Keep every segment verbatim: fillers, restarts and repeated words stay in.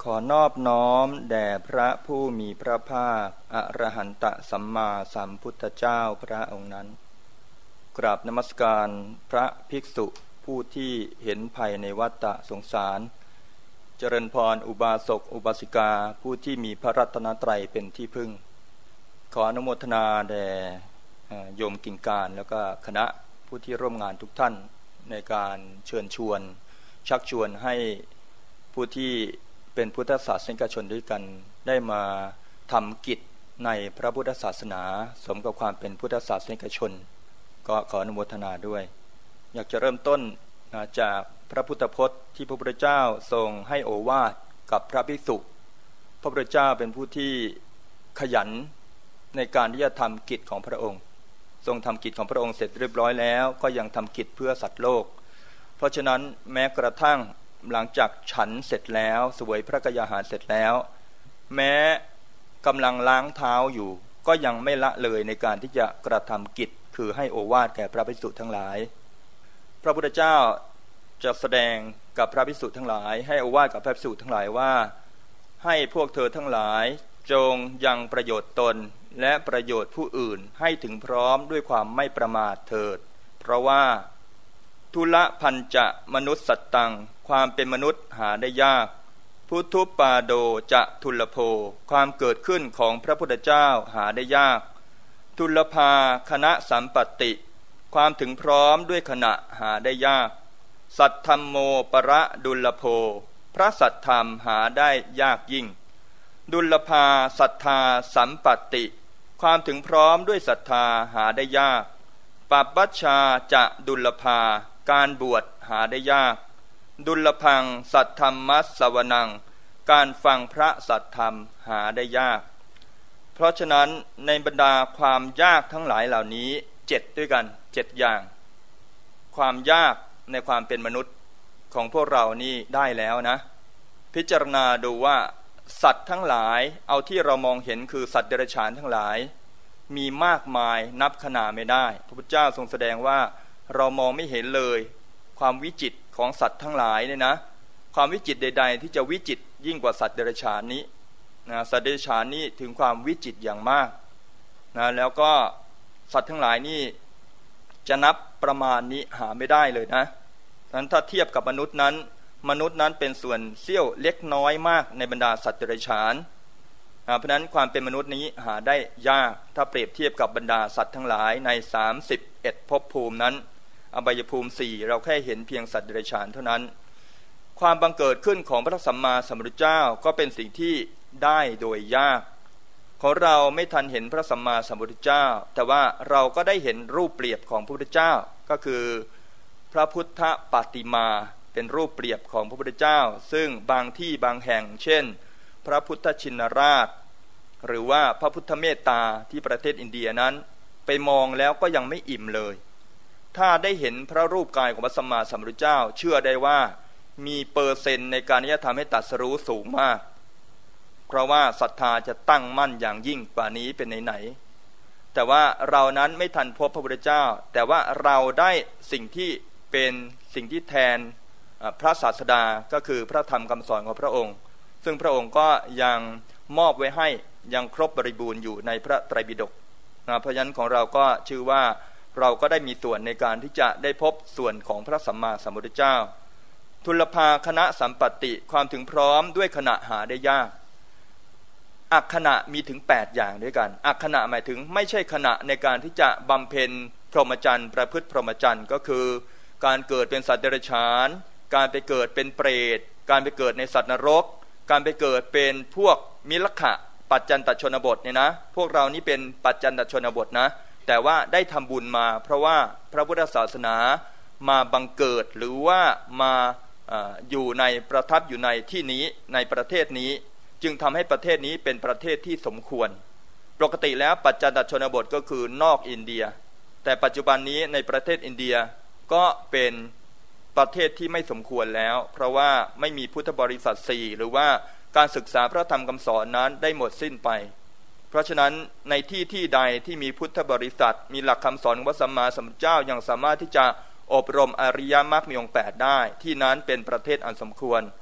อนอบน้อมแด่พระผู้มีพระภาคอรหันตสัมมาสัมพุทธเจ้าพระองค์นั้นกราบนมัสการพระภิกษุผู้ที่เห็นภัยในวัฏสงสารเจริญพรอุบาสกอุบาสิกาผู้ที่มีพระรัตนตรัยเป็นที่พึ่งขออนุโมทนาแด่โยมกิ่งการแล้วก็คณะผู้ที่ร่วมงานทุกท่านในการเชิญชวนชักชวนให้ผู้ที่เป็นพุทธศาสนิกชนด้วยกันได้มาทำกิจในพระพุทธศาสนาสมกับความเป็นพุทธศาสนิกชนก็ขออนุโมทนาด้วยอยากจะเริ่มต้นจากพระพุทธพจน์ที่พระพุทธเจ้าทรงให้โอวาทกับพระภิกษุพระพุทธเจ้าเป็นผู้ที่ขยันในการที่จะทำกิจของพระองค์ทรงทำกิจของพระองค์เสร็จเรียบร้อยแล้วก็ยังทำกิจเพื่อสัตว์โลกเพราะฉะนั้นแม้กระทั่งหลังจากฉันเสร็จแล้วเสวยพระกยาหารเสร็จแล้วแม้กำลังล้างเท้าอยู่ก็ยังไม่ละเลยในการที่จะกระทำกิจคือให้โอวาทแก่พระภิกษุทั้งหลายพระพุทธเจ้าจะแสดงกับพระภิกษุทั้งหลายให้โอวาทกับพระภิกษุทั้งหลายว่าให้พวกเธอทั้งหลายจงยังประโยชน์ตนและประโยชน์ผู้อื่นให้ถึงพร้อมด้วยความไม่ประมาทเถิดเพราะว่าทุละพันจะมนุษย์สัตตังความเป็นมนุษย์หาได้ยากพุทธุปาโดจะทุลโภความเกิดขึ้นของพระพุทธเจ้าหาได้ยากทุลภาคณะสัมปติความถึงพร้อมด้วยขณะหาได้ยากสัทธัมโมประดุลโภพระสัทธรรมหาได้ยากยิ่งดุลภาศรัทธาสัมปติความถึงพร้อมด้วยศรัทธาหาได้ยากปัปปัชชาจะดุลภาการบวชหาได้ยากดุลพังสัทธรรมัสสวนังการฟังพระสัทธรรมหาได้ยากเพราะฉะนั้นในบรรดาความยากทั้งหลายเหล่านี้เจ็ดด้วยกันเจ็ดอย่างความยากในความเป็นมนุษย์ของพวกเรานี่ได้แล้วนะพิจารณาดูว่าสัตว์ทั้งหลายเอาที่เรามองเห็นคือสัตว์เดรัจฉานทั้งหลายมีมากมายนับขนาไม่ได้พระพุทธเจ้าทรงแสดงว่าเรามองไม่เห็นเลยความวิจิตรของสัตว์ทั้งหลายเนี่ยนะความวิจิตรใดๆที่จะวิจิตรยิ่งกว่าสัตว์เดรัจฉานนี้นะสัตว์เดรัจฉานนี้ถึงความวิจิตรอย่างมากนะแล้วก็สัตว์ทั้งหลายนี่จะนับประมาณนี้หาไม่ได้เลยนะฉะนั้นถ้าเทียบกับมนุษย์นั้นมนุษย์นั้นเป็นส่วนเสี้ยวเล็กน้อยมากในบรรดาสัตว์เดรัจฉานเพราะนั้นความเป็นมนุษย์นี้หาได้ยากถ้าเปรียบเทียบกับบรรดาสัตว์ทั้งหลายในสามสิบเอ็ดภพภูมินั้นอบายภูมิสี่เราแค่เห็นเพียงสัตว์เดรัจฉานเท่านั้นความบังเกิดขึ้นของพระสัมมาสัมพุทธเจ้าก็เป็นสิ่งที่ได้โดยยากของเราไม่ทันเห็นพระสัมมาสัมพุทธเจ้าแต่ว่าเราก็ได้เห็นรูปเปรียบของพระพุทธเจ้าก็คือพระพุทธปฏิมาเป็นรูปเปรียบของพระพุทธเจ้าซึ่งบางที่บางแห่งเช่นพระพุทธชินราชหรือว่าพระพุทธเมตตาที่ประเทศอินเดียนั้นไปมองแล้วก็ยังไม่อิ่มเลยถ้าได้เห็นพระรูปกายของพระสัมมาสัมพุทธเจ้าเชื่อได้ว่ามีเปอร์เซ็นต์ในการที่จะทำให้ตรัสรู้สูงมากเพราะว่าศรัทธาจะตั้งมั่นอย่างยิ่งกว่านี้เป็นไหนๆแต่ว่าเรานั้นไม่ทันพบพระพุทธเจ้าแต่ว่าเราได้สิ่งที่เป็นสิ่งที่แทนพระศาสดาก็คือพระธรรมคำสอนของพระองค์ซึ่งพระองค์ก็ยังมอบไว้ให้ยังครบบริบูรณ์อยู่ในพระไตรปิฎกนะเพราะฉะนั้นของเราก็ชื่อว่าเราก็ได้มีส่วนในการที่จะได้พบส่วนของพระสัมมาสัมพุทธเจ้าทุลภาคณะสัมปติความถึงพร้อมด้วยขณะหาได้ยากอักขณะมีถึงแปดอย่างด้วยกันอักขณะหมายถึงไม่ใช่ขณะในการที่จะบำเพ็ญพรหมจรรย์ประพฤติพรหมจรรย์ก็คือการเกิดเป็นสัตว์เดรัจฉานการไปเกิดเป็นเปรตการไปเกิดในสัตว์นรกการไปเกิดเป็นพวกมิลขะปัจจันตชนบทเนี่ยนะพวกเรานี่เป็นปัจจันตชนบทนะแต่ว่าได้ทำบุญมาเพราะว่าพระพุทธศาสนามาบังเกิดหรือว่ามาอยู่ในประทับอยู่ในที่นี้ในประเทศนี้จึงทำให้ประเทศนี้เป็นประเทศที่สมควรปกติแล้วปัจจันตชนบทก็คือนอกอินเดียแต่ปัจจุบันนี้ในประเทศอินเดียก็เป็นประเทศที่ไม่สมควรแล้วเพราะว่าไม่มีพุทธบริษัทสี่หรือว่าการศึกษาพระธรรมคำสอนนั้นได้หมดสิ้นไปเพราะฉะนั้นในที่ที่ใดที่มีพุทธบริษัทมีหลักคำสอนของพระสัมมาสัมพุทธเจ้ายังสามารถที่จะอบรมอริยมรรคมีองค์แปดได้ที่นั้นเป็นประเทศอันสมควร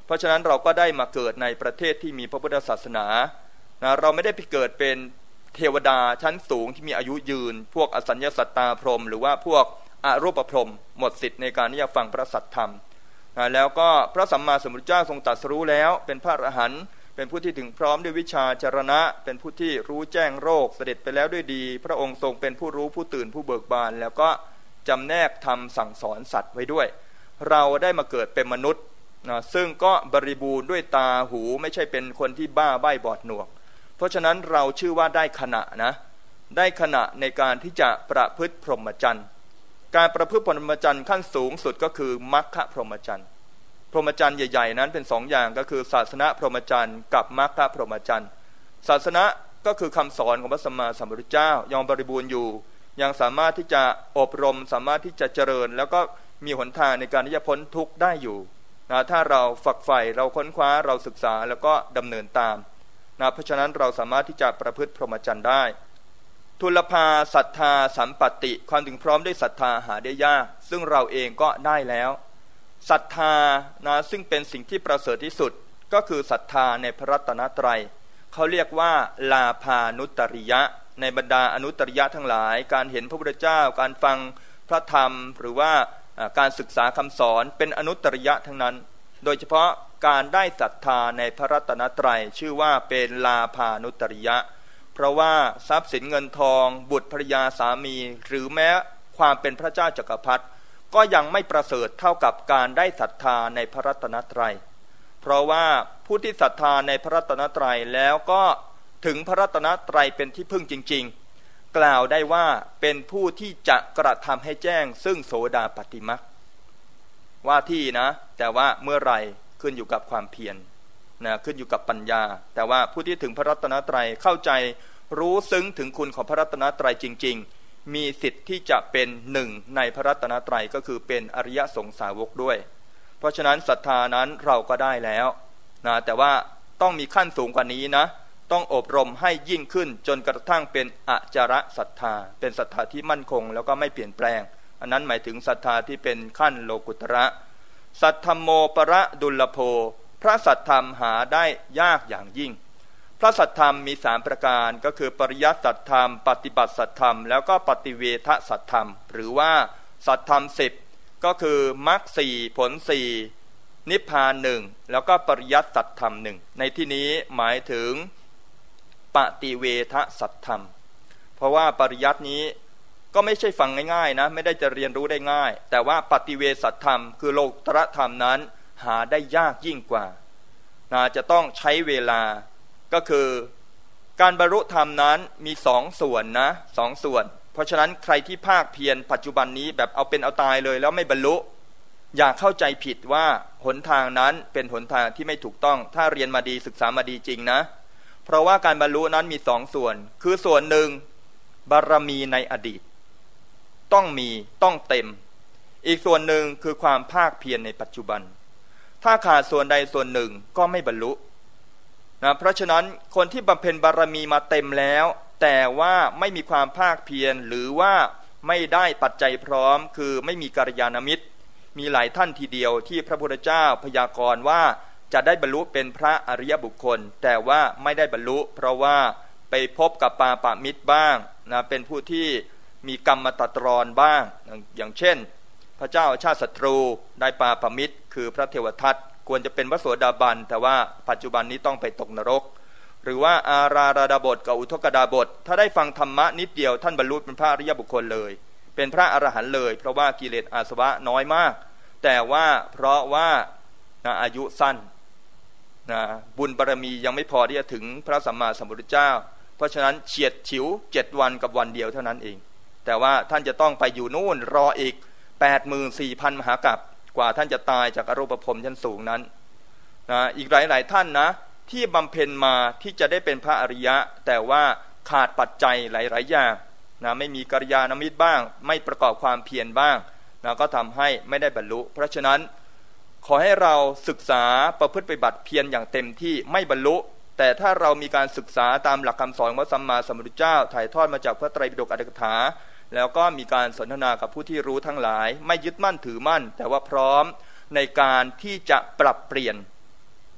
เพราะฉะนั้นเราก็ได้มาเกิดในประเทศที่มีพระพุทธศาสนานะเราไม่ได้ไปเกิดเป็นเทวดาชั้นสูงที่มีอายุยืนพวกอสัญญสัตตาพรหมหรือว่าพวกอรูปพรหมหมดสิทธิ์ในการที่จะฟังพระสัทธรรมนะแล้วก็พระสัมมาสัมพุทธเจ้าทรงตรัสรู้แล้วเป็นพระอรหันต์เป็นผู้ที่ถึงพร้อมด้วยวิชาจรณะเป็นผู้ที่รู้แจ้งโรคเสด็จไปแล้วด้วยดีพระองค์ทรงเป็นผู้รู้ผู้ตื่นผู้เบิกบานแล้วก็จำแนกธรรมสั่งสอนสัตว์ไว้ด้วยเราได้มาเกิดเป็นมนุษย์นะซึ่งก็บริบูรณ์ด้วยตาหูไม่ใช่เป็นคนที่บ้าใบ้บอดหนวกเพราะฉะนั้นเราชื่อว่าได้ขณะนะได้ขณะในการที่จะประพฤติพรหมจรรย์การประพฤติพรหมจรรย์ขั้นสูงสุดก็คือมรรคพรหมจรรย์พรหมจรรย์ใหญ่ๆนั้นเป็นสองอย่างก็คือศาสนาพรหมจรรย์กับมรรคพรหมจรรย์ศาสนาก็คือคำสอนของพระสัมมาสัมพุทธเจ้ายังบริบูรณ์อยู่ยังสามารถที่จะอบรมสามารถที่จะเจริญแล้วก็มีหนทางในการที่จะพ้นทุกข์ได้อยู่นะถ้าเราฝักใฝ่เราค้นคว้าเราศึกษาแล้วก็ดำเนินตามนะเพราะฉะนั้นเราสามารถที่จะประพฤติพรหมจรรย์ได้ทุลภาศรัทธาสัมปติความถึงพร้อมด้วยศรัทธาหาได้ยากซึ่งเราเองก็ได้แล้วศรัทธานะซึ่งเป็นสิ่งที่ประเสริฐที่สุดก็คือศรัทธาในพระรัตนตรัยเขาเรียกว่าลาภานุตริยะในบรรดาอนุตริยะทั้งหลายการเห็นพระพุทธเจ้าการฟังพระธรรมหรือว่าการศึกษาคำสอนเป็นอนุตริยะทั้งนั้นโดยเฉพาะการได้ศรัทธาในพระรัตนตรัยชื่อว่าเป็นลาภานุตริยะเพราะว่าทรัพย์สินเงินทองบุตรภรยาสามีหรือแม้ความเป็นพระเจ้าจักรพรรดิก็ยังไม่ประเสริฐเท่ากับการได้ศรัทธาในพระรัตนตรัยเพราะว่าผู้ที่ศรัทธาในพระรัตนตรัยแล้วก็ถึงพระรัตนตรัยเป็นที่พึ่งจริงๆกล่าวได้ว่าเป็นผู้ที่จะกระทำให้แจ้งซึ่งโสดาปัตติมรรคว่าที่นะแต่ว่าเมื่อไรขึ้นอยู่กับความเพียรนะขึ้นอยู่กับปัญญาแต่ว่าผู้ที่ถึงพระรัตนตรัยเข้าใจรู้ซึ้งถึงคุณของพระรัตนตรัยจริงๆมีสิทธิ์ที่จะเป็นหนึ่งในพระรัตนตรัยก็คือเป็นอริยสงสาวกด้วยเพราะฉะนั้นศรัทธานั้นเราก็ได้แล้วนะแต่ว่าต้องมีขั้นสูงกว่านี้นะต้องอบรมให้ยิ่งขึ้นจนกระทั่งเป็นอจารศรัทธาเป็นศรัทธาที่มั่นคงแล้วก็ไม่เปลี่ยนแปลงอันนั้นหมายถึงศรัทธาที่เป็นขั้นโลกุตระสัทธโมประดุลโภพระสัทธรรมหาได้ยากอย่างยิ่งพระสัทธรรมมีสามประการก็คือปริยัติสัทธรรมปฏิบัติสัทธรรมแล้วก็ปฏิเวทสัทธรรมหรือว่าสัทธรรมสิบก็คือมรรคสี่ผลสี่นิพพานหนึ่งแล้วก็ปริยัติสัทธรรมหนึ่งในที่นี้หมายถึงปฏิเวทสัทธรรมเพราะว่าปริยัตินี้ก็ไม่ใช่ฟังง่ายๆนะไม่ได้จะเรียนรู้ได้ง่ายแต่ว่าปฏิเวทสัทธรรมคือโลกุตระธรรมนั้นหาได้ยากยิ่งกว่านะจะต้องใช้เวลาก็คือการบรรลุธรรมนั้นมีสองส่วนนะสองส่วนเพราะฉะนั้นใครที่ภาคเพียรปัจจุบันนี้แบบเอาเป็นเอาตายเลยแล้วไม่บรรลุอย่าเข้าใจผิดว่าหนทางนั้นเป็นหนทางที่ไม่ถูกต้องถ้าเรียนมาดีศึกษามาดีจริงนะเพราะว่าการบรรลุนั้นมีสองส่วนคือส่วนหนึ่งบารมีในอดีตต้องมีต้องเต็มอีกส่วนหนึ่งคือความภาคเพียรในปัจจุบันถ้าขาดส่วนใดส่วนหนึ่งก็ไม่บรรลุนะเพราะฉะนั้นคนที่บำเพ็ญบารมีมาเต็มแล้วแต่ว่าไม่มีความภาคเพียรหรือว่าไม่ได้ปัจจัยพร้อมคือไม่มีกัลยาณมิตรมีหลายท่านทีเดียวที่พระพุทธเจ้าพยากรณ์ว่าจะได้บรรลุเป็นพระอริยบุคคลแต่ว่าไม่ได้บรรลุเพราะว่าไปพบกับปาปามิตรบ้างนะเป็นผู้ที่มีกรรมตัดรอนบ้างอย่างเช่นพระเจ้าชาติศัตรูได้ปาปามิตรคือพระเทวทัตควรจะเป็นพระโสดาบันแต่ว่าปัจจุบันนี้ต้องไปตกนรกหรือว่าอาราราดาบทกับอุทกดาบทถ้าได้ฟังธรรมะนิดเดียวท่านบรรลุเป็นพระอริยบุคคลเลยเป็นพระอรหันต์เลยเพราะว่ากิเลสอาสวะน้อยมากแต่ว่าเพราะว่านะอายุสั้นนะบุญบารมียังไม่พอที่จะถึงพระสัมมาสัมพุทธเจ้าเพราะฉะนั้นเฉียดฉิวเจ็ดวันกับวันเดียวเท่านั้นเองแต่ว่าท่านจะต้องไปอยู่นู่นรออีก แปดหมื่นสี่พัน มหากัปกว่าท่านจะตายจากอรูปภพชั้นสูงนั้นนะอีกหลายๆท่านนะที่บำเพ็ญมาที่จะได้เป็นพระอริยะแต่ว่าขาดปัจจัยหลายๆอย่างนะไม่มีกัลยาณมิตรบ้างไม่ประกอบความเพียรบ้างนะก็ทำให้ไม่ได้บรรลุเพราะฉะนั้นขอให้เราศึกษาประพฤติปฏิบัติเพียรอย่างเต็มที่ไม่บรรลุแต่ถ้าเรามีการศึกษาตามหลักคำสอนของพระสัมมาสัมพุทธเจ้าถ่ายทอดมาจากพระไตรปิฎกอรรถกถาแล้วก็มีการสนทนากับผู้ที่รู้ทั้งหลายไม่ยึดมั่นถือมั่นแต่ว่าพร้อมในการที่จะปรับเปลี่ยน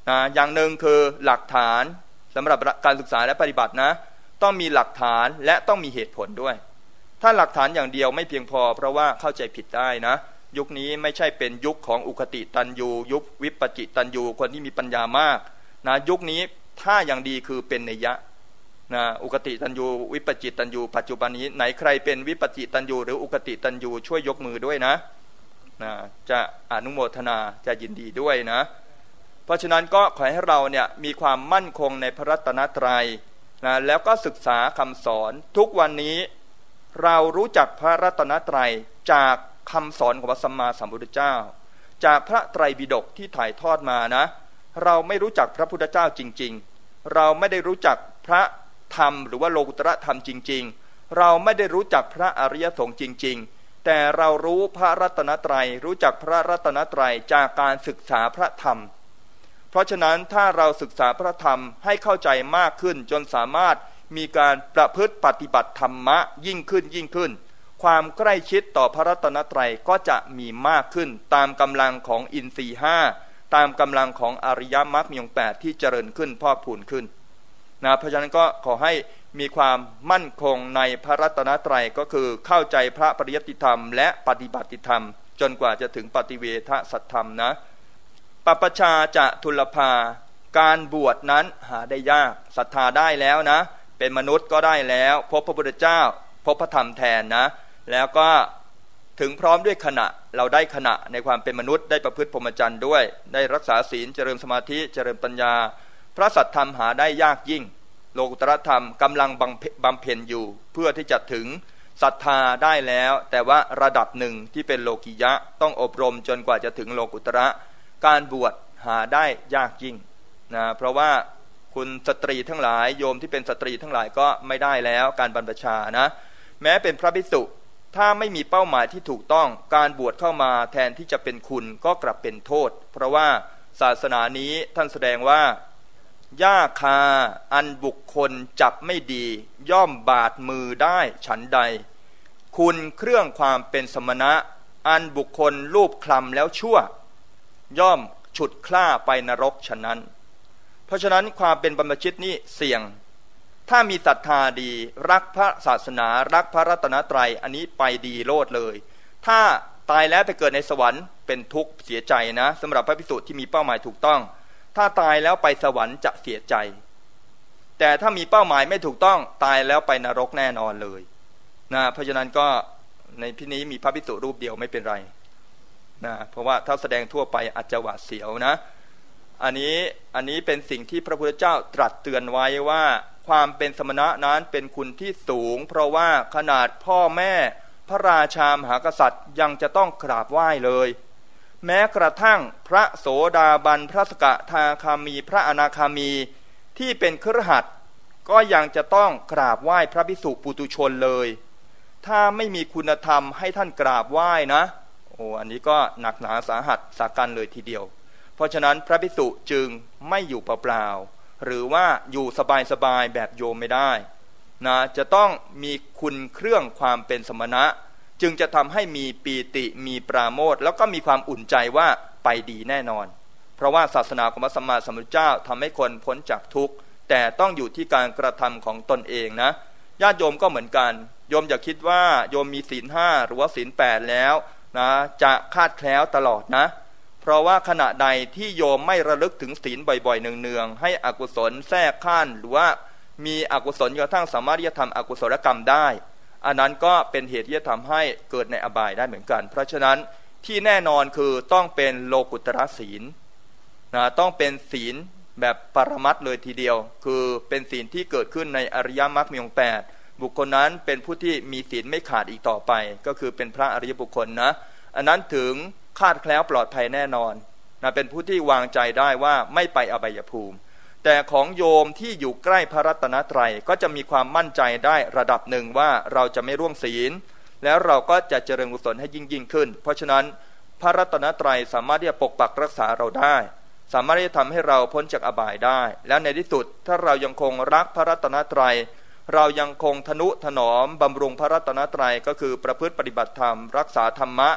นะอย่างหนึ่งคือหลักฐานสำหรับการศึกษาและปฏิบัตินะต้องมีหลักฐานและต้องมีเหตุผลด้วยถ้าหลักฐานอย่างเดียวไม่เพียงพอเพราะว่าเข้าใจผิดได้นะยุคนี้ไม่ใช่เป็นยุคของอุคติตันยูยุควิปจิตันยูคนที่มีปัญญามากนะยุคนี้ถ้าอย่างดีคือเป็นนัยยะนะอุคติตันยูวิปจิตันยูปัจจุบันนี้ไหนใครเป็นวิปจิตันยูหรืออุคติตันยูช่วยยกมือด้วยนะนะจะอนุโมทนาจะยินดีด้วยนะเพราะฉะนั้นก็ขอให้เราเนี่ยมีความมั่นคงในพระรัตนตรัยนะแล้วก็ศึกษาคำสอนทุกวันนี้เรารู้จักพระรัตนตรัยจากคำสอนของพระสัมมาสัมพุทธเจ้าจากพระไตรปิฎกที่ถ่ายทอดมานะเราไม่รู้จักพระพุทธเจ้าจริงๆเราไม่ได้รู้จักพระธรรมหรือว่าโลกุตตรธรรมจริงๆเราไม่ได้รู้จักพระอริยสงฆ์จริงๆแต่เรารู้พระรัตนตรัยรู้จักพระรัตนตรัยจากการศึกษาพระธรรมเพราะฉะนั้นถ้าเราศึกษาพระธรรมให้เข้าใจมากขึ้นจนสามารถมีการประพฤติปฏิบัติธรรมะยิ่งขึ้นยิ่งขึ้นความใกล้ชิดต่อพระรัตนตรัยก็จะมีมากขึ้นตามกำลังของอินทรีย์ห้าตามกำลังของอริยมรรคมีองค์แปดที่เจริญขึ้นพอกพูนขึ้นนะเพราะฉะนั้นก็ขอให้มีความมั่นคงในพระรัตนตรัยก็คือเข้าใจพระปริยัติธรรมและปฏิบัติธรรมจนกว่าจะถึงปฏิเวทสัทธรรมนะปปชาจะทุลภาการบวชนั้นหาได้ยากศรัทธาได้แล้วนะเป็นมนุษย์ก็ได้แล้วพบพระพุทธเจ้าพบพระธรรมแทนนะแล้วก็ถึงพร้อมด้วยขณะเราได้ขณะในความเป็นมนุษย์ได้ประพฤติพรหมจรรย์ด้วยได้รักษาศีลเจริญสมาธิเจริญปัญญาพระสัทธรรมหาได้ยากยิ่งโลกุตตรธรรมกำลังบำเพ็ญอยู่เพื่อที่จะถึงศรัทธาได้แล้วแต่ว่าระดับหนึ่งที่เป็นโลกิยะต้องอบรมจนกว่าจะถึงโลกุตระการบวชหาได้ยากยิ่งนะเพราะว่าคุณสตรีทั้งหลายโยมที่เป็นสตรีทั้งหลายก็ไม่ได้แล้วการบรรพชานะแม้เป็นพระภิกษุถ้าไม่มีเป้าหมายที่ถูกต้องการบวชเข้ามาแทนที่จะเป็นคุณก็กลับเป็นโทษเพราะว่าศาสนานี้ท่านแสดงว่าหญ้าคาอันบุคคลจับไม่ดีย่อมบาดมือได้ฉันใดคุณเครื่องความเป็นสมณะอันบุคคลลูบคลำแล้วชั่วย่อมฉุดคล้าไปนรกฉะนั้นเพราะฉะนั้นความเป็นบรรพชิตนี่เสี่ยงถ้ามีศรัทธาดีรักพระศาสนารักพระรัตนตรัยอันนี้ไปดีโลดเลยถ้าตายแล้วไปเกิดในสวรรค์เป็นทุกข์เสียใจนะสำหรับพระภิกษุที่มีเป้าหมายถูกต้องถ้าตายแล้วไปสวรรค์จะเสียใจแต่ถ้ามีเป้าหมายไม่ถูกต้องตายแล้วไปนรกแน่นอนเลยนะเพราะฉะนั้นก็ในที่นี้มีพระภิกษุรูปเดียวไม่เป็นไรนะเพราะว่าถ้าแสดงทั่วไปอาจจะหวาดเสียวนะอันนี้อันนี้เป็นสิ่งที่พระพุทธเจ้าตรัสเตือนไว้ว่าความเป็นสมณะนั้นเป็นคุณที่สูงเพราะว่าขนาดพ่อแม่พระราชามหากษัตริย์ยังจะต้องกราบไหว้เลยแม้กระทั่งพระโสดาบันพระสกทาคามีพระอนาคามีที่เป็นคฤหัสถ์ก็ยังจะต้องกราบไหว้พระภิกษุปุถุชนเลยถ้าไม่มีคุณธรรมให้ท่านกราบไหว้นะโอ้อันนี้ก็หนักหนาสาหัสสากันเลยทีเดียวเพราะฉะนั้นพระภิกษุจึงไม่อยู่เปล่าๆหรือว่าอยู่สบายๆแบบโยมไม่ได้นะจะต้องมีคุณเครื่องความเป็นสมณะจึงจะทำให้มีปีติมีปราโมทย์แล้วก็มีความอุ่นใจว่าไปดีแน่นอนเพราะว่าศาสนาของพระสัมมาสัมพุทธเจ้าทำให้คนพ้นจากทุกข์แต่ต้องอยู่ที่การกระทำของตนเองนะญาติโยมก็เหมือนกันโยมอย่าคิดว่าโยมมีศีลห้าหรือว่าศีลแปดแล้วนะจะคาดแคล้วตลอดนะเพราะว่าขณะใดที่โยมไม่ระลึกถึงศีลบ่อยๆเนืองๆให้อกุศลแทรกข้านหรือว่ามีอกุศลจนกระทั่งสามารถที่จะทำอกุศลกรรมได้อันนั้นก็เป็นเหตุที่จะทำให้เกิดในอบายได้เหมือนกันเพราะฉะนั้นที่แน่นอนคือต้องเป็นโลกุตตรศีลนะต้องเป็นศีลแบบปรมัตถ์เลยทีเดียวคือเป็นศีลที่เกิดขึ้นในอริยมรรคมีองค์แปดบุคคลนั้นเป็นผู้ที่มีศีลไม่ขาดอีกต่อไปก็คือเป็นพระอริยบุคคลนะอันนั้นถึงคาดแคล้วปลอดภัยแน่นอนนะเป็นผู้ที่วางใจได้ว่าไม่ไปอบายภูมิแต่ของโยมที่อยู่ใกล้พระรัตนตรัยก็จะมีความมั่นใจได้ระดับหนึ่งว่าเราจะไม่ร่วงศีลแล้วเราก็จะเจริญกุศลให้ยิ่งยิ่งขึ้นเพราะฉะนั้นพระรัตนตรัยสามารถที่จะปกปักรักษาเราได้สามารถที่จะทำให้เราพ้นจากอบายได้และในที่สุดถ้าเรายังคงรักพระรัตนตรัยเรายังคงทนุถนอมบำรุงพระรัตนตรัยก็คือประพฤติปฏิบัติธรรมรักษาธรรมะ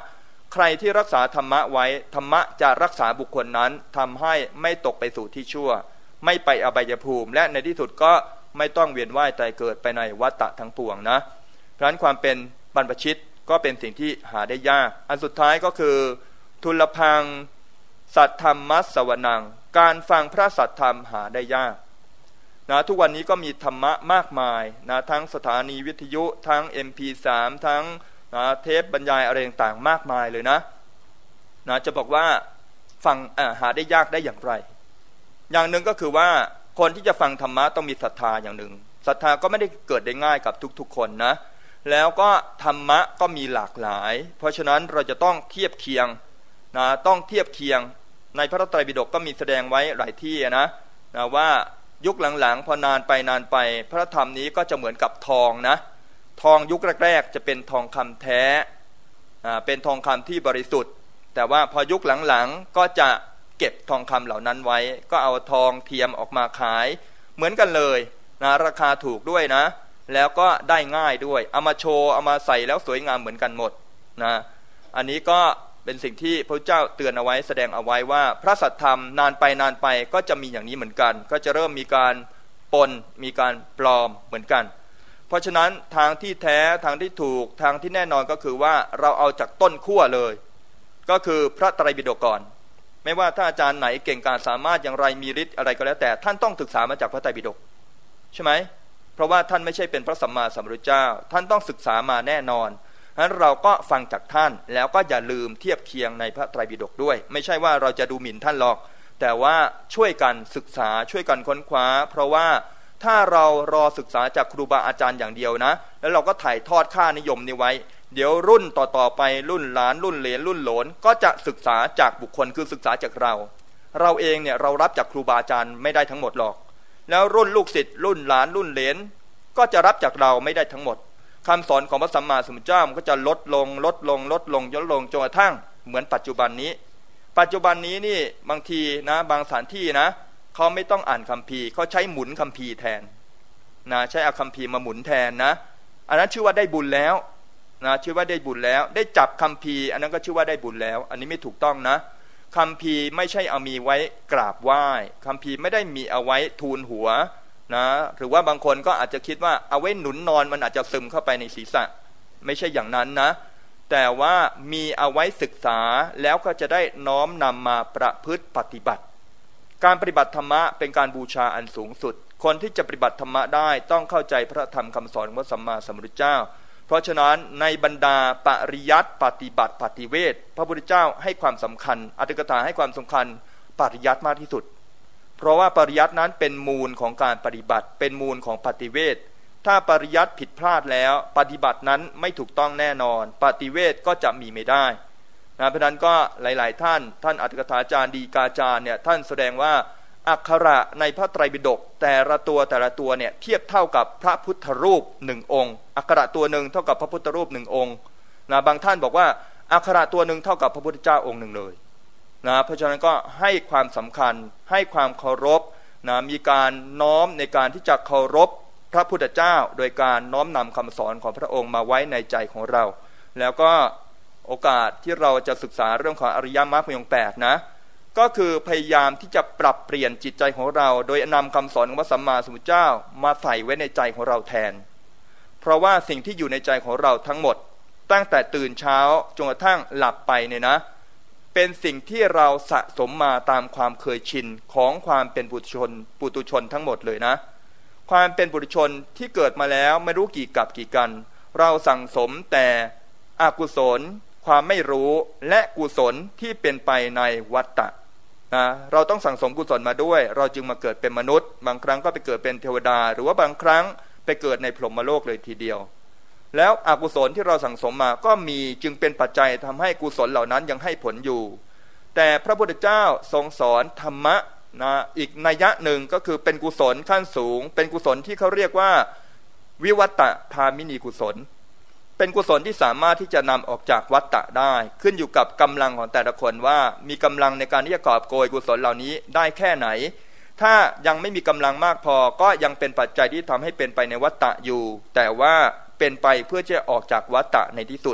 ใครที่รักษาธรรมะไว้ธรรมะจะรักษาบุคคลนั้นทำให้ไม่ตกไปสู่ที่ชั่วไม่ไปอบายภูมิและในที่สุดก็ไม่ต้องเวียนว่ายตายเกิดไปในวัฏฏะทั้งปวงนะเพราะฉะนั้นความเป็นบรรพชิตก็เป็นสิ่งที่หาได้ยากอันสุดท้ายก็คือทุลพังสัทธรรมัสสวนังการฟังพระสัทธรรมหาได้ยากนะทุกวันนี้ก็มีธรรมะมากมายนะทั้งสถานีวิทยุทั้ง เอ็ม พี สาม ทั้งนะเทปบรรยายอะไรต่างๆมากมายเลยนะนะจะบอกว่าฟังหาได้ยากได้อย่างไรอย่างหนึ่งก็คือว่าคนที่จะฟังธรรมะต้องมีศรัทธาอย่างหนึ่งศรัทธาก็ไม่ได้เกิดได้ง่ายกับทุกๆคนนะแล้วก็ธรรมะก็มีหลากหลายเพราะฉะนั้นเราจะต้องเทียบเคียงนะต้องเทียบเคียงในพระไตรปิฎกก็มีแสดงไว้หลายที่นะนะว่ายุคหลังๆพอนานไปนานไปพระธรรมนี้ก็จะเหมือนกับทองนะทองยุคแรกๆจะเป็นทองคำแท้อ่าเป็นทองคำที่บริสุทธิ์แต่ว่าพอยุคหลังๆก็จะเก็บทองคำเหล่านั้นไว้ก็เอาทองเทียมออกมาขายเหมือนกันเลยนะราคาถูกด้วยนะแล้วก็ได้ง่ายด้วยเอามาโชว์เอามาใส่แล้วสวยงามเหมือนกันหมดนะอันนี้ก็เป็นสิ่งที่พระเจ้าเตือนเอาไว้แสดงเอาไว้ว่าพระสัทธรรมนานไปนานไปก็จะมีอย่างนี้เหมือนกันก็จะเริ่มมีการปนมีการปลอมเหมือนกันเพราะฉะนั้นทางที่แท้ทางที่ถูกทางที่แน่นอนก็คือว่าเราเอาจากต้นขั้วเลยก็คือพระไตรปิฎกก่อนไม่ว่าถ้าอาจารย์ไหนเก่งกาจสามารถอย่างไรมีฤทธิ์อะไรก็แล้วแต่ท่านต้องศึกษามาจากพระไตรปิฎกใช่ไหมเพราะว่าท่านไม่ใช่เป็นพระสัมมาสัมพุทธเจ้าท่านต้องศึกษามาแน่นอนฉะนั้นเราก็ฟังจากท่านแล้วก็อย่าลืมเทียบเคียงในพระไตรปิฎกด้วยไม่ใช่ว่าเราจะดูหมิ่นท่านหรอกแต่ว่าช่วยกันศึกษาช่วยกันค้นคว้าเพราะว่าถ้าเรารอศึกษาจากครูบาอาจารย์อย่างเดียวนะแล้วเราก็ถ่ายทอดค่านิยมนี้ไว้เดี๋ยวรุ่นต่อๆไปรุ่นหลานรุ่นเหลนรุ่นโหลนก็จะศึกษาจากบุคคลคือศึกษาจากเราเราเองเนี่ยเรารับจากครูบาอาจารย์ไม่ได้ทั้งหมดหรอกแล้วรุ่นลูกศิษย์รุ่นหลานรุ่นเหลนก็จะรับจากเราไม่ได้ทั้งหมดคำสอนของพระสัมมาสัมพุทธเจ้ามันก็จะลดลงลดลงลดลงลดลงจนกระทั่งเหมือนปัจจุบันนี้ปัจจุบันนี้นี่บางทีนะบางสถานที่นะเขาไม่ต้องอ่านคัมภีร์เขาใช้หมุนคัมภีร์แทนนะใช้เอาคัมภีร์มาหมุนแทนนะอันนั้นชื่อว่าได้บุญแล้วนะชื่อว่าได้บุญแล้วได้จับคัมภีร์อันนั้นก็ชื่อว่าได้บุญแล้วอันนี้ไม่ถูกต้องนะคัมภีร์ไม่ใช่เอามีไว้กราบไหว้คัมภีร์ไม่ได้มีเอาไว้ทูลหัวนะหรือว่าบางคนก็อาจจะคิดว่าเอาไว้หนุนนอนมันอาจจะซึมเข้าไปในศีรษะไม่ใช่อย่างนั้นนะแต่ว่ามีเอาไว้ศึกษาแล้วก็จะได้น้อมนำมาประพฤติปฏิบัติการปฏิบัติธรรมะเป็นการบูชาอันสูงสุดคนที่จะปฏิบัติธรรมะได้ต้องเข้าใจพระธรรมคำสอนของพระสัมมาสัมพุทธเจ้าเพราะฉะนั้นในบรรดาปริยัติปฏิบัติปฏิเวทพระพุทธเจ้าให้ความสำคัญอรรถกถาให้ความสำคัญปริยัติมากที่สุดเพราะว่าปริยัตินั้นเป็นมูลของการปฏิบัติเป็นมูลของปฏิเวทถ้าปริยัติผิดพลาดแล้วปฏิบัตินั้นไม่ถูกต้องแน่นอนปฏิเวทก็จะมีไม่ได้นะเพราะนั้นก็หลายๆท่านท่านอรรถกถาจารย์ดีกาจารย์เนี่ยท่านแสดงว่าอักขระในพระไตรปิฎกแต่ละตัวแต่ละตัวเนี่ยเทียบเท่ากับพระพุทธรูปหนึ่งองค์อักขระตัวหนึ่งเท่ากับพระพุทธรูปหนึ่งองค์นะบางท่านบอกว่าอักขระตัวหนึ่งเท่ากับพระพุทธเจ้าองค์หนึ่งเลยนะเพราะฉะนั้นก็ให้ความสำคัญให้ความเคารพนะมีการน้อมในการที่จะเคารพพระพุทธเจ้าโดยการน้อมนำคำสอนของพระองค์มาไว้ในใจของเราแล้วก็โอกาสที่เราจะศึกษาเรื่องของอริยมรรคมีองค์แปดนะก็คือพยายามที่จะปรับเปลี่ยนจิตใจของเราโดยนำคำสอนของพระสัมมาสัมพุทธเจ้ามาใส่ไว้ในใจของเราแทนเพราะว่าสิ่งที่อยู่ในใจของเราทั้งหมดตั้งแต่ตื่นเช้าจนกระทั่งหลับไปเนี่ยนะเป็นสิ่งที่เราสะสมมาตามความเคยชินของความเป็นปุถุชนปุถุชนทั้งหมดเลยนะความเป็นปุถุชนที่เกิดมาแล้วไม่รู้กี่กับกี่กันเราสั่งสมแต่อกุศลความไม่รู้และกุศลที่เป็นไปในวัฏฏะนะเราต้องสั่งสมกุศลมาด้วยเราจึงมาเกิดเป็นมนุษย์บางครั้งก็ไปเกิดเป็นเทวดาหรือว่าบางครั้งไปเกิดในพรหมโลกเลยทีเดียวแล้วอกุศลที่เราสั่งสมมาก็มีจึงเป็นปัจจัยทำให้กุศลเหล่านั้นยังให้ผลอยู่แต่พระพุทธเจ้าทรงสอนธรรมะนะอีกนัยยะหนึ่งก็คือเป็นกุศลขั้นสูงเป็นกุศลที่เขาเรียกว่าวิวัตตคามินีกุศลเป็นกุศลที่สามารถที่จะนำออกจากวัฏฏะได้ขึ้นอยู่กับกำลังของแต่ละคนว่ามีกำลังในการที่จะกอบโกยกุศลเหล่านี้ได้แค่ไหนถ้ายังไม่มีกำลังมากพอก็ยังเป็นปัจจัยที่ทำให้เป็นไปในวัฏฏะอยู่แต่ว่าเป็นไปเพื่อจะออกจากวัฏฏะในที่สุด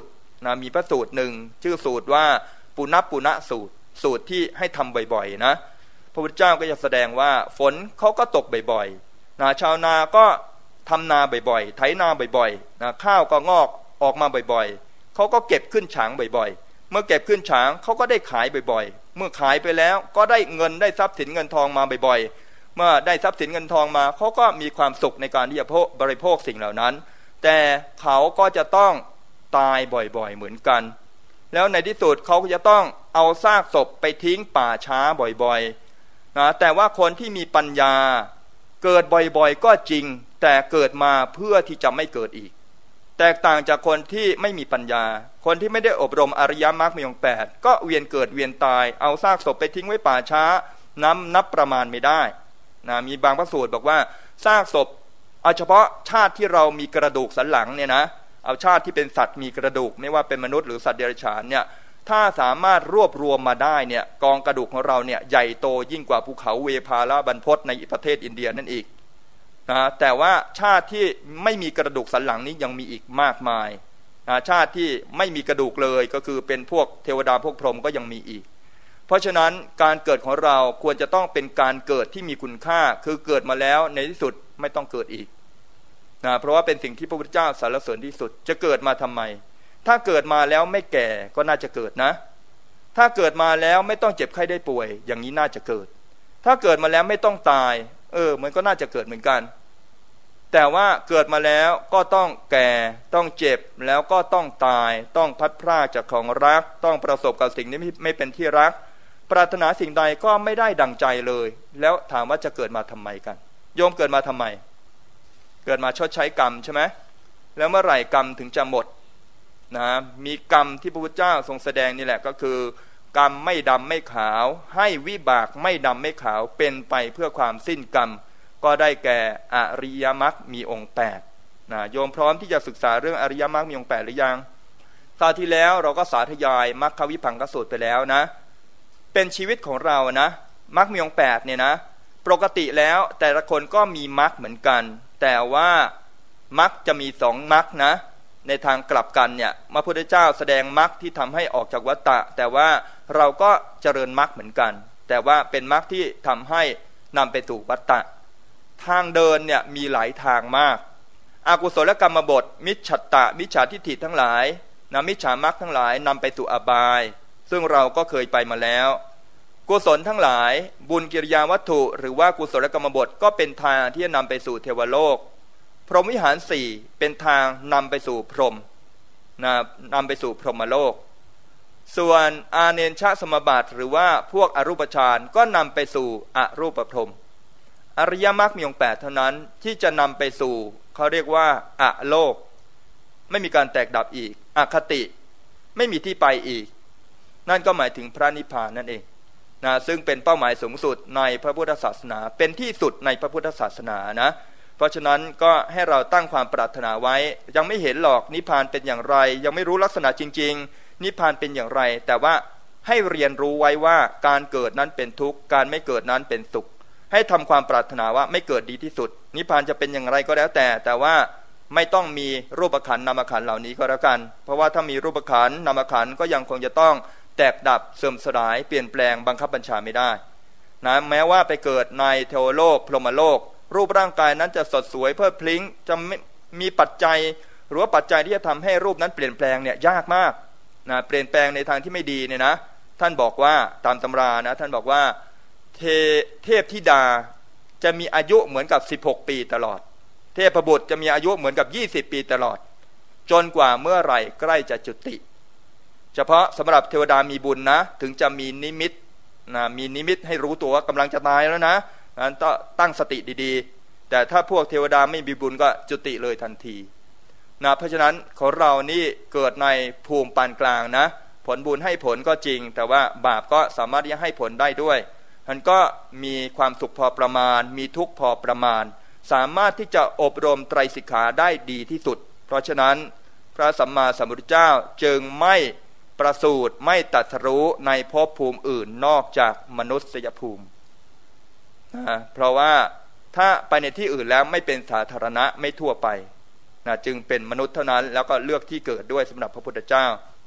นะมีพระสูตรหนึ่งชื่อสูตรว่าปุณปุณสูตรสูตรที่ให้ทำบ่อยๆนะพระพุทธเจ้าก็จะแสดงว่าฝนเขาก็ตกบ่อยๆนะชาวนาก็ทำนาบ่อยๆไถนาบ่อยๆนะข้าวก็งอกออกมาบ่อยๆเขาก็เก็บขึ้นฉางบ่อยๆเมื่อเก็บขึ้นฉางเขาก็ได้ขายบ่อยๆเมื่อขายไปแล้วก็ได้เงินได้ทรัพย์สินเงินทองมาบ่อยๆเมื่อได้ทรัพย์สินเงินทองมาเขาก็มีความสุขในการที่จะบริโภคสิ่งเหล่านั้นแต่เขาก็จะต้องตายบ่อยๆเหมือนกันแล้วในที่สุดเขาก็จะต้องเอาซากศพไปทิ้งป่าช้าบ่อยๆนะแต่ว่าคนที่มีปัญญาเกิดบ่อยๆก็จริงแต่เกิดมาเพื่อที่จะไม่เกิดอีกแตกต่างจากคนที่ไม่มีปัญญาคนที่ไม่ได้อบรมอริยมรรคมีองค์แปดก็เวียนเกิดเวียนตายเอาซากศพไปทิ้งไว้ป่าช้าน้ำนับประมาณไม่ได้นะมีบางพระสูตรบอกว่าซากศพเอาเฉพาะชาติที่เรามีกระดูกสันหลังเนี่ยนะเอาชาติที่เป็นสัตว์มีกระดูกไม่ว่าเป็นมนุษย์หรือสัตว์เดรัจฉานเนี่ยถ้าสามารถรวบรวมมาได้เนี่ยกองกระดูกของเราเนี่ยใหญ่โตยิ่งกว่าภูเขาเวภาละบรรพตในประเทศอินเดียนั่นอีกนะแต่ว่าชาติที่ไม่มีกระดูกสันหลังนี้ยังมีอีกมากมายนะชาติที่ไม่มีกระดูกเลยก็คือเป็นพวกเทวดาพวกพรหมก็ยังมีอีกเพราะฉะนั้นการเกิดของเราควรจะต้องเป็นการเกิดที่มีคุณค่าคือเกิดมาแล้วในที่สุดไม่ต้องเกิดอีกนะเพราะว่าเป็นสิ่งที่พระพุทธเจ้าสรรเสริญที่สุดจะเกิดมาทำไมถ้าเกิดมาแล้วไม่แก่ก็น่าจะเกิดนะถ้าเกิดมาแล้วไม่ต้องเจ็บไข้ได้ป่วยอย่างนี้น่าจะเกิดถ้าเกิดมาแล้วไม่ต้องตายเออมันก็น่าจะเกิดเหมือนกันแต่ว่าเกิดมาแล้วก็ต้องแก่ต้องเจ็บแล้วก็ต้องตายต้องพัดพรากจากของรักต้องประสบกับสิ่งที่ไม่เป็นที่รักปรารถนาสิ่งใดก็ไม่ได้ดั่งใจเลยแล้วถามว่าจะเกิดมาทำไมกันโยมเกิดมาทำไมเกิดมาชดใช้กรรมใช่ไหมแล้วเมื่อไหร่กรรมถึงจะหมดนะมีกรรมที่พระพุทธเจ้าทรงแสดงนี่แหละก็คือกรรมไม่ดำไม่ขาวให้วิบากไม่ดำไม่ขาวเป็นไปเพื่อความสิ้นกรรมก็ได้แก่อริยมรรคมีองค์แปดนะโยมพร้อมที่จะศึกษาเรื่องอริยมรรคมีองค์แปดหรือยังคราวที่แล้วเราก็สาธยายมรรควิพังคสูตรไปแล้วนะเป็นชีวิตของเรานะมรรคมีองค์แปดเนี่ยนะปกติแล้วแต่ละคนก็มีมรรคเหมือนกันแต่ว่ามรรคจะมีสองมรรคนะในทางกลับกันเนี่ยพระพุทธเจ้าแสดงมรรคที่ทำให้ออกจากวัฏฏะแต่ว่าเราก็เจริญมรรคเหมือนกันแต่ว่าเป็นมรรคที่ทำให้นำไปสู่วัฏฏะทางเดินเนี่ยมีหลายทางมากอากุศลกรรมบทมิจฉัตตะมิจฉาทิฏฐิทั้งหลายนะมิจฉามรรคทั้งหลายนำไปสู่อบายซึ่งเราก็เคยไปมาแล้วกุศลทั้งหลายบุญกิริยาวัตถุหรือว่ากุศลกรรมบทก็เป็นทางที่จะนำไปสู่เทวโลกพรหมวิหารสี่เป็นทางนำไปสู่พรหมนะนำไปสู่พรหมโลกส่วนอาเนชสมบัติหรือว่าพวกอรูปฌานก็นำไปสู่อรูปพรหมอริยมรรคมีองค์แปดเท่านั้นที่จะนำไปสู่เขาเรียกว่าอโลกไม่มีการแตกดับอีกอคติไม่มีที่ไปอีกนั่นก็หมายถึงพระนิพพานนั่นเองนะซึ่งเป็นเป้าหมายสูงสุดในพระพุทธศาสนาเป็นที่สุดในพระพุทธศาสนานะเพราะฉะนั้นก็ให้เราตั้งความปรารถนาไว้ยังไม่เห็นหรอกนิพพานเป็นอย่างไรยังไม่รู้ลักษณะจริงๆนิพพานเป็นอย่างไรแต่ว่าให้เรียนรู้ไว้ว่าการเกิดนั้นเป็นทุกข์การไม่เกิดนั้นเป็นสุขให้ทำความปรารถนาว่าไม่เกิดดีที่สุดนิพพานจะเป็นอย่างไรก็แล้วแต่แต่ว่าไม่ต้องมีรูปขันธ์นามขันธ์เหล่านี้ก็แล้วกันเพราะว่าถ้ามีรูปขันธ์นามขันธ์ก็ยังคงจะต้องแตกดับเสื่อมสลายเปลี่ยนแปลงบังคับบัญชาไม่ได้นะแม้ว่าไปเกิดในเทวโลกพรหมโลกรูปร่างกายนั้นจะสดสวยเพิดพลิ้งจะมีปัจจัยหรือว่าปัจจัยที่จะทำให้รูปนั้นเปลี่ยนแปลงเนี่ยยากมากนะเปลี่ยนแปลงในทางที่ไม่ดีเนี่ยนะท่านบอกว่าตามตำรานะท่านบอกว่าเทเทพธิดาจะมีอายุเหมือนกับสิบหกปีตลอดเทพบุตรจะมีอายุเหมือนกับยี่สิบปีตลอดจนกว่าเมื่อไหร่ใกล้จะจุติเฉพาะสำหรับเทวดามีบุญนะถึงจะมีนิมิตนะมีนิมิตให้รู้ตัวว่ากำลังจะตายแล้วนะนั้นต้องตั้งสติดีๆแต่ถ้าพวกเทวดาไม่มีบุญก็จุติเลยทันทีนะเพราะฉะนั้นของเรานี่เกิดในภูมิปานกลางนะผลบุญให้ผลก็จริงแต่ว่าบาปก็สามารถที่จะให้ผลได้ด้วยมันก็มีความสุขพอประมาณมีทุกข์พอประมาณสามารถที่จะอบรมไตรสิกขาได้ดีที่สุดเพราะฉะนั้นพระสัมมาสัมพุทธเจ้าจึงไม่ประสูติไม่ตรัสรู้ในภพภูมิอื่นนอกจากมนุษยภูมินะเพราะว่าถ้าไปในที่อื่นแล้วไม่เป็นสาธารณะไม่ทั่วไปนะจึงเป็นมนุษย์เท่านั้นแล้วก็เลือกที่เกิดด้วยสำหรับพระพุทธเจ้า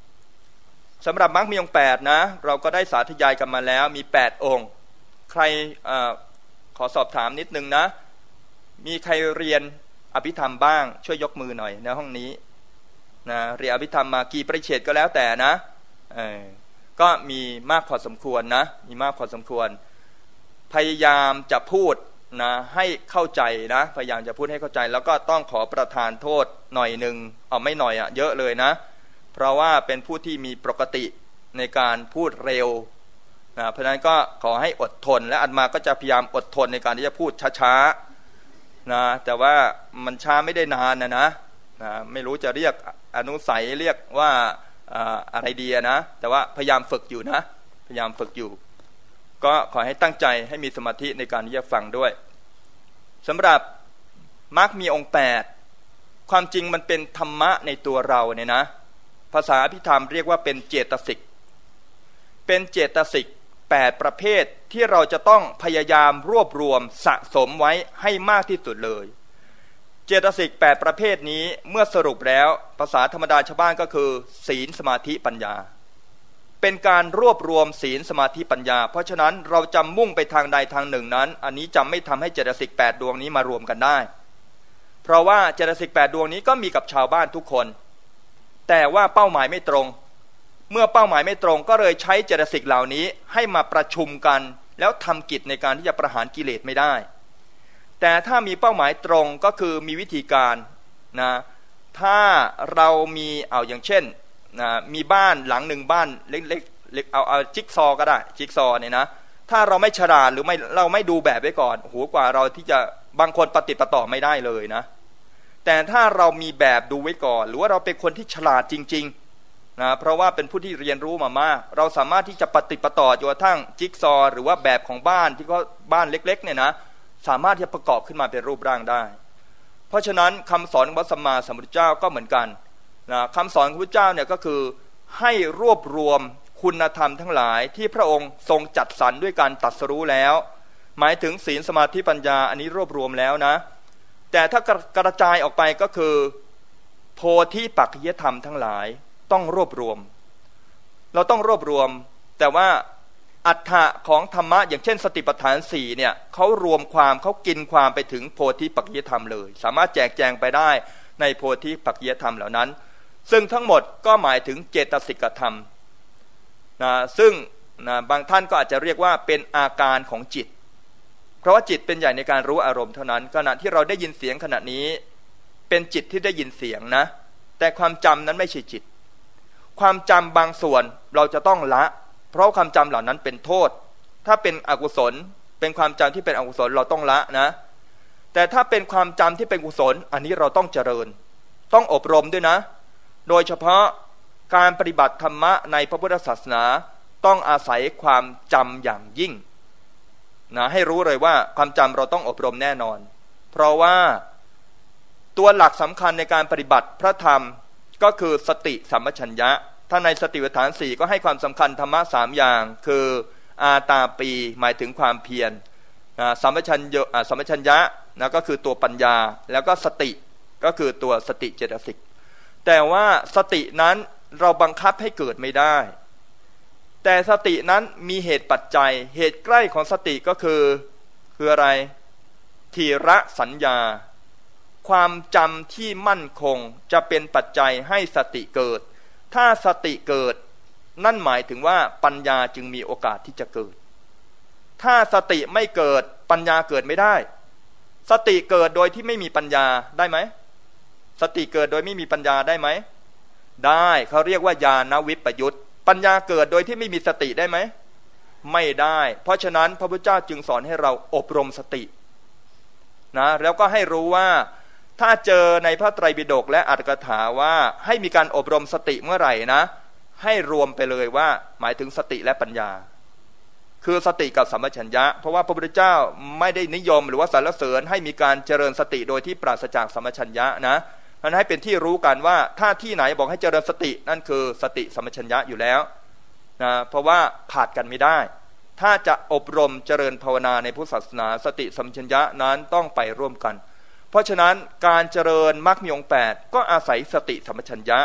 สำหรับมรรคมีองค์แปดนะเราก็ได้สาธยายกันมาแล้วมีแปดองค์ใครอขอสอบถามนิดนึงนะมีใครเรียนอภิธรรมบ้างช่วยยกมือหน่อยในห้องนี้นะเรียนอภิธรรมมากี่ปริเฉดก็แล้วแต่นะเออก็มีมากพอสมควรนะมีมากพอสมควรพยายามจะพูดนะให้เข้าใจนะพยายามจะพูดให้เข้าใจแล้วก็ต้องขอประทานโทษหน่อยนึงเอาไม่หน่อยอะเยอะเลยนะเพราะว่าเป็นผู้ที่มีปกติในการพูดเร็วนะเพราะฉะนั้นก็ขอให้อดทนและอาตมาก็จะพยายามอดทนในการที่จะพูดช้าๆนะแต่ว่ามันช้าไม่ได้นานนะนะนะไม่รู้จะเรียกอนุสัยเรียกว่าอะไรดีนะแต่ว่าพยายามฝึกอยู่นะพยายามฝึกอยู่ก็ขอให้ตั้งใจให้มีสมาธิในการที่จะฟังด้วยสำหรับมรรคมีองค์แปดความจริงมันเป็นธรรมะในตัวเราเนี่ยนะภาษาอภิธรรมเรียกว่าเป็นเจตสิกเป็นเจตสิกแปดประเภทที่เราจะต้องพยายามรวบรวมสะสมไว้ให้มากที่สุดเลยเจตสิกแปดประเภทนี้เมื่อสรุปแล้วภาษาธรรมดาชาวบ้านก็คือศีลสมาธิปัญญาเป็นการรวบรวมศีลสมาธิปัญญาเพราะฉะนั้นเราจะมุ่งไปทางใดทางหนึ่งนั้นอันนี้จะไม่ทำให้เจตสิกแปดดวงนี้มารวมกันได้เพราะว่าเจตสิกแปดดวงนี้ก็มีกับชาวบ้านทุกคนแต่ว่าเป้าหมายไม่ตรงเมื่อเป้าหมายไม่ตรงก็เลยใช้เจตสิกเหล่านี้ให้มาประชุมกันแล้วทำกิจในการที่จะประหารกิเลสไม่ได้แต่ถ้ามีเป้าหมายตรงก็คือมีวิธีการนะถ้าเรามีเอาอย่างเช่นนะมีบ้านหลังหนึ่งบ้านเล็กๆเอาเอาจิ๊กซอก็ได้จิ๊กซอเนี่ยนะถ้าเราไม่ฉลาดหรือไม่เราไม่ดูแบบไว้ก่อนโอ้โหกว่าเราที่จะบางคนปฏิปต่อไม่ได้เลยนะแต่ถ้าเรามีแบบดูไว้ก่อนหรือว่าเราเป็นคนที่ฉลาดจริงๆนะเพราะว่าเป็นผู้ที่เรียนรู้มามากเราสามารถที่จะปฏิปต่อจนกระทั่งจิ๊กซอหรือว่าแบบของบ้านที่เขาบ้านเล็กๆเนี่ยนะสามารถที่จะประกอบขึ้นมาเป็นรูปร่างได้เพราะฉะนั้นคำสอนของพระสัมมาสัมพุทธเจ้าก็เหมือนกันนะคำสอนของพระพุทธเจ้าเนี่ยก็คือให้รวบรวมคุณธรรมทั้งหลายที่พระองค์ทรงจัดสรรด้วยการตรัสรู้แล้วหมายถึงศีลสมาธิปัญญาอันนี้รวบรวมแล้วนะแต่ถ้ากระจายออกไปก็คือโพธิปัจจยธรรมทั้งหลายต้องรวบรวมเราต้องรวบรวมแต่ว่าอัฏฐะของธรรมะอย่างเช่นสติปัฏฐานสี่เนี่ยเขารวมความเขากินความไปถึงโพธิปัจจยธรรมเลยสามารถแจกแจงไปได้ในโพธิปัจจยธรรมเหล่านั้นซึ่งทั้งหมดก็หมายถึงเจตสิกธรรมนะซึ่งนะบางท่านก็อาจจะเรียกว่าเป็นอาการของจิตเพราะว่าจิตเป็นใหญ่ในการรู้อารมณ์เท่านั้นขณะที่เราได้ยินเสียงขณะนี้เป็นจิตที่ได้ยินเสียงนะแต่ความจำนั้นไม่ใช่จิตความจำบางส่วนเราจะต้องละเพราะความจำเหล่านั้นเป็นโทษถ้าเป็นอกุศลเป็นความจำที่เป็นอกุศลเราต้องละนะแต่ถ้าเป็นความจำที่เป็นกุศลอันนี้เราต้องเจริญต้องอบรมด้วยนะโดยเฉพาะการปฏิบัติธรรมะในพระพุทธศาสนาต้องอาศัยความจำอย่างยิ่งนะให้รู้เลยว่าความจำเราต้องอบรมแน่นอนเพราะว่าตัวหลักสำคัญในการปฏิบัติพระธรรมก็คือสติสัมปชัญญะถ้าในสติปัฏฐานสี่ก็ให้ความสำคัญธรรมะสามอย่างคืออาตาปีหมายถึงความเพียรสัมปชัญญะสัมปชัญญะนะก็คือตัวปัญญาแล้วก็สติก็คือตัวสติเจตสิกแต่ว่าสตินั้นเราบังคับให้เกิดไม่ได้แต่สตินั้นมีเหตุปัจจัยเหตุใกล้ของสติก็คือคืออะไรทีระสัญญาความจำที่มั่นคงจะเป็นปัจจัยให้สติเกิดถ้าสติเกิดนั่นหมายถึงว่าปัญญาจึงมีโอกาสที่จะเกิดถ้าสติไม่เกิดปัญญาเกิดไม่ได้สติเกิดโดยที่ไม่มีปัญญาได้ไหมสติเกิดโดยไม่มีปัญญาได้ไหมได้เขาเรียกว่าญาณวิปยุตปัญญาเกิดโดยที่ไม่มีสติได้ไหมไม่ได้เพราะฉะนั้นพระพุทธเจ้าจึงสอนให้เราอบรมสตินะแล้วก็ให้รู้ว่าถ้าเจอในพระไตรปิฎกและอรรถกถาว่าให้มีการอบรมสติเมื่อไหร่นะให้รวมไปเลยว่าหมายถึงสติและปัญญาคือสติกับสัมปชัญญะเพราะว่าพระพุทธเจ้าไม่ได้นิยมหรือว่าสรรเสริญให้มีการเจริญสติโดยที่ปราศจากสัมปชัญญะนะนั้นให้เป็นที่รู้กันว่าถ้าที่ไหนบอกให้เจริญสตินั่นคือสติสัมปชัญญะอยู่แล้วนะเพราะว่าขาดกันไม่ได้ถ้าจะอบรมเจริญภาวนาในพุทธศาสนาสติสัมปชัญญะนั้นต้องไปร่วมกันเพราะฉะนั้นการเจริญมรรคมีองค์แปดก็อาศัยสติสัมปชัญญะ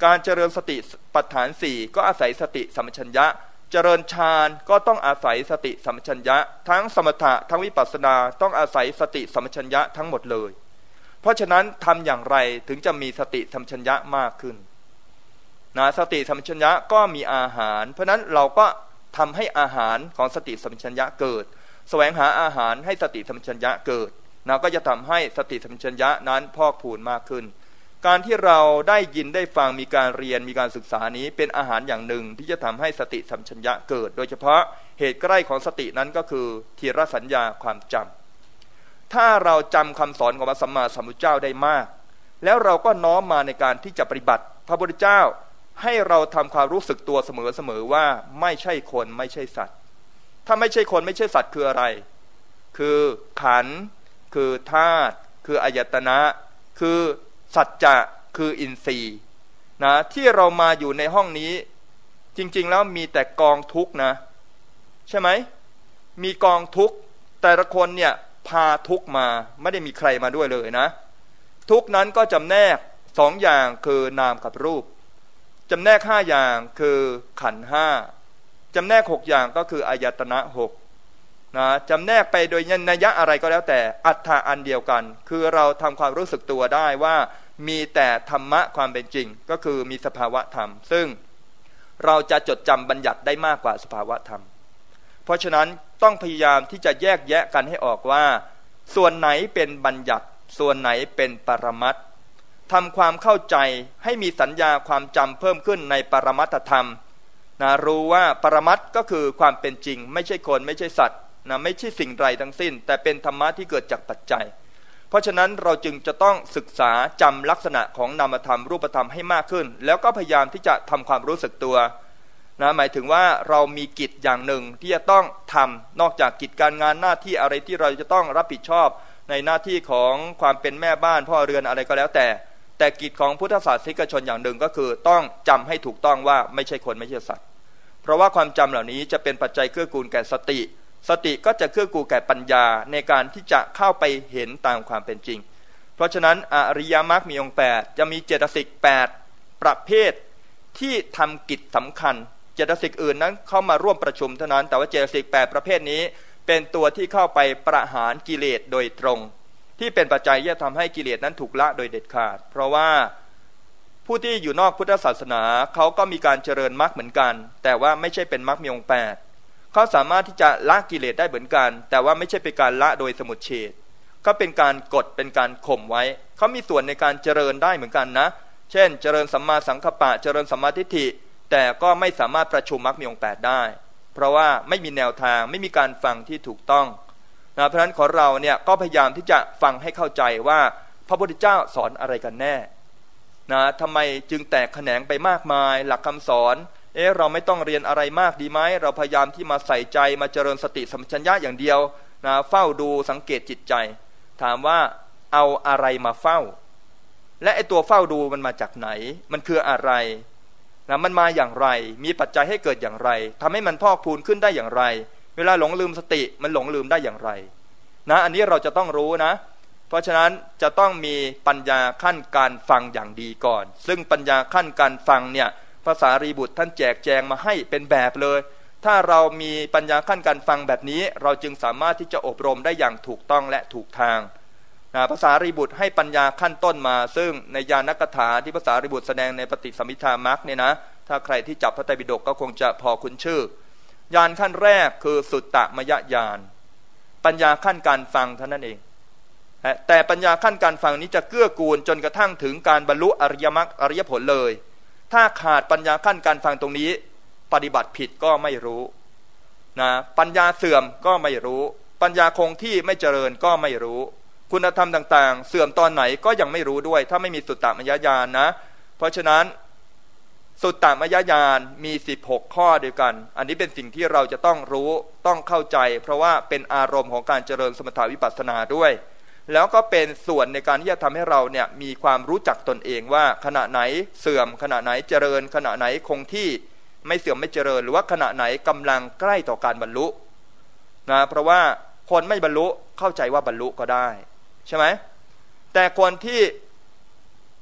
การเจริญสติปัฏฐานสี่ก็อาศัยสติสัมปชัญญะเจริญฌานก็ต้องอาศัยสติสัมปชัญญะทั้งสมถะทั้งวิปัสสนาต้องอาศัยสติสัมปชัญญะทั้งหมดเลยเพราะฉะนั้นทำอย่างไรถึงจะมีสติสัมปชัญญะมากขึ้นนะสติสัมปชัญญะก็มีอาหารเพราะนั้นเราก็ทำให้อาหารของสติสัมปชัญญะเกิดแสวงหาอาหารให้สติสัมปชัญญะเกิดนะก็จะทำให้สติสัมปชัญญะนั้นพอกพูนมากขึ้นการที่เราได้ยินได้ฟังมีการเรียนมีการศึกษานี้เป็นอาหารอย่างหนึ่งที่จะทำให้สติสัมปชัญญะเกิดโดยเฉพาะเหตุใกล้ของสตินั้นก็คือทีรสัญญาความจำถ้าเราจำคำสอนของพระสัมมาสัมพุทธเจ้าได้มากแล้วเราก็น้อมมาในการที่จะปฏิบัติพระพุทธเจ้าให้เราทำความรู้สึกตัวเสมอๆว่าไม่ใช่คนไม่ใช่สัตว์ถ้าไม่ใช่คนไม่ใช่สัตว์คืออะไรคือขันธ์คือธาตุคืออายตนะคือสัจจะคืออินทรีย์นะที่เรามาอยู่ในห้องนี้จริงๆแล้วมีแต่กองทุกข์นะใช่ไหมมีกองทุกข์แต่ละคนเนี่ยพาทุกข์มาไม่ได้มีใครมาด้วยเลยนะทุกข์นั้นก็จำแนกสองอย่างคือนามกับรูปจำแนกห้าอย่างคือขันธ์ห้าจำแนกหกอย่างก็คืออายตนะหกนะจำแนกไปโดยนัยยะอะไรก็แล้วแต่อัตถะอันเดียวกันคือเราทำความรู้สึกตัวได้ว่ามีแต่ธรรมะความเป็นจริงก็คือมีสภาวะธรรมซึ่งเราจะจดจำบัญญัติได้มากกว่าสภาวะธรรมเพราะฉะนั้นต้องพยายามที่จะแยกแยะกันให้ออกว่าส่วนไหนเป็นบัญญัติส่วนไหนเป็นปรมัตถ์ทำความเข้าใจให้มีสัญญาความจำเพิ่มขึ้นในปรมัตถธรรมนะรู้ว่าปรมัตถ์ก็คือความเป็นจริงไม่ใช่คนไม่ใช่สัตว์นะไม่ใช่สิ่งใดทั้งสิ้นแต่เป็นธรรมะที่เกิดจากปัจจัยเพราะฉะนั้นเราจึงจะต้องศึกษาจำลักษณะของนามธรรมรูปธรรมให้มากขึ้นแล้วก็พยายามที่จะทำความรู้สึกตัวนะหมายถึงว่าเรามีกิจอย่างหนึ่งที่จะต้องทำนอกจากกิจการงานหน้าที่อะไรที่เราจะต้องรับผิดชอบในหน้าที่ของความเป็นแม่บ้านพ่อเรือนอะไรก็แล้วแต่แต่กิจของพุทธศาสนิกชนอย่างหนึ่งก็คือต้องจำให้ถูกต้องว่าไม่ใช่คนไม่ใช่สัตว์เพราะว่าความจำเหล่านี้จะเป็นปัจจัยเกื้อกูลแก่สติสติก็จะเกื้อกูลแก่ปัญญาในการที่จะเข้าไปเห็นตามความเป็นจริงเพราะฉะนั้นอริยมรรคมีองค์แปดจะมีเจตสิกแปดประเภทที่ทำกิจสำคัญเจตสิกอื่นนั้นเข้ามาร่วมประชุมเท่านั้นแต่ว่าเจตสิกแปดประเภทนี้เป็นตัวที่เข้าไปประหารกิเลสโดยตรงที่เป็นปัจจัยที่จะทำให้กิเลสนั้นถูกละโดยเด็ดขาดเพราะว่าผู้ที่อยู่นอกพุทธศาสนาเขาก็มีการเจริญมรรคเหมือนกันแต่ว่าไม่ใช่เป็นมรรคมีองค์แปดเขาสามารถที่จะละกิเลสได้เหมือนกันแต่ว่าไม่ใช่เป็นการละโดยสมุจเฉทก็เป็นการกดเป็นการข่มไว้เขามีส่วนในการเจริญได้เหมือนกันนะเช่นเจริญสัมมาสังกัปปะเจริญสัมมาทิฏฐิแต่ก็ไม่สามารถประชุมมรรคมีองค์แปดได้เพราะว่าไม่มีแนวทางไม่มีการฟังที่ถูกต้องนะเพราะฉะนั้นของเราเนี่ยก็พยายามที่จะฟังให้เข้าใจว่าพระพุทธเจ้าสอนอะไรกันแน่นะทำไมจึงแตกแขนงไปมากมายหลักคำสอนเอ๊ะเราไม่ต้องเรียนอะไรมากดีไหมเราพยายามที่มาใส่ใจมาเจริญสติสัมปชัญญะอย่างเดียวนะเฝ้าดูสังเกตจิตใจถามว่าเอาอะไรมาเฝ้าและไอ้ตัวเฝ้าดูมันมาจากไหนมันคืออะไรนะมันมาอย่างไรมีปัจจัยให้เกิดอย่างไรทำให้มันพอกพูนขึ้นได้อย่างไรเวลาหลงลืมสติมันหลงลืมได้อย่างไรนะอันนี้เราจะต้องรู้นะเพราะฉะนั้นจะต้องมีปัญญาขั้นการฟังอย่างดีก่อนซึ่งปัญญาขั้นการฟังเนี่ยพระสารีบุตรท่านแจกแจงมาให้เป็นแบบเลยถ้าเรามีปัญญาขั้นการฟังแบบนี้เราจึงสามารถที่จะอบรมได้อย่างถูกต้องและถูกทางนะพระสารีบุตรให้ปัญญาขั้นต้นมาซึ่งในญาณกถาที่พระสารีบุตรแสดงในปฏิสัมภิทามรรคเนี่ยนะถ้าใครที่จับพระไตรปิฎกก็คงจะพอคุ้นชื่อญาณขั้นแรกคือสุตตมยญาณปัญญาขั้นการฟังเท่านั้นเองแต่ปัญญาขั้นการฟังนี้จะเกื้อกูลจนกระทั่งถึงการบรรลุอริยมรรคอริยผลเลยถ้าขาดปัญญาขั้นการฟังตรงนี้ปฏิบัติผิดก็ไม่รู้นะปัญญาเสื่อมก็ไม่รู้ปัญญาคงที่ไม่เจริญก็ไม่รู้คุณธรรมต่างๆเสื่อมตอนไหนก็ยังไม่รู้ด้วยถ้าไม่มีสุตตมยญาณนะเพราะฉะนั้นสุตตมยญาณมีสิบหกข้อด้วยกันอันนี้เป็นสิ่งที่เราจะต้องรู้ต้องเข้าใจเพราะว่าเป็นอารมณ์ของการเจริญสมถะวิปัสสนาด้วยแล้วก็เป็นส่วนในการที่จะทำให้เราเนี่ยมีความรู้จักตนเองว่าขณะไหนเสื่อมขณะไหนเจริญขณะไหนคงที่ไม่เสื่อมไม่เจริญหรือว่าขณะไหนกำลังใกล้ต่อการบรรลุนะเพราะว่าคนไม่บรรลุเข้าใจว่าบรรลุก็ได้ใช่ไหมแต่คนที่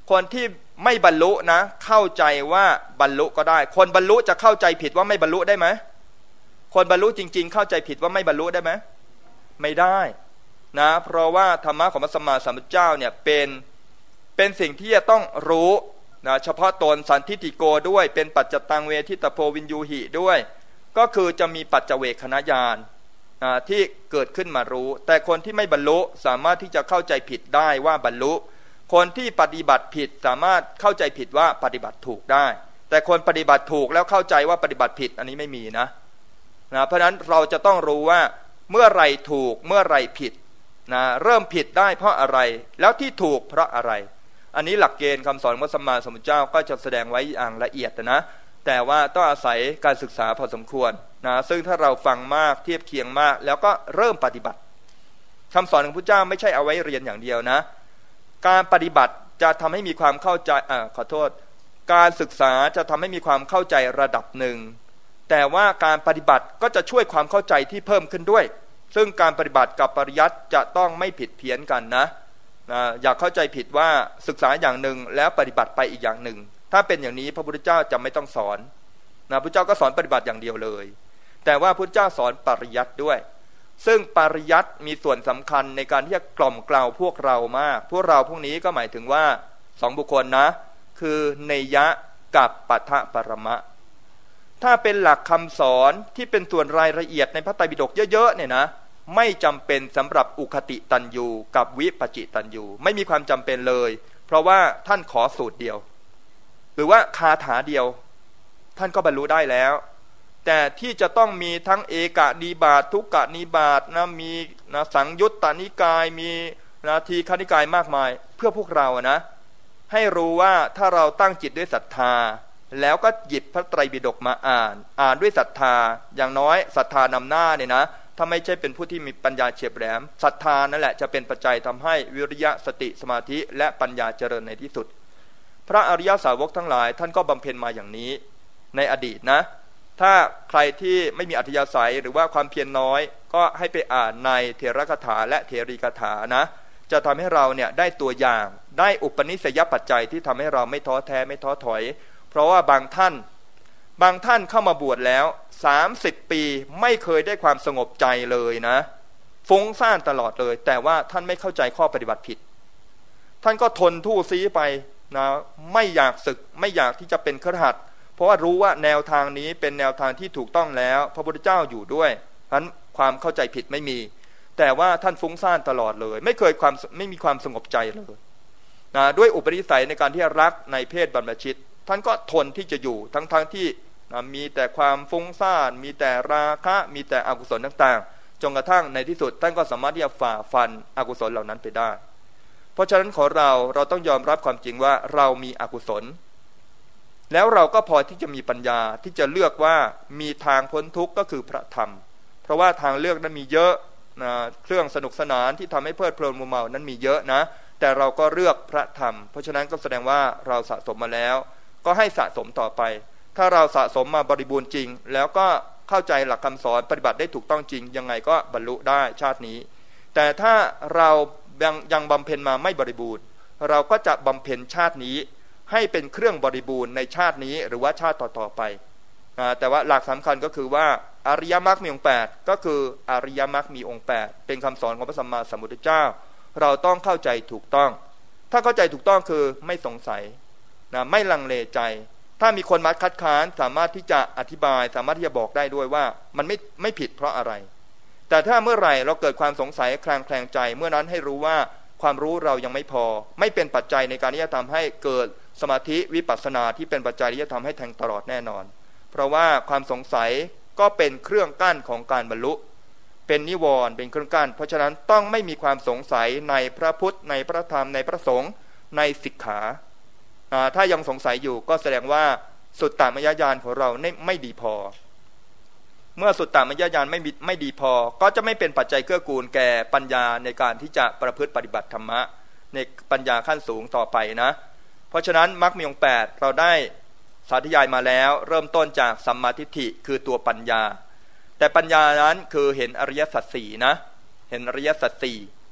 คนที่ไม่บรรลุนะเข้าใจว่าบรรลุก็ได้คนบรรลุจะเข้าใจผิดว่าไม่บรรลุได้ไหมคนบรรลุจริงๆเข้าใจผิดว่าไม่บรรลุได้ไหมไม่ได้นะเพราะว่าธรรมะของพระสัมมาสัมพุทธเจ้าเนี่ยเป็นเป็นสิ่งที่จะต้องรู้นะเฉพาะตนสันทิฏฐิโกด้วยเป็นปัจจตังเวทิตโพวินยูหิด้วยก็คือจะมีปัจเจเวคขณญาณที่เกิดขึ้นมารู้แต่คนที่ไม่บรรลุสามารถที่จะเข้าใจผิดได้ว่าบรรลุคนที่ปฏิบัติผิดสามารถเข้าใจผิดว่าปฏิบัติถูกได้แต่คนปฏิบัติถูกแล้วเข้าใจว่าปฏิบัติผิดอันนี้ไม่มีนะนะเพราะฉะนั้นเราจะต้องรู้ว่าเมื่อไรถูกเมื่อไรผิดนะเริ่มผิดได้เพราะอะไรแล้วที่ถูกเพราะอะไรอันนี้หลักเกณฑ์คำสอนของพระสัมมาสัมพุทธเจ้าก็จะแสดงไว้อย่างละเอียดนะแต่ว่าต้องอาศัยการศึกษาพอสมควรนะซึ่งถ้าเราฟังมากเทียบเคียงมากแล้วก็เริ่มปฏิบัติคำสอนของพระเจ้าไม่ใช่เอาไว้เรียนอย่างเดียวนะการปฏิบัติจะทำให้มีความเข้าใจอ่าขอโทษการศึกษาจะทำให้มีความเข้าใจระดับหนึ่งแต่ว่าการปฏิบัติก็จะช่วยความเข้าใจที่เพิ่มขึ้นด้วยซึ่งการปฏิบัติกับปริยัติจะต้องไม่ผิดเพี้ยนกันนะนะอย่าเข้าใจผิดว่าศึกษาอย่างหนึ่งแล้วปฏิบัติไปอีกอย่างหนึ่งถ้าเป็นอย่างนี้พระพุทธเจ้าจะไม่ต้องสอนนะพระพุทธเจ้าก็สอนปฏิบัติอย่างเดียวเลยแต่ว่าพระพุทธเจ้าสอนปริยัติด้วยซึ่งปริยัติมีส่วนสำคัญในการที่จะกล่อมเกลาพวกเรามากพวกเราพวกนี้ก็หมายถึงว่าสองบุคคลนะคือเนยยะกับปัฏฐปรมะถ้าเป็นหลักคำสอนที่เป็นส่วนรายละเอียดในพระไตรปิฎกเยอะๆเนี่ยนะไม่จำเป็นสำหรับอุคติตันยูกับวิปจิตันยูไม่มีความจำเป็นเลยเพราะว่าท่านขอสูตรเดียวหรือว่าคาถาเดียวท่านก็บรรลุได้แล้วแต่ที่จะต้องมีทั้งเอกนิบาตทุกกนิบาตนะมีนะสังยุตตนิกายมีนะทีฆนิกายมากมายเพื่อพวกเรานะให้รู้ว่าถ้าเราตั้งจิตด้วยศรัทธาแล้วก็หยิบพระไตรปิฎกมาอ่านอ่านด้วยศรัทธาอย่างน้อยศรัทธานำหน้าเนี่ยนะถ้าไม่ใช่เป็นผู้ที่มีปัญญาเฉียบแหลมศรัทธานั่นแหละจะเป็นปัจจัยทำให้วิริยะสติสมาธิและปัญญาเจริญในที่สุดพระอริยสาวกทั้งหลายท่านก็บำเพ็ญมาอย่างนี้ในอดีตนะถ้าใครที่ไม่มีอัธยาศัยหรือว่าความเพียรน้อยก็ให้ไปอ่านในเถรคถาและเถรีคถานะจะทำให้เราเนี่ยได้ตัวอย่างได้อุปนิสัยปัจจัยที่ทำให้เราไม่ท้อแท้ไม่ท้อถอยเพราะว่าบางท่านบางท่านเข้ามาบวชแล้วสามสิบปีไม่เคยได้ความสงบใจเลยนะฟุ้งซ่านตลอดเลยแต่ว่าท่านไม่เข้าใจข้อปฏิบัติผิดท่านก็ทนทู่ซีไปนะไม่อยากศึกไม่อยากที่จะเป็นคฤหัสถ์เพราะว่ารู้ว่าแนวทางนี้เป็นแนวทางที่ถูกต้องแล้วพระพุทธเจ้าอยู่ด้วยฉะนั้นความเข้าใจผิดไม่มีแต่ว่าท่านฟุ้งซ่านตลอดเลยไม่เคยความไม่มีความสงบใจเลยนะด้วยอุปนิสัยในการที่รักในเพศบรรพชิตท่านก็ทนที่จะอยู่ทั้งๆ ท, ที่นะมีแต่ความฟุ้งซ่านมีแต่ราคะมีแต่อกุศลต่างๆจนกระทั่งในที่สุดท่านก็สามารถที่จะฝ่าฟันอกุศลเหล่านั้นไปได้เพราะฉะนั้นขอเราเราต้องยอมรับความจริงว่าเรามีอกุศลแล้วเราก็พอที่จะมีปัญญาที่จะเลือกว่ามีทางพ้นทุกข์ก็คือพระธรรมเพราะว่าทางเลือกนั้นมีเยอะนะเครื่องสนุกสนานที่ทำให้เพลิดเพลินมัวเมานั้นมีเยอะนะแต่เราก็เลือกพระธรรมเพราะฉะนั้นก็แสดงว่าเราสะสมมาแล้วก็ให้สะสมต่อไปถ้าเราสะสมมาบริบูรณ์จริงแล้วก็เข้าใจหลักคำสอนปฏิบัติได้ถูกต้องจริงยังไงก็บรรลุได้ชาตินี้แต่ถ้าเรายังยังบำเพ็ญมาไม่บริบูรณ์เราก็จะบำเพ็ญชาตินี้ให้เป็นเครื่องบริบูรณ์ในชาตินี้หรือว่าชาติต่อๆไปแต่ว่าหลักสำคัญก็คือว่าอริยมรรคมีองค์แปดก็คืออริยมรรคมีองค์แปดเป็นคำสอนของพระสัมมาสัมพุทธเจ้าเราต้องเข้าใจถูกต้องถ้าเข้าใจถูกต้องคือไม่สงสัยนะไม่ลังเลใจถ้ามีคนมาคัดค้านสามารถที่จะอธิบายสามารถที่จะบอกได้ด้วยว่ามันไม่ไม่ผิดเพราะอะไรแต่ถ้าเมื่อไหร่เราเกิดความสงสัยคลางแคลงใจเมื่อนั้นให้รู้ว่าความรู้เรายังไม่พอไม่เป็นปัจจัยในการที่จะทำให้เกิดสมาธิวิปัสสนาที่เป็นปัจจัยที่จะทำให้แทงตลอดแน่นอนเพราะว่าความสงสัยก็เป็นเครื่องกั้นของการบรรลุเป็นนิวรณ์เป็นเครื่องกั้นเพราะฉะนั้นต้องไม่มีความสงสัยในพระพุทธในพระธรรมในพระสงฆ์ในสิกขาถ้ายังสงสัยอยู่ก็แสดงว่าสุตตมยญาณของเราไม่ดีพอเมื่อสุตตมยญาณไม่ไม่ดีพอก็จะไม่เป็นปัจจัยเกื้อกูลแก่ปัญญาในการที่จะประพฤติปฏิบัติธรรมะในปัญญาขั้นสูงต่อไปนะเพราะฉะนั้นมรรคมีองค์แปดเราได้สาธยายมาแล้วเริ่มต้นจากสัมมาทิฏฐิคือตัวปัญญาแต่ปัญญานั้นคือเห็นอริยสัจสี่นะเห็นอริยสัจสี่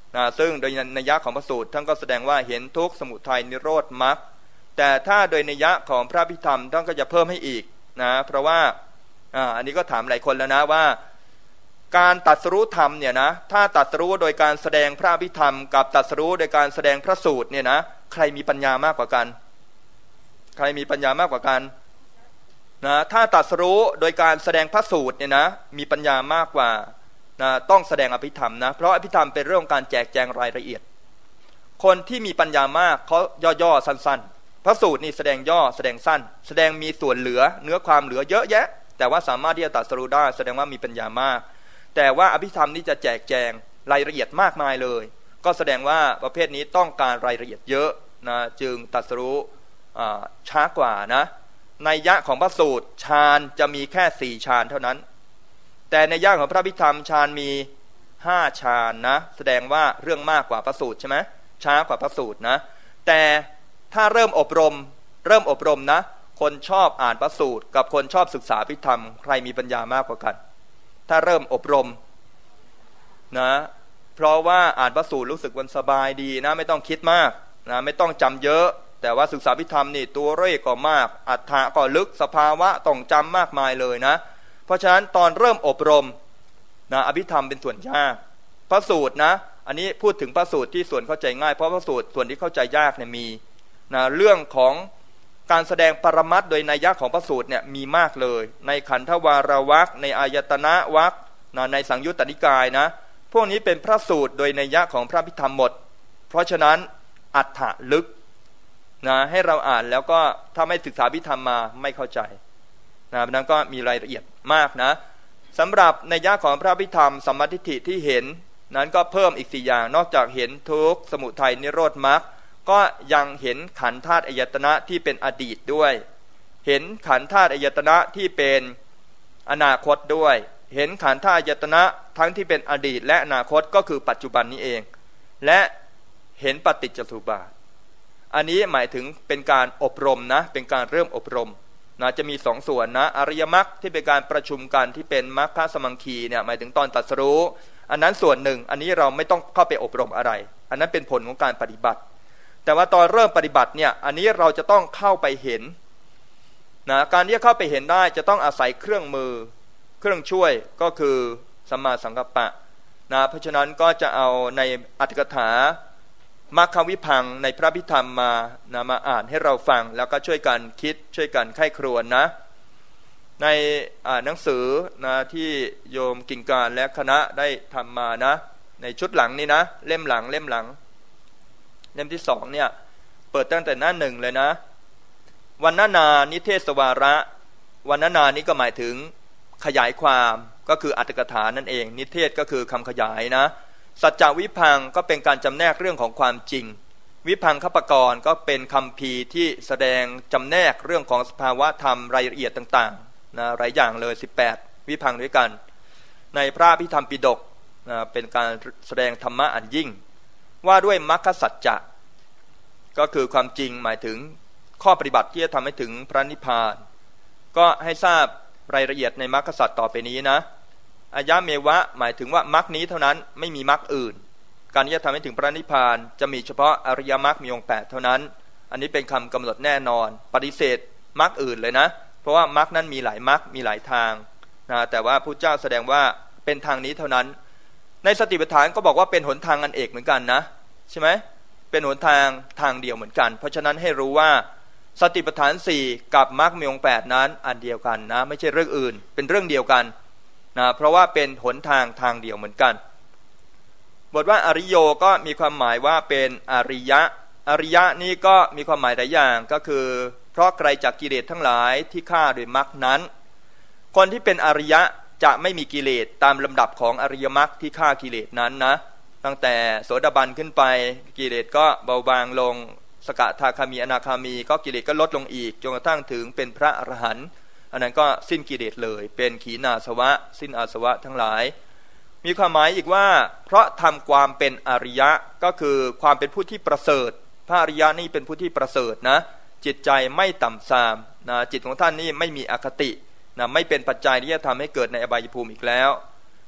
นะซึ่งโดยนัยยะของพระสูตรท่านก็แสดงว่าเห็นทุกข์สมุทัยนิโรธมรรคแต่ถ้าโดยนัยยะของพระอภิธรรมท่านก็จะเพิ่มให้อีกนะเพราะว่าอ่าอันนี้ก็ถามหลายคนแล้วนะว่าการตรัสรู้ธรรมเนี่ยนะถ้าตรัสรู้โดยการแสดงพระอภิธรรมกับตรัสรู้โดยการแสดงพระสูตรเนี่ยนะใครมีปัญญามากกว่ากันใครมีปัญญามากกว่ากันนะถ้าตรัสรู้โดยการแสดงพระสูตรเนี่ยนะมีปัญญามากกว่านะต้องแสดงอภิธรรมนะเพราะอภิธรรมเป็นเรื่องการแจกแจงรายละเอียดคนที่มีปัญญามากเขาย่อๆสั้นๆพระสูตรนี่แสดงย่อแสดงสั้นแสดงมีส่วนเหลือเนื้อความเหลือเยอะแยะแต่ว่าสามารถที่จะตรัสรู้ได้แสดงว่ามีปัญญามากแต่ว่าอภิธรรมนี่จะแจกแจงรายละเอียดมากมายเลยก็แสดงว่าประเภทนี้ต้องการรายละเอียดเยอะนะจึงตรัสรู้ช้ากว่านะนัยยะของพระสูตรฌานจะมีแค่สี่ฌานเท่านั้นแต่ในย่างของพระอภิธรรมฌานมีห้าฌานนะแสดงว่าเรื่องมากกว่าพระสูตรใช่ไหมช้ากว่าพระสูตรนะแต่ถ้าเริ่มอบรมเริ่มอบรมนะคนชอบอ่านพระสูตรกับคนชอบศึกษาอภิธรรมใครมีปัญญามากกว่ากันถ้าเริ่มอบรมนะเพราะว่าอ่านพระสูตรรู้สึกวันสบายดีนะไม่ต้องคิดมากนะไม่ต้องจำเยอะแต่ว่าศึกษาอภิธรรมนี่ตัวเลขก็มากอรรถะก็ลึกสภาวะต้องจำมากมายเลยนะเพราะฉะนั้นตอนเริ่มอบรมนะอภิธรรมเป็นส่วนยากพระสูตรนะอันนี้พูดถึงพระสูตรที่ส่วนเข้าใจง่ายเพราะพระสูตรส่วนที่เข้าใจยากเนี่ยมีนะเรื่องของการแสดงปรมัตถ์โดยนัยยะของพระสูตรเนี่ยมีมากเลยในขันธวารวรรคในอายตนะวรรคนะในสังยุตตนิกายนะพวกนี้เป็นพระสูตรโดยนัยยะของพระอภิธรรมหมดเพราะฉะนั้นอรรถะลึกนะให้เราอ่านแล้วก็ถ้าไม่ศึกษาอภิธรรมมาไม่เข้าใจนะนั้นก็มีรายละเอียดมากนะสำหรับนัยยะของพระอภิธรรมสัมมาทิฏฐิที่เห็นนั้นก็เพิ่มอีกสี่อย่างนอกจากเห็นทุกข์สมุทัยนิโรธมรรคก็ยังเห็นขันธ์ธาตุอายตนะที่เป็นอดีตด้วยเห็นขันธ์ธาตุอายตนะที่เป็นอนาคตด้วยเห็นขันธ์ธาตุอายตนะทั้งที่เป็นอดีตและอนาคตก็คือปัจจุบันนี้เองและเห็นปฏิจจสมุปบาทอันนี้หมายถึงเป็นการอบรมนะเป็นการเริ่มอบรมนะจะมีสองส่วนนะอริยมรรคที่เป็นการประชุมกันที่เป็นมรรคสมังคีเนี่ยหมายถึงตอนตรัสรู้อันนั้นส่วนหนึ่งอันนี้เราไม่ต้องเข้าไปอบรมอะไรอันนั้นเป็นผลของการปฏิบัติแต่ว่าตอนเริ่มปฏิบัติเนี่ยอันนี้เราจะต้องเข้าไปเห็นนะการที่จะเข้าไปเห็นได้จะต้องอาศัยเครื่องมือเครื่องช่วยก็คือสัมมาสังกัปปะนะเพราะฉะนั้นก็จะเอาในอรรถกถามรรควิพังค์ในพระอภิธรรมมานะมาอ่านให้เราฟังแล้วก็ช่วยกันคิดช่วยกันไข้ครวญนะในหนังสือนะที่โยมกิ่งการและคณะได้ทำมานะในชุดหลังนี่นะเล่มหลังเล่มหลังเล่มที่สองเนี่ยเปิดตั้งแต่หน้าหนึ่งเลยนะวรรณนานิเทศวาระวรรณนานี้ก็หมายถึงขยายความก็คืออรรถกถานั่นเองนิเทศก็คือคำขยายนะสัจจวิพังค์ก็เป็นการจำแนกเรื่องของความจริงวิพังคปกรณ์ก็เป็นคัมภีร์ที่แสดงจำแนกเรื่องของสภาวะธรรมรายละเอียดต่างๆนะหลายอย่างเลยสิบแปดวิพังค์ด้วยกันในพระอภิธรรมปิฎกนะเป็นการแสดงธรรมะอันยิ่งว่าด้วยมรรคสัจจะก็คือความจริงหมายถึงข้อปฏิบัติที่จะทำให้ถึงพระนิพพานก็ให้ทราบรายละเอียดในมรรคสัจต่อไปนี้นะอายะเมวะหมายถึงว่ามรรคนี้เท่านั้นไม่มีมรรคอื่นการที่จะทำให้ถึงพระนิพพานจะมีเฉพาะอริยมรรคมีองค์แปดเท่านั้นอันนี้เป็นคำกำหนดแน่นอนปฏิเสธมรรคอื่นเลยนะเพราะว่ามรรคนั้นมีหลายมรรคมีหลายทางนะแต่ว่าพุทธเจ้าแสดงว่าเป็นทางนี้เท่านั้นในสติปัฏฐานก็บอกว่าเป็นหนทางอันเอกเหมือนกันนะใช่ไหมเป็นหนทางทางเดียวเหมือนกันเพราะฉะนั้นให้รู้ว่าสติปัฏฐานสี่กับมรรคมีองค์แปดนั้นอันเดียวกันนะไม่ใช่เรื่องอื่นเป็นเรื่องเดียวกันนะเพราะว่าเป็นหนทางทางเดียวเหมือนกันบทว่าอริโยก็มีความหมายว่าเป็นอริยะอริยะนี่ก็มีความหมายหลายอย่างก็คือเพราะไกลจากกิเลสทั้งหลายที่ฆ่าโดยมรรคนั้นคนที่เป็นอริยะจะไม่มีกิเลสตามลำดับของอริยมรรคที่ฆ่ากิเลสนั้นนะตั้งแต่โสดาบันขึ้นไปกิเลสก็เบาบางลงสกทาคามีอนาคามีก็กิเลสก็ลดลงอีกจนกระทั่งถึงเป็นพระอรหันต์อันนั้นก็สิ้นกิเลสเลยเป็นขีณาสวะสิ้นอาสวะทั้งหลายมีความหมายอีกว่าเพราะทำความเป็นอริยะก็คือความเป็นผู้ที่ประเสริฐพระอริยะนี่เป็นผู้ที่ประเสริฐนะจิตใจไม่ต่ำทรามนะจิตของท่านนี่ไม่มีอคตินะไม่เป็นปัจจัยที่จะทำให้เกิดในอบายภูมิอีกแล้ว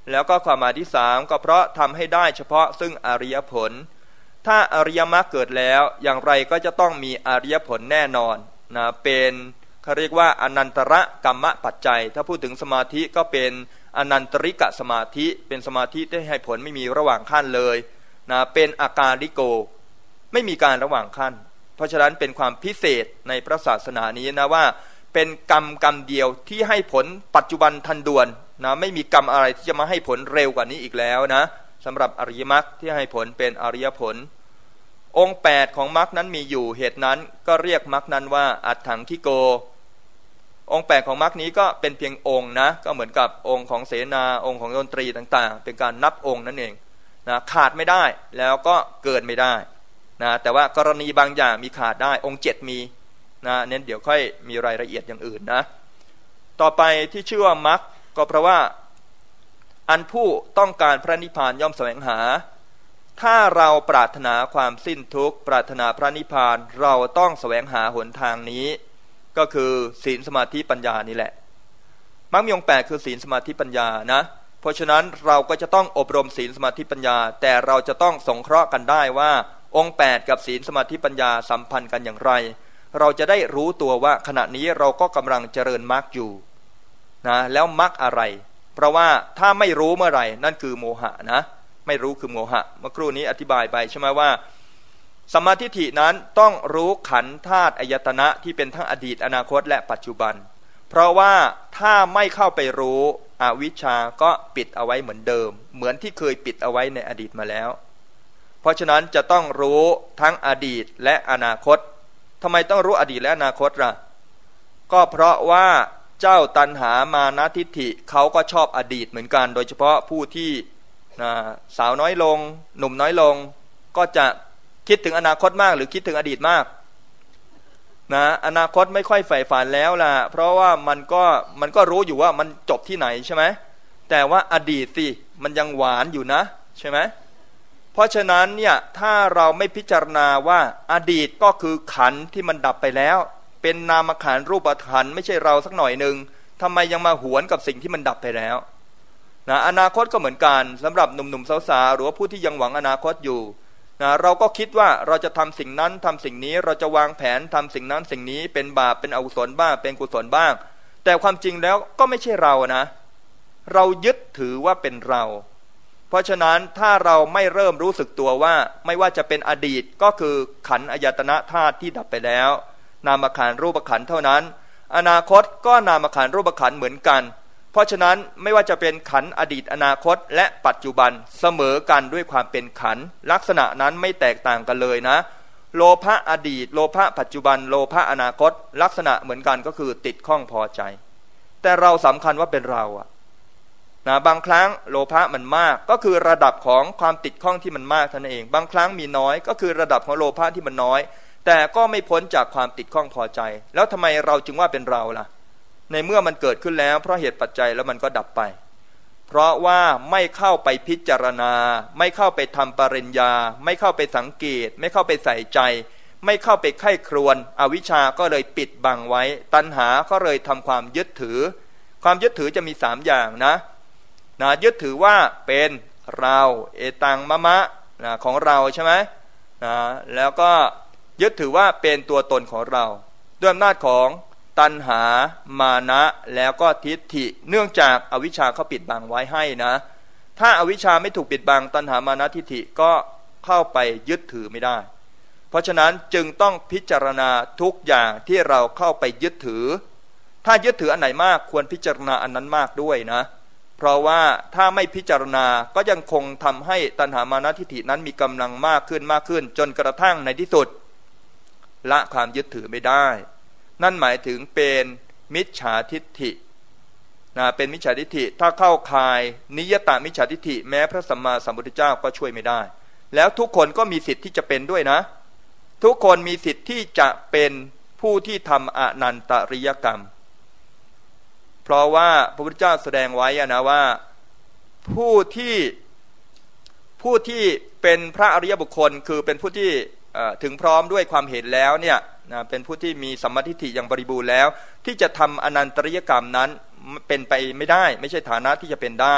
แล้วก็ความหมายที่สามก็เพราะทำให้ได้เฉพาะซึ่งอริยผลถ้าอริยมรรคเกิดแล้วอย่างไรก็จะต้องมีอริยผลแน่นอนนะเป็นเขาเรียกว่าอนันตระกรรมปัจจัยถ้าพูดถึงสมาธิก็เป็นอนันตริกสมาธิเป็นสมาธิที่ให้ผลไม่มีระหว่างขั้นเลยนะเป็นอาการลิโกไม่มีการระหว่างขั้นเพราะฉะนั้นเป็นความพิเศษในพระศาสนานี้นะว่าเป็นกรรมกรรมเดียวที่ให้ผลปัจจุบันทันด่วนนะไม่มีกรรมอะไรที่จะมาให้ผลเร็วกว่านี้อีกแล้วนะสำหรับอริยมรรคที่ให้ผลเป็นอริยผลองค์แปดของมรรคนั้นมีอยู่เหตุนั้นก็เรียกมรรคนั้นว่าอัฏฐังคิโกองค์แปดของมรรคนี้ก็เป็นเพียงองค์นะก็เหมือนกับองค์ของเสนาองค์ของดนตรีต่างๆเป็นการนับองค์นั่นเองนะขาดไม่ได้แล้วก็เกินไม่ได้นะแต่ว่ากรณีบางอย่างมีขาดได้องค์เจ็ดมีนะเน้นเดี๋ยวค่อยมีรายละเอียดอย่างอื่นนะต่อไปที่ชื่อว่ามรรคก็เพราะว่าอันผู้ต้องการพระนิพพานย่อมแสวงหาถ้าเราปรารถนาความสิ้นทุกข์ปรารถนาพระนิพพานเราต้องแสวงหาหนทางนี้ก็คือศีลสมาธิปัญญานี่แหละมรรคมีองค์แปดคือศีลสมาธิปัญญานะเพราะฉะนั้นเราก็จะต้องอบรมศีลสมาธิปัญญาแต่เราจะต้องสงเคราะห์กันได้ว่าองค์แปดกับศีลสมาธิปัญญาสัมพันธ์กันอย่างไรเราจะได้รู้ตัวว่าขณะนี้เราก็กำลังเจริญมรรคอยู่นะแล้วมรรคอะไรเพราะว่าถ้าไม่รู้เมื่อไหร่นั่นคือโมหะนะไม่รู้คือโมหะเมื่อครู่นี้อธิบายไปใช่ไหมว่าสัมมาทิฏฐินั้นต้องรู้ขันธ์ธาตุอายตนะที่เป็นทั้งอดีตอนาคตและปัจจุบันเพราะว่าถ้าไม่เข้าไปรู้อวิชชาก็ปิดเอาไว้เหมือนเดิมเหมือนที่เคยปิดเอาไว้ในอดีตมาแล้วเพราะฉะนั้นจะต้องรู้ทั้งอดีตและอนาคตทำไมต้องรู้อดีตและอนาคตล่ะก็เพราะว่าเจ้าตัณหามานะทิฏฐิเขาก็ชอบอดีตเหมือนกันโดยเฉพาะผู้ที่นะสาวน้อยลงหนุ่มน้อยลงก็จะคิดถึงอนาคตมากหรือคิดถึงอดีตมากนะอนาคตไม่ค่อยใฝ่ฝันแล้วล่ะเพราะว่ามันก็มันก็รู้อยู่ว่ามันจบที่ไหนใช่ไหมแต่ว่าอดีตสิมันยังหวานอยู่นะใช่ไหมเพราะฉะนั้นเนี่ยถ้าเราไม่พิจารณาว่าอดีตก็คือขันธ์ที่มันดับไปแล้วเป็นนามขันธ์รูปขันธ์ไม่ใช่เราสักหน่อยนึงทำไมยังมาหวนกับสิ่งที่มันดับไปแล้วนะอนาคตก็เหมือนกันสำหรับหนุ่มๆสาวๆหรือว่าผู้ที่ยังหวังอนาคตอยู่นะเราก็คิดว่าเราจะทำสิ่งนั้นทำสิ่งนี้เราจะวางแผนทำสิ่งนั้นสิ่งนี้เป็นบาปเป็นอกุศลบ้างเป็นกุศลบ้างแต่ความจริงแล้วก็ไม่ใช่เรานะเรายึดถือว่าเป็นเราเพราะฉะนั้นถ้าเราไม่เริ่มรู้สึกตัวว่าไม่ว่าจะเป็นอดีตก็คือขันธ์อายตนะธาตุที่ดับไปแล้วนามขันธ์รูปขันธ์เท่านั้นอนาคตก็นามขันธ์รูปขันธ์เหมือนกันเพราะฉะนั้นไม่ว่าจะเป็นขันธ์อดีตอนาคตและปัจจุบันเสมอกันด้วยความเป็นขันธ์ลักษณะนั้นไม่แตกต่างกันเลยนะโลภะอดีตโลภะปัจจุบันโลภะอนาคตลักษณะเหมือนกันก็คือติดข้องพอใจแต่เราสำคัญว่าเป็นเราอะนะบางครั้งโลภะมันมากก็คือระดับของความติดข้องที่มันมากเท่านั้นเองบางครั้งมีน้อยก็คือระดับของโลภะที่มันน้อยแต่ก็ไม่พ้นจากความติดข้องพอใจแล้วทำไมเราจึงว่าเป็นเราล่ะในเมื่อมันเกิดขึ้นแล้วเพราะเหตุปัจจัยแล้วมันก็ดับไปเพราะว่าไม่เข้าไปพิจารณาไม่เข้าไปทำปริญญาไม่เข้าไปสังเกตไม่เข้าไปใส่ใจไม่เข้าไปไข้ครวญอวิชชาก็เลยปิดบังไว้ตัณหาก็เลยทำความยึดถือความยึดถือจะมีสามอย่างนะนะยึดถือว่าเป็นเราเอตังมะมะนะของเราใช่ไหมนะแล้วก็ยึดถือว่าเป็นตัวตนของเราด้วยอำนาจของตัณหามานะแล้วก็ทิฏฐิเนื่องจากอวิชชาเขาปิดบังไว้ให้นะถ้าอวิชชาไม่ถูกปิดบังตัณหามานะทิฏฐิก็เข้าไปยึดถือไม่ได้เพราะฉะนั้นจึงต้องพิจารณาทุกอย่างที่เราเข้าไปยึดถือถ้ายึดถืออันไหนมากควรพิจารณาอันนั้นมากด้วยนะเพราะว่าถ้าไม่พิจารณาก็ยังคงทำให้ตัณหามานะทิฏฐินั้นมีกำลังมากขึ้นมากขึ้นจนกระทั่งในที่สุดละความยึดถือไม่ได้นั่นหมายถึงเป็นมิจฉาทิฏฐินะเป็นมิจฉาทิฏฐิถ้าเข้าข่ายนิยตามิจฉาทิฏฐิแม้พระสัมมาสัมพุทธเจ้าก็ช่วยไม่ได้แล้วทุกคนก็มีสิทธิ์ที่จะเป็นด้วยนะทุกคนมีสิทธิ์ที่จะเป็นผู้ที่ทำอนันตริยกรรมเพราะว่าพระพุทธเจ้าแสดงไว้นะว่าผู้ที่ผู้ที่เป็นพระอริยบุคคลคือเป็นผู้ที่ถึงพร้อมด้วยความเห็นแล้วเนี่ยนะเป็นผู้ที่มีสัมมาทิฏฐิอย่างบริบูรณ์แล้วที่จะทำอนันตริยกรรมนั้นเป็นไปไม่ได้ไม่ใช่ฐานะที่จะเป็นได้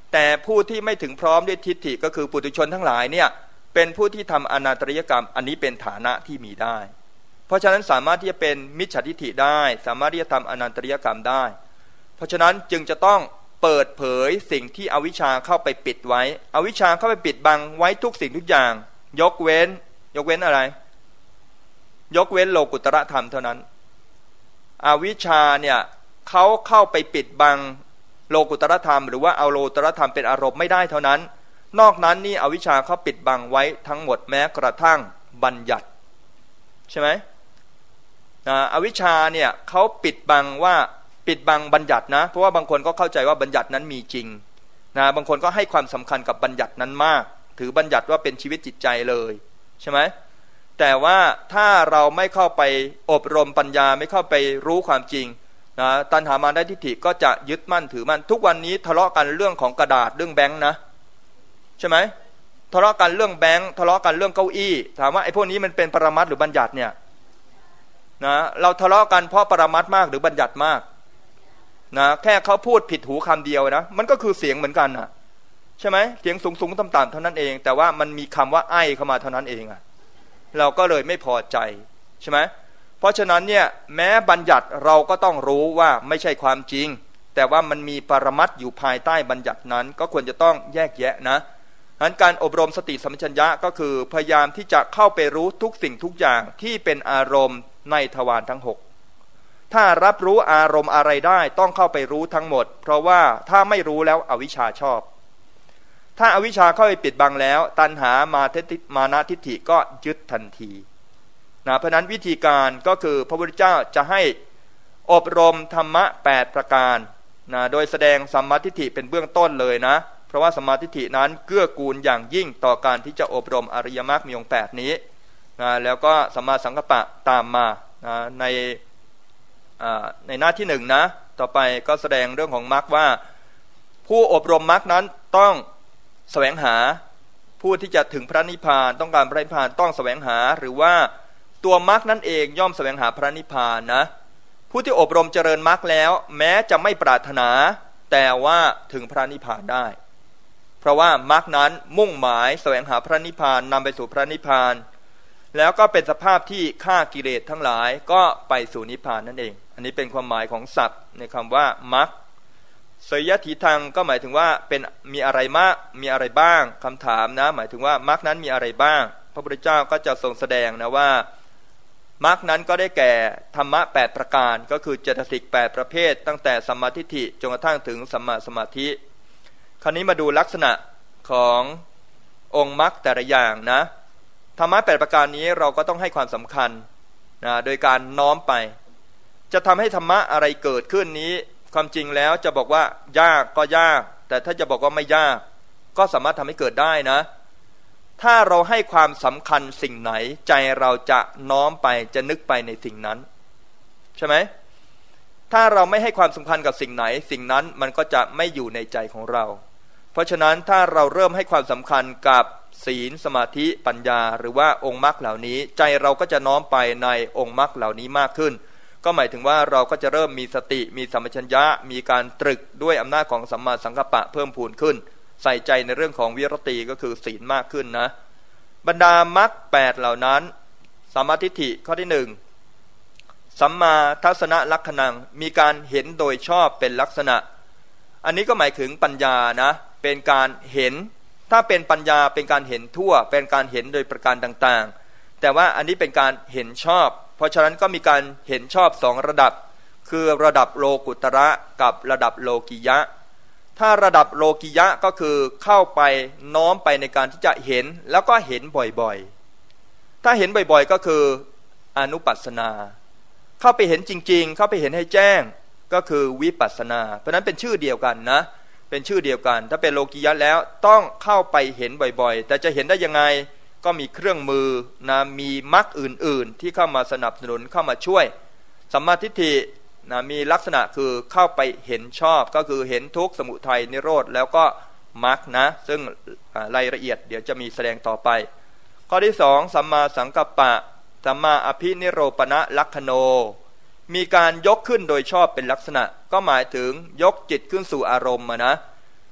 แต่ผู้ที่ไม่ถึงพร้อมด้วยทิฏฐิก็คือปุถุชนทั้งหลายเนี่ยเป็นผู้ที่ทำอนาตริยกรรมอันนี้เป็นฐานะที่มีได้เพราะฉะนั้นสามารถที่จะเป็นมิจฉาทิฏฐิได้สามารถที่จะทำอนันตริยกรรมได้เพราะฉะนั้นจึงจะต้องเปิดเผยสิ่งที่อวิชชาเข้าไปปิดไว้อวิชชาเข้าไปปิดบังไว้ทุกสิ่งทุกอย่างยกเว้นยกเว้นอะไรยกเว้นโลกุตตรธรรมเท่านั้นอวิชชาเนี่ยเขาเข้าไปปิดบังโลกุตตรธรรมหรือว่าเอาโลกุตตรธรรมเป็นอารมณ์ไม่ได้เท่านั้นนอกนั้นนี่อวิชชาเขาปิดบังไว้ทั้งหมดแม้กระทั่งบัญญัติใช่ไหมอวิชชาเนี่ยเขาปิดบังว่าปิดบังบัญญัตินะเพราะว่าบางคนก็เข้าใจว่าบัญญัตินั้นมีจริงนะบางคนก็ให้ความสำคัญกับบัญญัตินั้นมากถือบัญญัติว่าเป็นชีวิตจิตใจเลยใช่ไหมแต่ว่าถ้าเราไม่เข้าไปอบรมปัญญาไม่เข้าไปรู้ความจริงนะตัณหามานะทิฏฐิก็จะยึดมั่นถือมั่นทุกวันนี้ทะเลาะกันเรื่องของกระดาษเรื่องแบงค์นะใช่ไหมทะเลาะกันเรื่องแบงค์ทะเลาะกันเรื่องเก้าอี้ถามว่าไอ้พวกนี้มันเป็นปรมัตถ์หรือบัญญัติเนี่ยนะเราทะเลาะกันเพราะปรมัตถ์มากหรือบัญญัติมากนะแค่เขาพูดผิดหูคำเดียวนะมันก็คือเสียงเหมือนกันนะใช่ไหมเสียงสูงสูงต่ำๆเท่านั้นเองแต่ว่ามันมีคำว่าไอ้เข้ามาเท่านั้นเองอ่ะเราก็เลยไม่พอใจใช่ไหมเพราะฉะนั้นเนี่ยแม้บัญญัติเราก็ต้องรู้ว่าไม่ใช่ความจริงแต่ว่ามันมีปรมัตถ์อยู่ภายใต้บัญญัตินั้นก็ควรจะต้องแยกแยะนะงั้นการอบรมสติสัมปชัญญะก็คือพยายามที่จะเข้าไปรู้ทุกสิ่งทุกอย่างที่เป็นอารมณ์ในทวารทั้งหกถ้ารับรู้อารมณ์อะไรได้ต้องเข้าไปรู้ทั้งหมดเพราะว่าถ้าไม่รู้แล้วอวิชชาชอบถ้าอวิชชาเข้าไปปิดบังแล้วตัณหามาทิฏมานะทิฏฐิก็ยึดทันทีนะเพราะนั้นวิธีการก็คือพระพุทธเจ้าจะให้อบรมธรรมะแปดประการนะโดยแสดงสัมมาทิฏฐิเป็นเบื้องต้นเลยนะเพราะว่าสัมมาทิฏฐินั้นเกื้อกูลอย่างยิ่งต่อการที่จะอบรมอริยมรรคมีองค์แปดนี้นะแล้วก็สัมมาสังกัปปะตามมานะในในหน้าที่หนึ่งนะต่อไปก็แสดงเรื่องของมรรคว่าผู้อบรมมรรคนั้นต้องแสวงหาผู้ที่จะถึงพระนิพพานต้องการพระนิพพานต้องแสวงหาหรือว่าตัวมรรคนั่นเองย่อมแสวงหาพระนิพพานนะผู้ที่อบรมเจริญมรรคแล้วแม้จะไม่ปรารถนาแต่ว่าถึงพระนิพพานได้เพราะว่ามรรคนั้นมุ่งหมายแสวงหาพระนิพพานนำไปสู่พระนิพพานแล้วก็เป็นสภาพที่ฆ่ากิเลสทั้งหลายก็ไปสู่นิพพานนั่นเองอันนี้เป็นความหมายของศัพท์ในคำว่ามรรคเสยถีทังก็หมายถึงว่าเป็นมีอะไรมากมีอะไรบ้างคำถามนะหมายถึงว่ามรรคนั้นมีอะไรบ้างพระพุทธเจ้าก็จะทรงแสดงนะว่ามรรคนั้นก็ได้แก่ธรรมะแปดประการก็คือเจตสิกแปดประเภทตั้งแต่สัมมาทิฏฐิจนกระทั่งถึงสัมมาสมาธิคราวนี้มาดูลักษณะขององค์มรรคแต่ละอย่างนะธรรมะแปดประการนี้เราก็ต้องให้ความสำคัญนะโดยการน้อมไปจะทำให้ธรรมะอะไรเกิดขึ้นนี้ความจริงแล้วจะบอกว่ายากก็ยากแต่ถ้าจะบอกว่าไม่ยากก็สามารถทำให้เกิดได้นะถ้าเราให้ความสำคัญสิ่งไหนใจเราจะน้อมไปจะนึกไปในสิ่งนั้นใช่ไหมถ้าเราไม่ให้ความสำคัญกับสิ่งไหนสิ่งนั้นมันก็จะไม่อยู่ในใจของเราเพราะฉะนั้นถ้าเราเริ่มให้ความสำคัญกับศีลสมาธิปัญญาหรือว่าองค์มรรคเหล่านี้ใจเราก็จะน้อมไปในองค์มรรคเหล่านี้มากขึ้นก็หมายถึงว่าเราก็จะเริ่มมีสติมีสัมปชัญญะมีการตรึกด้วยอำนาจของสัมมาสังกัปปะเพิ่มพูนขึ้นใส่ใจในเรื่องของวิรติก็คือศีลมากขึ้นนะบรรดามรรคแปดเหล่านั้นสัมมาทิฏฐิข้อที่หนึ่งสัมมาทัศนลักขณังมีการเห็นโดยชอบเป็นลักษณะอันนี้ก็หมายถึงปัญญานะเป็นการเห็นถ้าเป็นปัญญาเป็นการเห็นทั่วเป็นการเห็นโดยประการต่างๆแต่ว่าอันนี้เป็นการเห็นชอบเพราะฉะนั้นก็มีการเห็นชอบสองระดับคือระดับโลกุตระกับระดับโลกิยะถ้าระดับโลกิยะก็คือเข้าไปน้อมไปในการที่จะเห็นแล้วก็เห็นบ่อยๆถ้าเห็นบ่อยๆก็คืออนุปัสสนาเข้าไปเห็นจริงๆเข้าไปเห็นให้แจ้งก็คือวิปัสสนาเพราะนั้นเป็นชื่อเดียวกันนะเป็นชื่อเดียวกันถ้าเป็นโลกิยะแล้วต้องเข้าไปเห็นบ่อยๆแต่จะเห็นได้ยังไงก็มีเครื่องมือนะมีมรรคอื่นๆที่เข้ามาสนับสนุนเข้ามาช่วยสัมมาทิฏฐินะมีลักษณะคือเข้าไปเห็นชอบก็คือเห็นทุกข์สมุทัยนิโรธแล้วก็มรรคนะซึ่งรายละเอียดเดี๋ยวจะมีแสดงต่อไปข้อที่สองสัมมาสังกัปปะสัมมาอภินิโรปณลักขโนมีการยกขึ้นโดยชอบเป็นลักษณะก็หมายถึงยกจิตขึ้นสู่อารมณ์นะ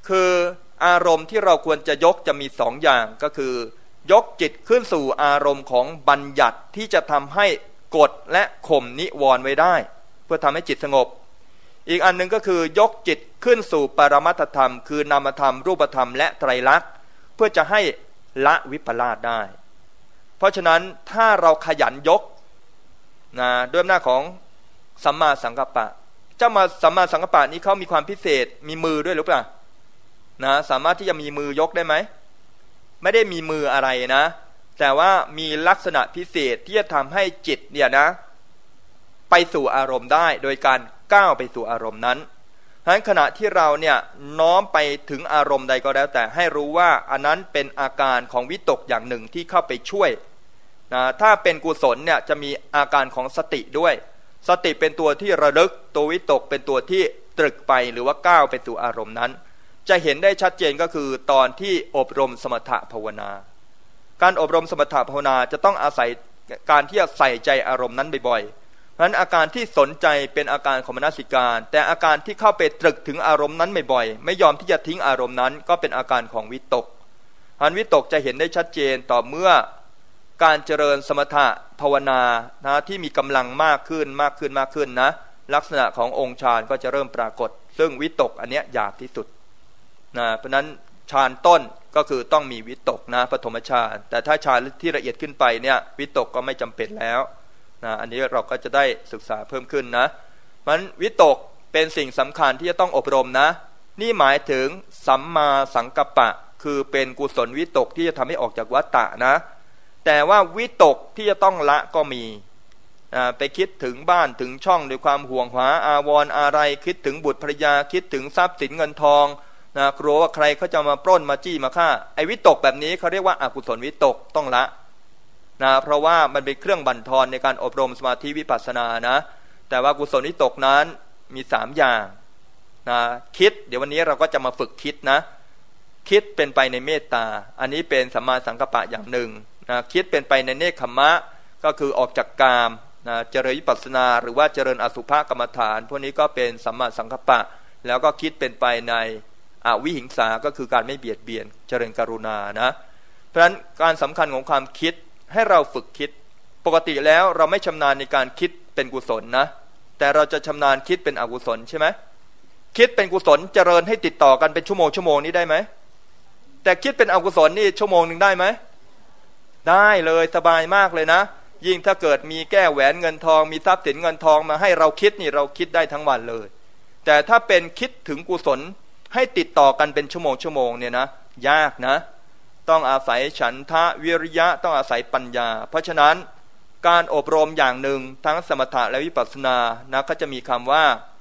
คืออารมณ์ที่เราควรจะยกจะมีสองอย่างก็คือยกจิตขึ้นสู่อารมณ์ของบัญญัติที่จะทำให้กดและข่มนิวรณ์ไว้ได้เพื่อทำให้จิตสงบอีกอันนึงก็คือยกจิตขึ้นสู่ปรมัตถธรรมคือนามธรรมรูปธรรมและไตรลักษณ์เพื่อจะให้ละวิปลาสได้เพราะฉะนั้นถ้าเราขยันยกนะด้วยอำนาจของสัมมาสังกัปปะเจ้ามาสัมมาสังกัปปะนี้เขามีความพิเศษมีมือด้วยหรือเปล่านะสามารถที่จะมีมือยกได้ไหมไม่ได้มีมืออะไรนะแต่ว่ามีลักษณะพิเศษที่จะทำให้จิตเนี่ยนะไปสู่อารมณ์ได้โดยการก้าวไปสู่อารมณ์นั้นฉะนั้นขณะที่เราเนี่ยน้อมไปถึงอารมณ์ใดก็แล้วแต่ให้รู้ว่าอันนั้นเป็นอาการของวิตกอย่างหนึ่งที่เข้าไปช่วยนะถ้าเป็นกุศลเนี่ยจะมีอาการของสติด้วยสติเป็นตัวที่ระลึกตัววิตกเป็นตัวที่ตรึกไปหรือว่าก้าวไปสู่อารมณ์นั้นจะเห็นได้ชัดเจนก็คือตอนที่อบรมสมถภาวนาการอบรมสมถภาวนาจะต้องอาศัยการที่จะใส่ใจอารมณ์นั้นบ่อยๆเพราะฉะนั้นอาการที่สนใจเป็นอาการของมนสิการแต่อาการที่เข้าไปตรึกถึงอารมณ์นั้นบ่อยๆไม่ยอมที่จะทิ้งอารมณ์นั้นก็เป็นอาการของวิตกอันวิตกจะเห็นได้ชัดเจนต่อเมื่อการเจริญสมถภาวนานะที่มีกำลังมากขึ้นมากขึ้นมากขึ้นนะลักษณะขององค์ฌานก็จะเริ่มปรากฏซึ่งวิตกอันเนี้ยหยาบที่สุดนะเพราะนั้นฌานต้นก็คือต้องมีวิตกนะปฐมฌานแต่ถ้าฌานที่ละเอียดขึ้นไปเนี่ยวิตกก็ไม่จำเป็นแล้วนะอันนี้เราก็จะได้ศึกษาเพิ่มขึ้นนะมันวิตกเป็นสิ่งสำคัญที่จะต้องอบรมนะนี่หมายถึงสัมมาสังกัปปะคือเป็นกุศลวิตกที่จะทำให้ออกจากวัฏฏะนะแต่ว่าวิตกที่จะต้องละก็มีไปคิดถึงบ้านถึงช่องด้วยความห่วงหาอาวรณ์อะไรคิดถึงบุตรภรรยาคิดถึงทรัพย์สินเงินทองนะกลัวว่าใครเขาจะมาปล้นมาจี้มาฆ่าไอ้วิตกแบบนี้เขาเรียกว่าอกุศลวิตกต้องละนะเพราะว่ามันเป็นเครื่องบั่นทอนในการอบรมสมาธิวิปัสสนานะแต่ว่ากุศลวิตกนั้นมีสามอย่างนะคิดเดี๋ยววันนี้เราก็จะมาฝึกคิดนะคิดเป็นไปในเมตตาอันนี้เป็นสัมมาสังกัปปะอย่างหนึ่งนะคิดเป็นไปในเนคขมะก็คือออกจากกามนะเจริญวิปัสสนาหรือว่าเจริญอสุภกรรมฐานพวกนี้ก็เป็นสัมมาสังกัปปะแล้วก็คิดเป็นไปในอวิหิงสาก็คือการไม่เบียดเบียนเจริญกรุณานะเพราะฉะนั้นการสำคัญของความคิดให้เราฝึกคิดปกติแล้วเราไม่ชำนาญในการคิดเป็นกุศลนะแต่เราจะชำนาญคิดเป็นอกุศลใช่ไหมคิดเป็นกุศลเจริญให้ติดต่อกันเป็นชั่วโมงชั่วโมงนี้ได้ไหมแต่คิดเป็นอกุศลนี่ชั่วโมงนึงได้ไหมได้เลยสบายมากเลยนะยิ่งถ้าเกิดมีแก้แหวนเงินทองมีทรัพย์สินเงินทองมาให้เราคิดนี่เราคิดได้ทั้งวันเลยแต่ถ้าเป็นคิดถึงกุศลให้ติดต่อกันเป็นชั่วโมงชั่วโมงเนี่ยนะยากนะต้องอาศัยฉันทะวิริยะต้องอาศัยปัญญาเพราะฉะนั้นการอบรมอย่างหนึ่งทั้งสมถะและวิปัสสนานะก็จะมีคำว่า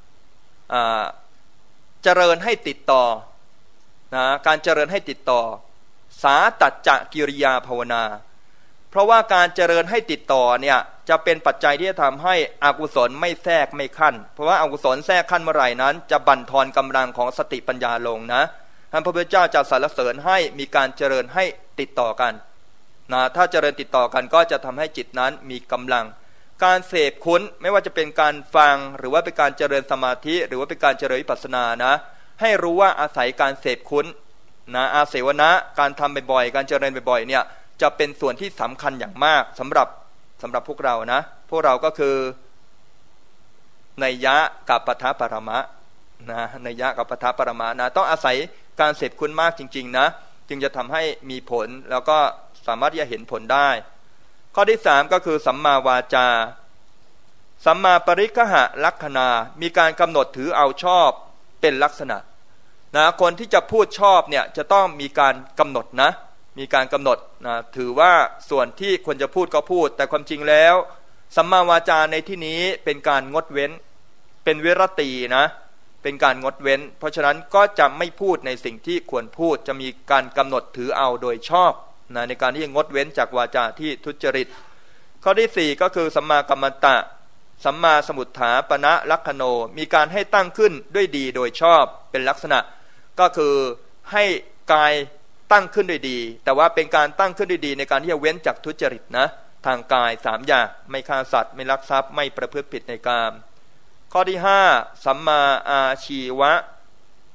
เจริญให้ติดต่อนะการเจริญให้ติดต่อสาตัจจกิริยาภาวนาเพราะว่าการเจริญให้ติดต่อเนี่ยจะเป็นปัจจัยที่จะทำให้อกุศลไม่แทรกไม่ขั้นเพราะว่าอกุศลแทรกขั้นเมื่อไหร่นั้นจะบั่นทอนกำลังของสติปัญญาลงนะท่านพระพุทธเจ้าจะสรรเสริญให้มีการเจริญให้ติดต่อกันนะถ้าเจริญติดต่อกันก็จะทำให้จิตนั้นมีกำลังการเสพคุ้นไม่ว่าจะเป็นการฟังหรือว่าเป็นการเจริญสมาธิหรือว่าเป็นการเจริญวิปัสสนานะให้รู้ว่าอาศัยการเสพคุ้นนะอาเสวนะการทำบ่อยๆการเจริญบ่อยๆเนี่ยจะเป็นส่วนที่สำคัญอย่างมากสำหรับสำหรับพวกเรานะพวกเราก็คือนัยยะกับปทปรมะนะนัยยะกับปทปรมะนะต้องอาศัยการเสพคุณมากจริงๆนะจึงจะทำให้มีผลแล้วก็สามารถที่จะเห็นผลได้ข้อที่สามก็คือสัมมาวาจาสัมมาปริฆะลักขณามีการกำหนดถือเอาชอบเป็นลักษณะนะคนที่จะพูดชอบเนี่ยจะต้องมีการกำหนดนะมีการกำหนดนะถือว่าส่วนที่ควรจะพูดก็พูดแต่ความจริงแล้วสัมมาวาจาในที่นี้เป็นการงดเว้นเป็นวิรตินะเป็นการงดเว้นเพราะฉะนั้นก็จะไม่พูดในสิ่งที่ควรพูดจะมีการกำหนดถือเอาโดยชอบนะในการที่จะงดเว้นจากวาจาที่ทุจริตข้อที่สี่ก็คือสัมมากัมมันตะสัมมาสมุฏฐาปณะลักขโนมีการให้ตั้งขึ้นด้วยดีโดยชอบเป็นลักษณะก็คือให้กายตั้งขึ้นด้วยดีแต่ว่าเป็นการตั้งขึ้นด้วยดีในการที่จะเว้นจากทุจริตนะทางกายสามอย่างไม่ฆ่าสัตว์ไม่ลักทรัพย์ไม่ประพฤติผิดในกามข้อที่ห้าสัมมาอาชีวะ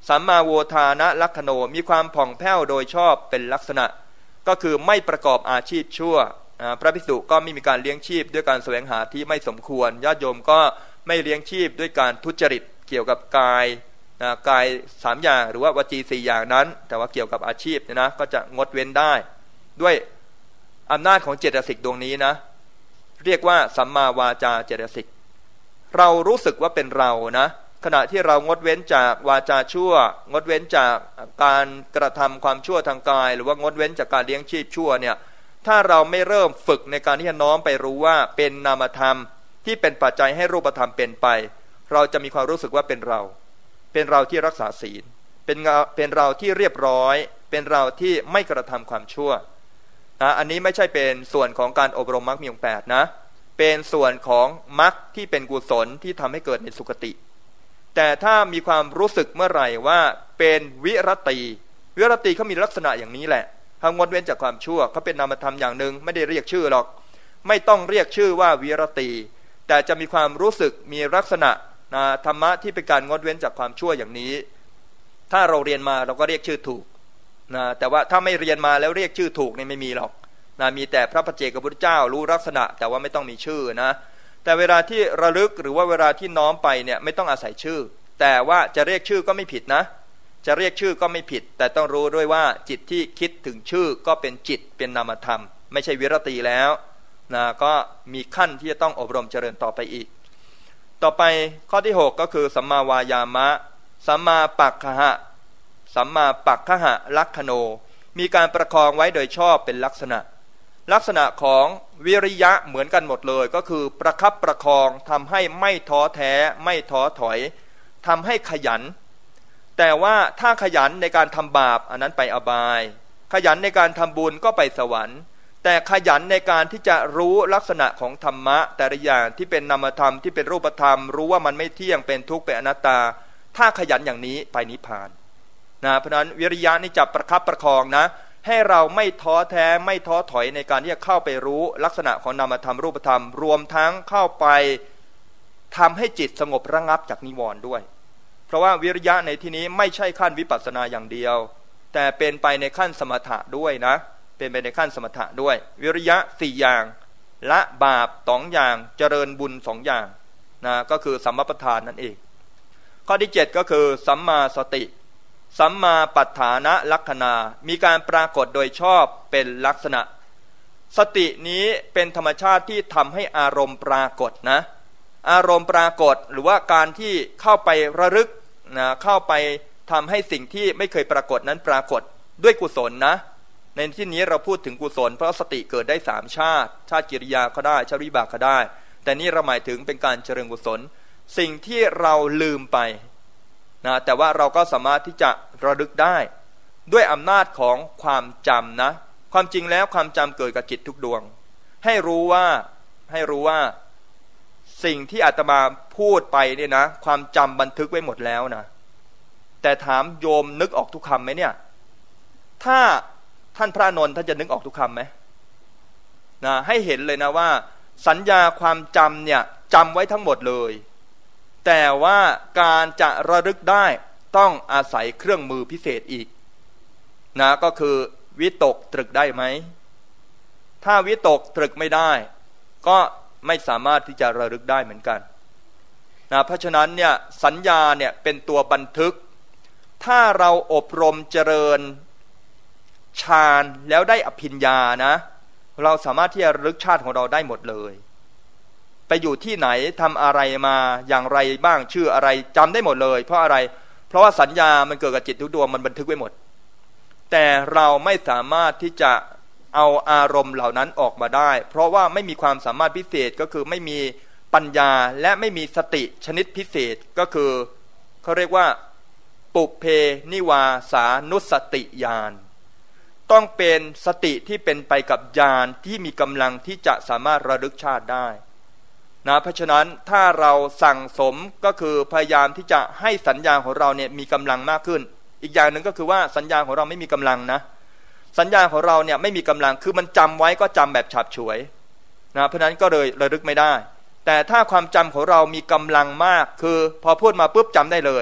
สัมมาโวทานะลักขโนมีความผ่องแผ้วโดยชอบเป็นลักษณะก็คือไม่ประกอบอาชีพชั่วพระภิกษุก็ไม่มีการเลี้ยงชีพด้วยการแสวงหาที่ไม่สมควรญาติโยมก็ไม่เลี้ยงชีพด้วยการทุจริตเกี่ยวกับกายนะกายสามอย่างหรือว่าวจีสี่อย่างนั้นแต่ว่าเกี่ยวกับอาชีพเนี่ยนะก็จะงดเว้นได้ด้วยอำนาจของเจตสิกดวงนี้นะเรียกว่าสัมมาวาจาเจตสิกเรารู้สึกว่าเป็นเรานะขณะที่เรางดเว้นจากวาจาชั่วงดเว้นจากการกระทำความชั่วทางกายหรือว่างดเว้นจากการเลี้ยงชีพชั่วเนี่ยถ้าเราไม่เริ่มฝึกในการที่จะน้อมไปรู้ว่าเป็นนามธรรมที่เป็นปัจจัยให้รูปธรรมเป็นไปเราจะมีความรู้สึกว่าเป็นเราเป็นเราที่รักษาศีลเป็นเป็นเราที่เรียบร้อยเป็นเราที่ไม่กระทำความชั่วนะอันนี้ไม่ใช่เป็นส่วนของการอบรมมรรคมีองค์แปดนะเป็นส่วนของมรรคที่เป็นกุศลที่ทำให้เกิดในสุคติแต่ถ้ามีความรู้สึกเมื่อไหร่ว่าเป็นวิรติวิรติเขามีลักษณะอย่างนี้แหละทางงดเว้นจากความชั่วเขาเป็นนามธรรมอย่างหนึ่งไม่ได้เรียกชื่อหรอกไม่ต้องเรียกชื่อว่าวิรติแต่จะมีความรู้สึกมีลักษณะนะธรรมะที่เป็นการงดเว้นจากความชั่วอย่างนี้ถ้าเราเรียนมาเราก็เรียกชื่อถูกนะแต่ว่าถ้าไม่เรียนมาแล้วเรียกชื่อถูกนี่ไม่มีหรอกนะมีแต่พระปัจเจกพุทธเจ้ารู้ลักษณะแต่ว่าไม่ต้องมีชื่อนะแต่เวลาที่ระลึกหรือว่าเวลาที่น้อมไปเนี่ยไม่ต้องอาศัยชื่อแต่ว่าจะเรียกชื่อก็ไม่ผิดนะจะเรียกชื่อก็ไม่ผิดแต่ต้องรู้ด้วยว่าจิตที่คิดถึงชื่อก็เป็นจิตเป็นนามธรรมไม่ใช่วิรติแล้วนะก็มีขั้นที่จะต้องอบรมเจริญต่อไปอีกต่อไปข้อที่หกก็คือสัมมาวายามะสัมมาปักขะสัมมาปักขะลักขโนมีการประคองไว้โดยชอบเป็นลักษณะลักษณะของวิริยะเหมือนกันหมดเลยก็คือประคับประคองทำให้ไม่ท้อแท้ไม่ท้อถอยทำให้ขยันแต่ว่าถ้าขยันในการทำบาปอันนั้นไปอบายขยันในการทำบุญก็ไปสวรรค์แต่ขยันในการที่จะรู้ลักษณะของธรรมะแต่ละอย่างที่เป็นนามธรรมที่เป็นรูปธรรมรู้ว่ามันไม่เที่ยงเป็นทุกข์เป็นอนัตตาถ้าขยันอย่างนี้ไปนิพพานนะเพราะนั้นวิริยะนี่จะประคับประคองนะให้เราไม่ท้อแท้ไม่ท้อถอยในการที่จะเข้าไปรู้ลักษณะของนามธรรมรูปธรรมรวมทั้งเข้าไปทำให้จิตสงบระงับจากนิวรณ์ด้วยเพราะว่าวิริยะในที่นี้ไม่ใช่ขั้นวิปัสสนาอย่างเดียวแต่เป็นไปในขั้นสมถะด้วยนะเป็นไปในขั้นสมถะด้วยวิริยะสี่อย่างละบาปสองอย่างเจริญบุญสองอย่างนะก็คือสัมมาประธานนั่นเองข้อที่เจ็ดก็คือสัมมาสติสัมมาปัฏฐานะลักขณามีการปรากฏโดยชอบเป็นลักษณะสตินี้เป็นธรรมชาติที่ทำให้อารมณ์ปรากฏนะอารมณ์ปรากฏหรือว่าการที่เข้าไประลึกนะเข้าไปทำให้สิ่งที่ไม่เคยปรากฏนั้นปรากฏด้วยกุศลนะในที่นี้เราพูดถึงกุศลเพราะสติเกิดได้สามชาติชาติกิริยาก็ได้ชาติวิบากก็ได้แต่นี่เราหมายถึงเป็นการเจริญกุศลสิ่งที่เราลืมไปนะแต่ว่าเราก็สามารถที่จะระลึกได้ด้วยอำนาจของความจำนะความจริงแล้วความจำเกิดกับจิตทุกดวงให้รู้ว่าให้รู้ว่าสิ่งที่อาตมาพูดไปเนี่ยนะความจำบันทึกไว้หมดแล้วนะแต่ถามโยมนึกออกทุกคำไหมเนี่ยถ้าท่านพระนนท์ท่านจะนึกออกทุกคำไหมนะให้เห็นเลยนะว่าสัญญาความจำเนี่ยจำไว้ทั้งหมดเลยแต่ว่าการจะระลึกได้ต้องอาศัยเครื่องมือพิเศษอีกนะก็คือวิตกตรึกได้ไหมถ้าวิตกตรึกไม่ได้ก็ไม่สามารถที่จะระลึกได้เหมือนกันนะเพราะฉะนั้นเนี่ยสัญญาเนี่ยเป็นตัวบันทึกถ้าเราอบรมเจริญฌานแล้วได้อภิญญานะเราสามารถที่จะระลึกชาติของเราได้หมดเลยไปอยู่ที่ไหนทำอะไรมาอย่างไรบ้างชื่ออะไรจำได้หมดเลยเพราะอะไรเพราะว่าสัญญามันเกิดกับจิตทุกดวงมันบันทึกไว้หมดแต่เราไม่สามารถที่จะเอาอารมณ์เหล่านั้นออกมาได้เพราะว่าไม่มีความสามารถพิเศษก็คือไม่มีปัญญาและไม่มีสติชนิดพิเศษก็คือเขาเรียกว่าปุเพนิวาสานุสติญาณต้องเป็นสติที่เป็นไปกับญาณที่มีกำลังที่จะสามารถระลึกชาติได้นะเพราะฉะนั้นถ้าเราสั่งสมก็คือพยายามที่จะให้สัญญาของเราเนี่ยมีกำลังมากขึ้นอีกอย่างหนึ่งก็คือว่าสัญญาของเราไม่มีกำลังนะสัญญาของเราเนี่ยไม่มีกำลังคือมันจำไว้ก็จำแบบฉับฉวยนะเพราะนั้นก็เลยระลึกไม่ได้แต่ถ้าความจำของเรามีกำลังมากคือพอพูดมาปุ๊บจำได้เลย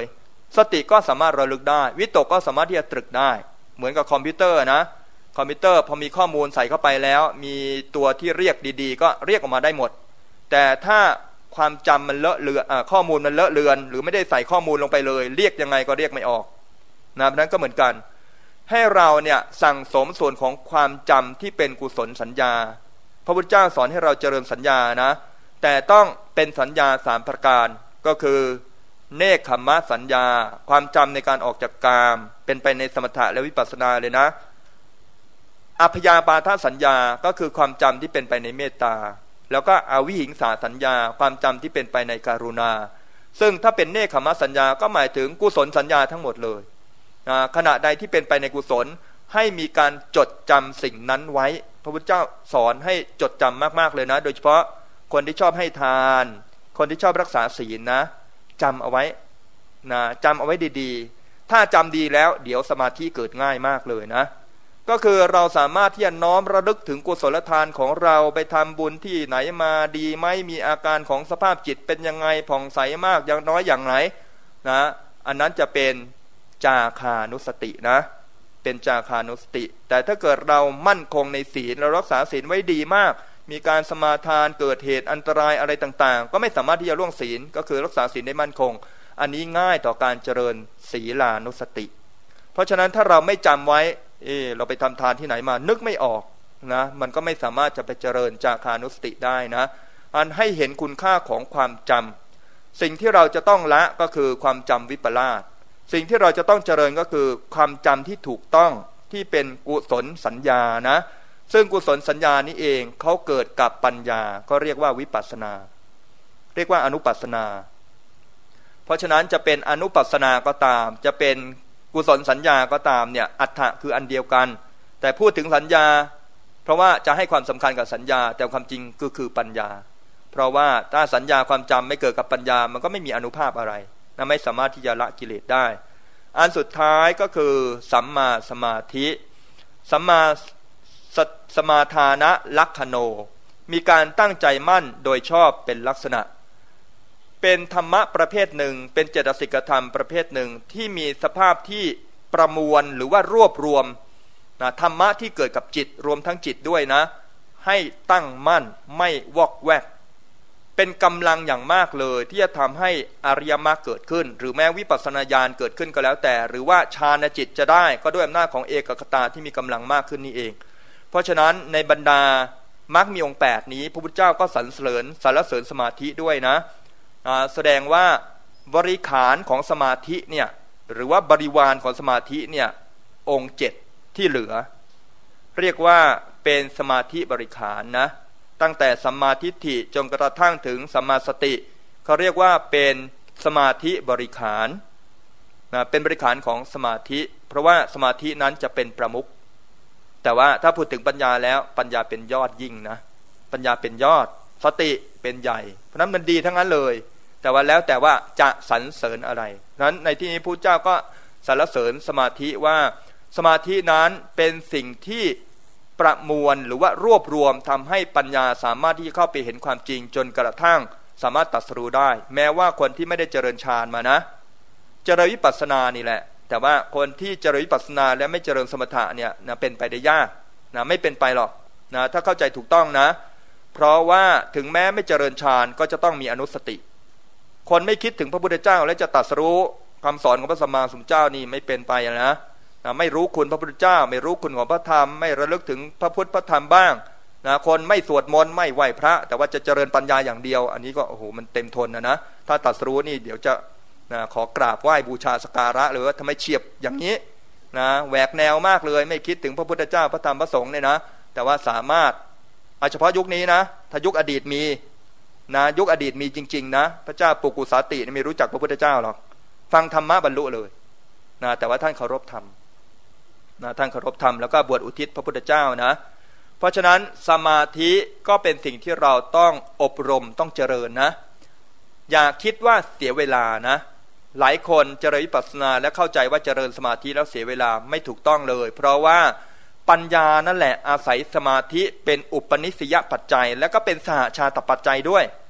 สติก็สามารถระลึกได้วิตกก็สามารถที่จะตรึกได้เหมือนกับคอมพิวเตอร์นะคอมพิวเตอร์พอมีข้อมูลใส่เข้าไปแล้วมีตัวที่เรียกดีๆก็เรียกออกมาได้หมดแต่ถ้าความจำมันเลอะเลือนข้อมูลมันเลอะเลือนหรือไม่ได้ใส่ข้อมูลลงไปเลยเรียกยังไงก็เรียกไม่ออกนะนั้นก็เหมือนกันให้เราเนี่ยสั่งสมส่วนของความจำที่เป็นกุศลสัญญาพระพุทธเจ้าสอนให้เราเจริญสัญญานะแต่ต้องเป็นสัญญาสามประการก็คือเนกขัมมะสัญญาความจำในการออกจากกามเป็นไปในสมถะและวิปัสสนาเลยนะอัพยาปาทสัญญาก็คือความจำที่เป็นไปในเมตตาแล้วก็อวิหิงสาสัญญาความจำที่เป็นไปในกรุณาซึ่งถ้าเป็นเนกขัมมะสัญญาก็หมายถึงกุศลสัญญาทั้งหมดเลยขณะใดที่เป็นไปในกุศลให้มีการจดจำสิ่งนั้นไว้พระพุทธเจ้าสอนให้จดจำมากๆเลยนะโดยเฉพาะคนที่ชอบให้ทานคนที่ชอบรักษาศีลนะจำเอาไว้นะจำเอาไว้ดีๆถ้าจำดีแล้วเดี๋ยวสมาธิเกิดง่ายมากเลยนะก็คือเราสามารถที่จะน้อมระลึกถึงกุศลทานของเราไปทำบุญที่ไหนมาดีไหมมีอาการของสภาพจิตเป็นยังไงผ่องใสมากอย่างน้อยอย่างไรนะอันนั้นจะเป็นจาคานุสตินะเป็นจาคานุสติแต่ถ้าเกิดเรามั่นคงในศีลเรารักษาศีลไว้ดีมากมีการสมาทานเกิดเหตุอันตรายอะไรต่างๆก็ไม่สามารถที่จะล่วงศีลก็คือรักษาศีลได้มั่นคงอันนี้ง่ายต่อการเจริญศีลานุสติเพราะฉะนั้นถ้าเราไม่จำไว้เออเราไปทำทานที่ไหนมานึกไม่ออกนะมันก็ไม่สามารถจะไปเจริญจาคานุสติได้นะอันให้เห็นคุณค่าของความจำสิ่งที่เราจะต้องละก็คือความจำวิปลาสสิ่งที่เราจะต้องเจริญก็คือความจำที่ถูกต้องที่เป็นกุศลสัญญานะซึ่งกุศลสัญญานี้เองเขาเกิดกับปัญญาก็เรียกว่าวิปัสสนาเรียกว่าอนุปัสสนาเพราะฉะนั้นจะเป็นอนุปัสสนาก็ตามจะเป็นกุศลสัญญาก็ตามเนี่ยอัฏฐะคืออันเดียวกันแต่พูดถึงสัญญาเพราะว่าจะให้ความสำคัญกับสัญญาแต่ความจริงก็คือปัญญาเพราะว่าถ้าสัญญาความจำไม่เกิดกับปัญญามันก็ไม่มีอานุภาพอะไรนะไม่สามารถที่จะละกิเลสได้อันสุดท้ายก็คือสัมมาสมาธิสัมมาสมาทานะลักขโนมีการตั้งใจมั่นโดยชอบเป็นลักษณะเป็นธรรมะประเภทหนึ่งเป็นเจตสิกธรรมประเภทหนึ่งที่มีสภาพที่ประมวลหรือว่ารวบรวมนะธรรมะที่เกิดกับจิตรวมทั้งจิตด้วยนะให้ตั้งมั่นไม่วอกแวกเป็นกำลังอย่างมากเลยที่จะทำให้อริยมรรคเกิดขึ้นหรือแม้วิปัสสนาญาณเกิดขึ้นก็แล้วแต่หรือว่าฌานจิตจะได้ก็ด้วยอำนาจของเอกคตาที่มีกำลังมากขึ้นนี่เองเพราะฉะนั้นในบรรดามรรคมีองค์แปดนี้พระพุทธเจ้าก็สรรเสริญสรรเสริญสมาธิด้วยนะแสดงว่าบริขารของสมาธิเนี่ยหรือว่าบริวารของสมาธิเนี่ยองค์เจ็ดที่เหลือเรียกว่าเป็นสมาธิบริขารนะตั้งแต่สัมมาทิฏฐิจนกระทั่งถึงสัมมาสติเขาเรียกว่าเป็นสมาธิบริขารนะเป็นบริขารของสมาธิเพราะว่าสมาธินั้นจะเป็นประมุขแต่ว่าถ้าพูดถึงปัญญาแล้วปัญญาเป็นยอดยิ่งนะปัญญาเป็นยอดสติเป็นใหญ่เพราะนั้นมันดีทั้งนั้นเลยแต่ว่าแล้วแต่ว่าจะสรรเสริญอะไรนั้นในที่นี้พระเจ้าก็สรรเสริญสมาธิว่าสมาธินั้นเป็นสิ่งที่ประมวลหรือว่ารวบรวมทำให้ปัญญาสามารถที่จะเข้าไปเห็นความจริงจนกระทั่งสามารถตรัสรู้ได้แม้ว่าคนที่ไม่ได้เจริญฌานมานะเจริญวิปัสสนานี่แหละแต่ว่าคนที่เจริญวิปัสสนาและไม่เจริญสมถะเนี่ยนะเป็นไปได้ยากนะไม่เป็นไปหรอกนะถ้าเข้าใจถูกต้องนะเพราะว่าถึงแม้ไม่เจริญฌานก็จะต้องมีอนุสติคนไม่คิดถึงพระพุทธเจ้าและจะตรัสรู้คำสอนของพระสัมมาสัมพุทธเจ้านี่ไม่เป็นไปนะนะไม่รู้คุณพระพุทธเจ้าไม่รู้คุณของพระธรรมไม่ระลึกถึงพระพุทธพระธรรมบ้างนะคนไม่สวดมนต์ไม่ไหว้พระแต่ว่าจะเจริญปัญญาอย่างเดียวอันนี้ก็โอ้โหมันเต็มทนนะนะถ้าตรัสรู้นี่เดี๋ยวจะนะขอกราบไหว้บูชาสักการะหรือว่าทำไมเฉียบอย่างนี้นะแหวกแนวมากเลยไม่คิดถึงพระพุทธเจ้าพระธรรมพระสงฆ์เนี่ยนะแต่ว่าสามารถเฉพาะยุคนี้นะถ้ายุคอดีตมีนะยุคอดีตมีจริงๆนะพระเจ้าปุกุสาติไม่รู้จักพระพุทธเจ้าหรอกฟังธรรมะบรรลุเลยนะแต่ว่าท่านเคารพธรรมนะท่านเคารพธรรมแล้วก็บวชอุทิศพระพุทธเจ้านะเพราะฉะนั้นสมาธิก็เป็นสิ่งที่เราต้องอบรมต้องเจริญนะอย่าคิดว่าเสียเวลานะหลายคนเจริญวิปัสสนาและเข้าใจว่าเจริญสมาธิแล้วเสียเวลาไม่ถูกต้องเลยเพราะว่าปัญญานั่นแหละอาศัยสมาธิเป็นอุปนิสัยปัจจัยและก็เป็นสหชาตปัจจัยด้วย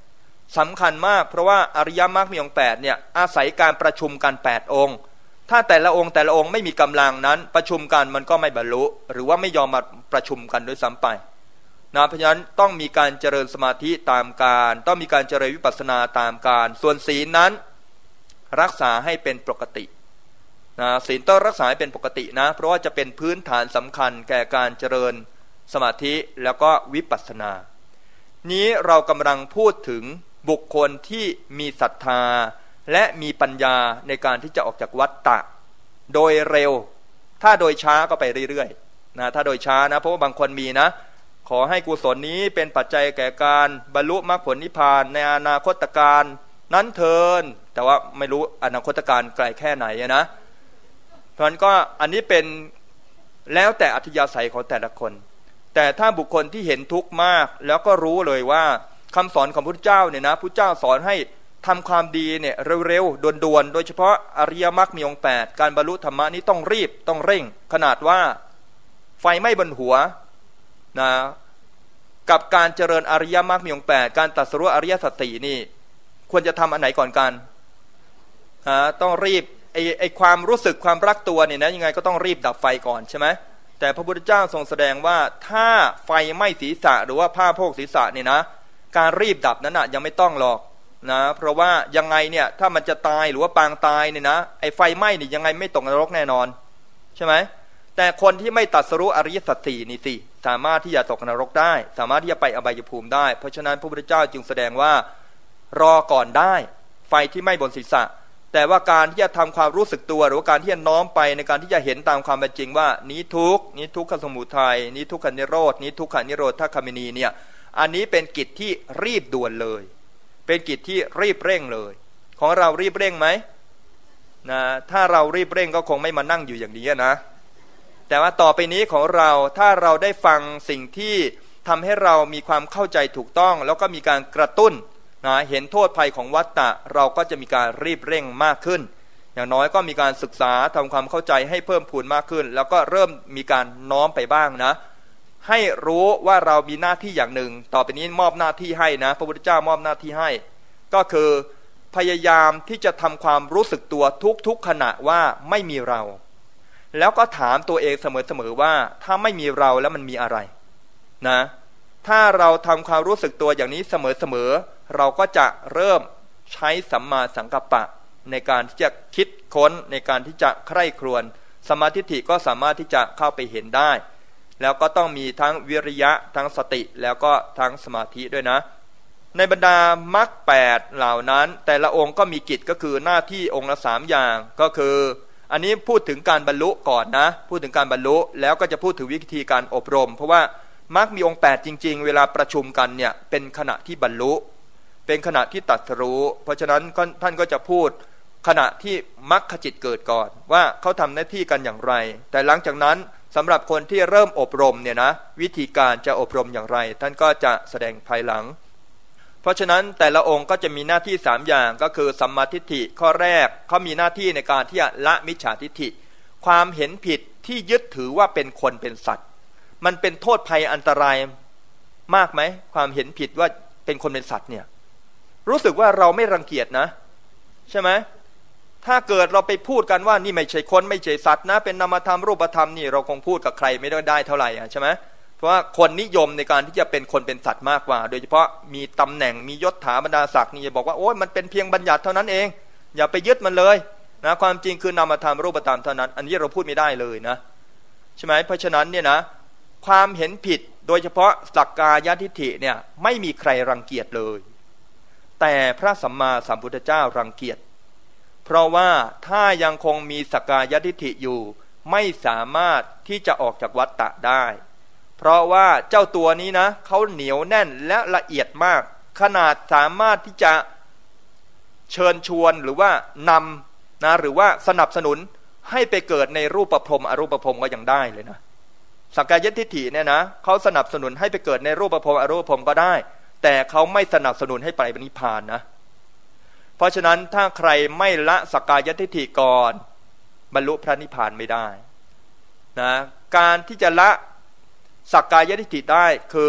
สำคัญมากเพราะว่าอริยมรรคมีองค์แปดเนี่ยอาศัยการประชุมกันแปดองค์ถ้าแต่ละองค์แต่ละองค์ไม่มีกำลังนั้นประชุมกันมันก็ไม่บรรลุหรือว่าไม่ยอมมาประชุมกันด้วยซ้ำไปนะเพราะฉะนั้นต้องมีการเจริญสมาธิตามการต้องมีการเจริญวิปัสสนาตามการส่วนศีลนั้นรักษาให้เป็นปกตินะศีลต้องรักษาให้เป็นปกตินะเพราะว่าจะเป็นพื้นฐานสำคัญแก่การเจริญสมาธิแล้วก็วิปัสสนานี้เรากำลังพูดถึงบุคคลที่มีศรัทธาและมีปัญญาในการที่จะออกจากวัฏฏะโดยเร็วถ้าโดยช้าก็ไปเรื่อยๆนะถ้าโดยช้านะเพราะว่าบางคนมีนะขอให้กุศลนี้เป็นปัจจัยแก่การบรรลุมรรคผลนิพพานในอนาคตการนั้นเทินแต่ว่าไม่รู้อนาคตการไกลแค่ไหนนะเพราะฉะนั้นก็อันนี้เป็นแล้วแต่อัธยาศัยของแต่ละคนแต่ถ้าบุคคลที่เห็นทุกข์มากแล้วก็รู้เลยว่าคำสอนของพระพุทธเจ้าเนี่ยนะพระพุทธเจ้าสอนให้ทำความดีเนี่ยเร็วๆด่วนๆโดยเฉพาะอริยมรรคมีองค์แปดการบรรลุธรรมะนี้ต้องรีบต้องเร่งขนาดว่าไฟไหม้บนหัวนะกับการเจริญอริยมรรคมีองค์แปดการตรัสรู้อริยสัจสี่นี่ควรจะทำอันไหนก่อนกันอ่าต้องรีบไอ้ไอ้ความรู้สึกความรักตัวเนี่ยนะยังไงก็ต้องรีบดับไฟก่อนใช่ไหมแต่พระพุทธเจ้าทรงแสดงว่าถ้าไฟไหม้ศีรษะหรือว่าผ้าโพกศีรษะเนี่ยนะการรีบดับนั้นน่ะยังไม่ต้องหรอกนะเพราะว่ายังไงเนี่ยถ้ามันจะตายหรือว่าปางตายเนี่ยนะไอ้ไฟไหม้นี่ยังไงไม่ตกนรกแน่นอนใช่ไหมแต่คนที่ไม่ตรัสรู้อริยสัจสี่นี่สิสามารถที่จะตกนรกได้สามารถที่จะไปอบายภูมิได้เพราะฉะนั้นพระพุทธเจ้าจึงแสดงว่ารอก่อนได้ไฟที่ไหม้บนศีรษะแต่ว่าการที่จะทำความรู้สึกตัวหรือว่าการที่จะน้อมไปในการที่จะเห็นตามความเป็นจริงว่านี้ทุกข์นี้ทุกขสมุทัยนี้ทุกขันนิโรธนี้ทุกขันนิโรธคามินีเนี่ยอันนี้เป็นกิจที่รีบด่วนเลยเป็นกิจที่รีบเร่งเลยของเรารีบเร่งไหมนะถ้าเรารีบเร่งก็คงไม่มานั่งอยู่อย่างนี้นะแต่ว่าต่อไปนี้ของเราถ้าเราได้ฟังสิ่งที่ทำให้เรามีความเข้าใจถูกต้องแล้วก็มีการกระตุ้นนะเห็นโทษภัยของวัฏฏะเราก็จะมีการรีบเร่งมากขึ้นอย่างน้อยก็มีการศึกษาทำความเข้าใจให้เพิ่มพูนมากขึ้นแล้วก็เริ่มมีการน้อมไปบ้างนะให้รู้ว่าเรามีหน้าที่อย่างหนึ่งต่อไปนี้มอบหน้าที่ให้นะพระพุทธเจ้ามอบหน้าที่ให้ก็คือพยายามที่จะทำความรู้สึกตัวทุกๆขณะว่าไม่มีเราแล้วก็ถามตัวเองเสมอๆว่าถ้าไม่มีเราแล้วมันมีอะไรนะถ้าเราทำความรู้สึกตัวอย่างนี้เสมอๆเราก็จะเริ่มใช้สัมมาสังกัปปะในการที่จะคิดค้นในการที่จะใคร่ครวญสมาธิก็สามารถที่จะเข้าไปเห็นได้แล้วก็ต้องมีทั้งวิริยะทั้งสติแล้วก็ทั้งสมาธิด้วยนะในบรรดามรรคแปดเหล่านั้นแต่ละองค์ก็มีกิจก็คือหน้าที่องค์ละสามอย่างก็คืออันนี้พูดถึงการบรรลุก่อนนะพูดถึงการบรรลุแล้วก็จะพูดถึงวิธีการอบรมเพราะว่ามรรคมีองค์แปดจริงๆเวลาประชุมกันเนี่ยเป็นขณะที่บรรลุเป็นขณะที่ตรัสรู้เพราะฉะนั้นท่านก็จะพูดขณะที่มรรคจิตเกิดก่อนว่าเขาทำหน้าที่กันอย่างไรแต่หลังจากนั้นสำหรับคนที่เริ่มอบรมเนี่ยนะวิธีการจะอบรมอย่างไรท่านก็จะแสดงภายหลังเพราะฉะนั้นแต่ละองค์ก็จะมีหน้าที่สามอย่างก็คือสัมมาทิฏฐิข้อแรกเขามีหน้าที่ในการที่จะละมิจฉาทิฏฐิความเห็นผิดที่ยึดถือว่าเป็นคนเป็นสัตว์มันเป็นโทษภัยอันตรายมากไหมความเห็นผิดว่าเป็นคนเป็นสัตว์เนี่ยรู้สึกว่าเราไม่รังเกียจนะใช่ไหมถ้าเกิดเราไปพูดกันว่านี่ไม่ใช่คนไม่ใช่สัตว์นะเป็นนามธรรมรูปธรรมนี่เราคงพูดกับใครไม่ได้ได้เท่าไหร่ใช่ไหมเพราะว่าคนนิยมในการที่จะเป็นคนเป็นสัตว์มากกว่าโดยเฉพาะมีตำแหน่งมียศถาบรรดาศักดิ์นี่จะบอกว่าโอ้ยมันเป็นเพียงบัญญัติเท่านั้นเองอย่าไปยึดมันเลยนะความจริงคือนามธรรมรูปธรรมเท่านั้นอันนี้เราพูดไม่ได้เลยนะใช่ไหมเพราะฉะนั้นเนี่ยนะความเห็นผิดโดยเฉพาะสักกายทิฏฐิเนี่ยไม่มีใครรังเกียจเลยแต่พระสัมมาสัมพุทธเจ้ารังเกียจเพราะว่าถ้ายังคงมีสักกายทิฏฐิอยู่ไม่สามารถที่จะออกจากวัฏฏะได้เพราะว่าเจ้าตัวนี้นะเขาเหนียวแน่นและละเอียดมากขนาดสามารถที่จะเชิญชวนหรือว่านำนะหรือว่าสนับสนุนให้ไปเกิดในรูปภพอรูปภพก็ยังได้เลยนะสักกายทิฏฐิเนี่ยนะเขาสนับสนุนให้ไปเกิดในรูปภพอรูปภพก็ได้แต่เขาไม่สนับสนุนให้ไปนิพพานนะเพราะฉะนั้นถ้าใครไม่ละสักกายทิฏฐิก่อนบรรลุพระนิพพานไม่ได้นะการที่จะละสักกายทิฏฐิได้คือ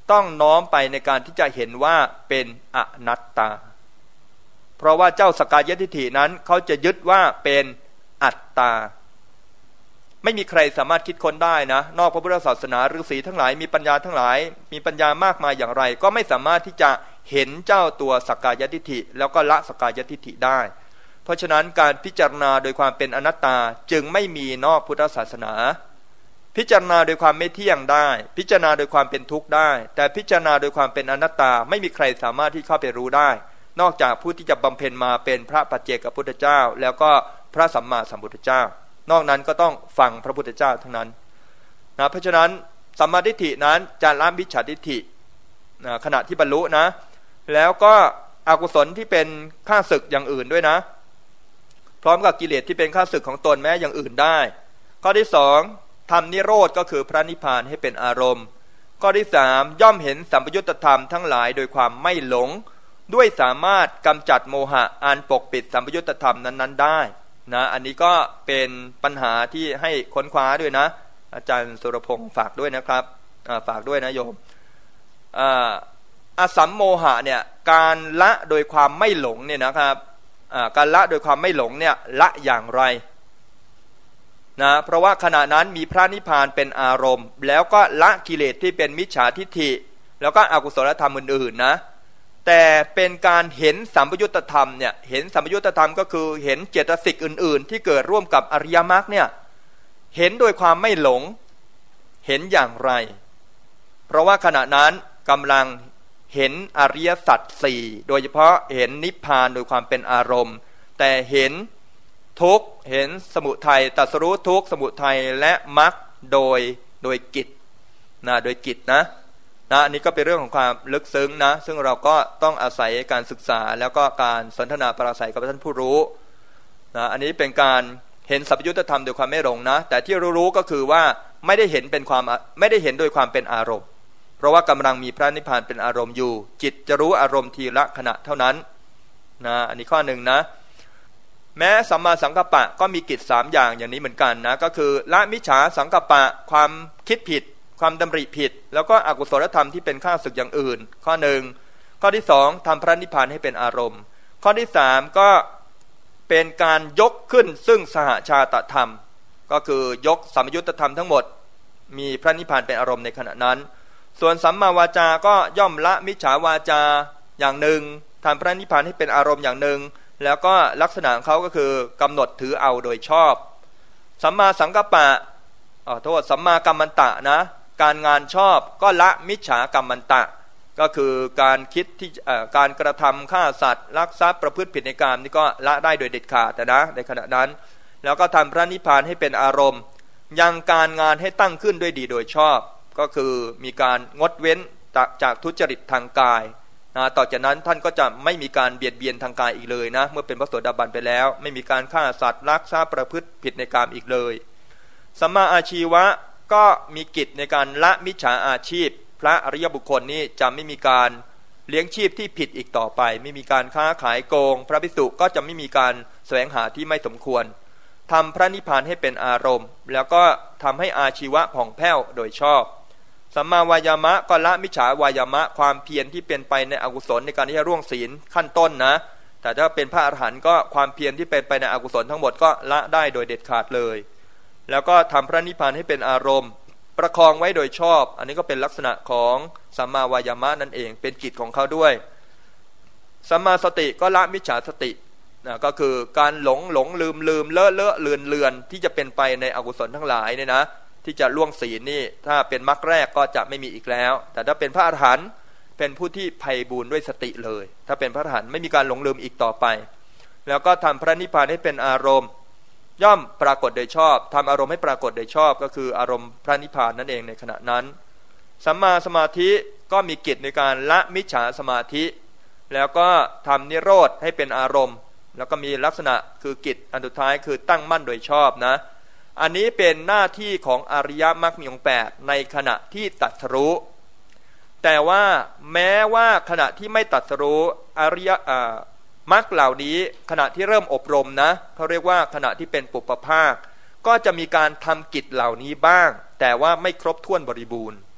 ต้องน้อมไปในการที่จะเห็นว่าเป็นอนัตตาเพราะว่าเจ้าสกายทิฏฐินั้นเขาจะยึดว่าเป็นอัตตาไม่มีใครสามารถคิดค้นได้นะนอกพระพุทธศาสนาฤาษีทั้งหลายมีปัญญาทั้งหลายมีปัญญามากมายอย่างไรก็ไม่สามารถที่จะเห็นเจ้าตัวสกายทิฏฐิแล้วก็ละสกายทิฏฐิได้เพราะฉะนั้นการพิจารณาโดยความเป็นอนัตตาจึงไม่มีนอกพุทธศาสนาพิจารณาโดยความไม่เที่ยงได้พิจารณาโดยความเป็นทุกข์ได้แต่พิจารณาโดยความเป็นอนัตตาไม่มีใครสามารถที่เข้าไปรู้ได้นอกจากผู้ที่จะบำเพ็ญมาเป็นพระปัจเจกพุทธเจ้าแล้วก็พระสัมมาสัมพุทธเจ้านอกนั้นก็ต้องฟังพระพุทธเจ้าทั้งนั้นนะเพราะฉะนั้นสัมมาทิฏฐินั้นจะละมิจฉาทิฏฐินะขณะที่บรรลุนะแล้วก็อกุศลที่เป็นข้าศึกอย่างอื่นด้วยนะพร้อมกับกิเลสที่เป็นข้าศึกของตนแม้อย่างอื่นได้ข้อที่สองทำนิโรธก็คือพระนิพพานให้เป็นอารมณ์ข้อที่สามย่อมเห็นสัมปยุตตธรรมทั้งหลายโดยความไม่หลงด้วยสามารถกำจัดโมหะอันปกปิดสัมปยุตตธรรมนั้นๆได้นะอันนี้ก็เป็นปัญหาที่ให้ค้นคว้าด้วยนะอาจารย์สุรพงศ์ฝากด้วยนะครับฝากด้วยนะโยมอสัมโมหะเนี่ยการละโดยความไม่หลงเนี่ยนะครับการละโดยความไม่หลงเนี่ยละอย่างไรนะเพราะว่าขณะนั้นมีพระนิพพานเป็นอารมณ์แล้วก็ละกิเลสที่เป็นมิจฉาทิฏฐิแล้วก็อกุศลธรรมอื่นๆนะแต่เป็นการเห็นสัมปยุตตธรรมเนี่ยเห็นสัมปยุตตธรรมก็คือเห็นเจตสิกอื่นๆที่เกิดร่วมกับอริยมรรคเนี่ยเห็นโดยความไม่หลงเห็นอย่างไรเพราะว่าขณะนั้นกำลังเห็นอริยสัจสี่โดยเฉพาะเห็นนิพพานโดยความเป็นอารมณ์แต่เห็นทุกข์เห็นสมุทัยตรัสรู้ทุกข์สมุทัยและมรรคโดยโดยกิจนะโดยกิจนะนะอันนี้ก็เป็นเรื่องของความลึกซึ้งนะซึ่งเราก็ต้องอาศัยการศึกษาแล้วก็การสนทนาปราศัยกับท่านผู้รู้นะอันนี้เป็นการเห็นสัพพยุตธรรมโดยความไม่หลงนะแต่ที่รู้ๆก็คือว่าไม่ได้เห็นเป็นความไม่ได้เห็นโดยความเป็นอารมณ์เพราะว่ากำลังมีพระนิพพานเป็นอารมณ์อยู่จิตจะรู้อารมณ์ทีละขณะเท่านั้นนะอันนี้ข้อหนึ่งนะแม้สัมมาสังกัปปะก็มีกิจสามอย่างอย่างนี้เหมือนกันนะก็คือละมิจฉาสังกัปปะความคิดผิดความดำริผิดแล้วก็อกุศลธรรมที่เป็นข้าศึกอย่างอื่นข้อหนึ่งข้อที่สองทำพระนิพพานให้เป็นอารมณ์ข้อที่สามก็เป็นการยกขึ้นซึ่งสหชาตธรรมก็คือยกสัมยุตธรรมทั้งหมดมีพระนิพพานเป็นอารมณ์ในขณะนั้นส่วนสัมมาวาจาก็ย่อมละมิจฉาวาจาอย่างหนึ่งทำพระนิพพานให้เป็นอารมณ์อย่างหนึ่งแล้วก็ลักษณะของเขาก็คือกำหนดถือเอาโดยชอบสัมมาสังกัปปะอ๋อโทษสัมมากัมมันตะนะการงานชอบก็ละมิจฉากัมมันตะก็คือการคิดที่การกระทำฆ่าสัตว์ลักทรัพย์ประพฤติผิดในกามนี่ก็ละได้โดยเด็ดขาดนะในขณะนั้นแล้วก็ทำพระนิพพานให้เป็นอารมณ์ยังการงานให้ตั้งขึ้นด้วยดีโดยชอบก็คือมีการงดเว้นจากทุจริตทางกายนะต่อจากนั้นท่านก็จะไม่มีการเบียดเบียนทางกายอีกเลยนะเมื่อเป็นพระโสดาบันไปแล้วไม่มีการฆ่าสัตว์ลักทรัพย์ประพฤติผิดในกามอีกเลยสัมมาอาชีวะก็มีกิจในการละมิจฉาอาชีพพระอริยบุคคลนี้จะไม่มีการเลี้ยงชีพที่ผิดอีกต่อไปไม่มีการค้าขายโกงพระภิกษุก็จะไม่มีการแสวงหาที่ไม่สมควรทำพระนิพพานให้เป็นอารมณ์แล้วก็ทำให้อาชีวะผ่องแผ้วโดยชอบสัมมาวายามะก็ละมิจฉาวายามะความเพียรที่เป็นไปในอกุศลในการที่จะร่วงศีลขั้นต้นนะแต่ถ้าเป็นพระอรหันต์ก็ความเพียรที่เป็นไปในอกุศลทั้งหมดก็ละได้โดยเด็ดขาดเลยแล้วก็ทำพระนิพพานให้เป็นอารมณ์ประคองไว้โดยชอบอันนี้ก็เป็นลักษณะของสัมมาวายามะนั่นเองเป็นกิจของเขาด้วยสัมมาสติก็ละมิจฉาสตินะก็คือการหลงหลงลืมลืมเลอะเลอะเลือนเลือนที่จะเป็นไปในอกุศลทั้งหลายเนี่ยนะที่จะล่วงศีลนี่ถ้าเป็นมรรคแรกก็จะไม่มีอีกแล้วแต่ถ้าเป็นพระอรหันต์เป็นผู้ที่ไพบูลย์ด้วยสติเลยถ้าเป็นพระอรหันต์ไม่มีการหลงลืมอีกต่อไปแล้วก็ทำพระนิพพานให้เป็นอารมณ์ย่อมปรากฏโดยชอบทำอารมณ์ให้ปรากฏโดยชอบก็คืออารมณ์พระนิพพานนั่นเองในขณะนั้นสัมมาสมาธิก็มีกิจในการละมิจฉาสมาธิแล้วก็ทำนิโรธให้เป็นอารมณ์แล้วก็มีลักษณะคือกิจอันสุดท้ายคือตั้งมั่นโดยชอบนะอันนี้เป็นหน้าที่ของอริยมรรคมีองค์แปดในขณะที่ตรัสรู้แต่ว่าแม้ว่าขณะที่ไม่ตรัสรู้อริยมรรคเหล่านี้ขณะที่เริ่มอบรมนะเขาเรียกว่าขณะที่เป็นปุปภาคก็จะมีการทำกิจเหล่านี้บ้างแต่ว่าไม่ครบถ้วนบริบูรณ์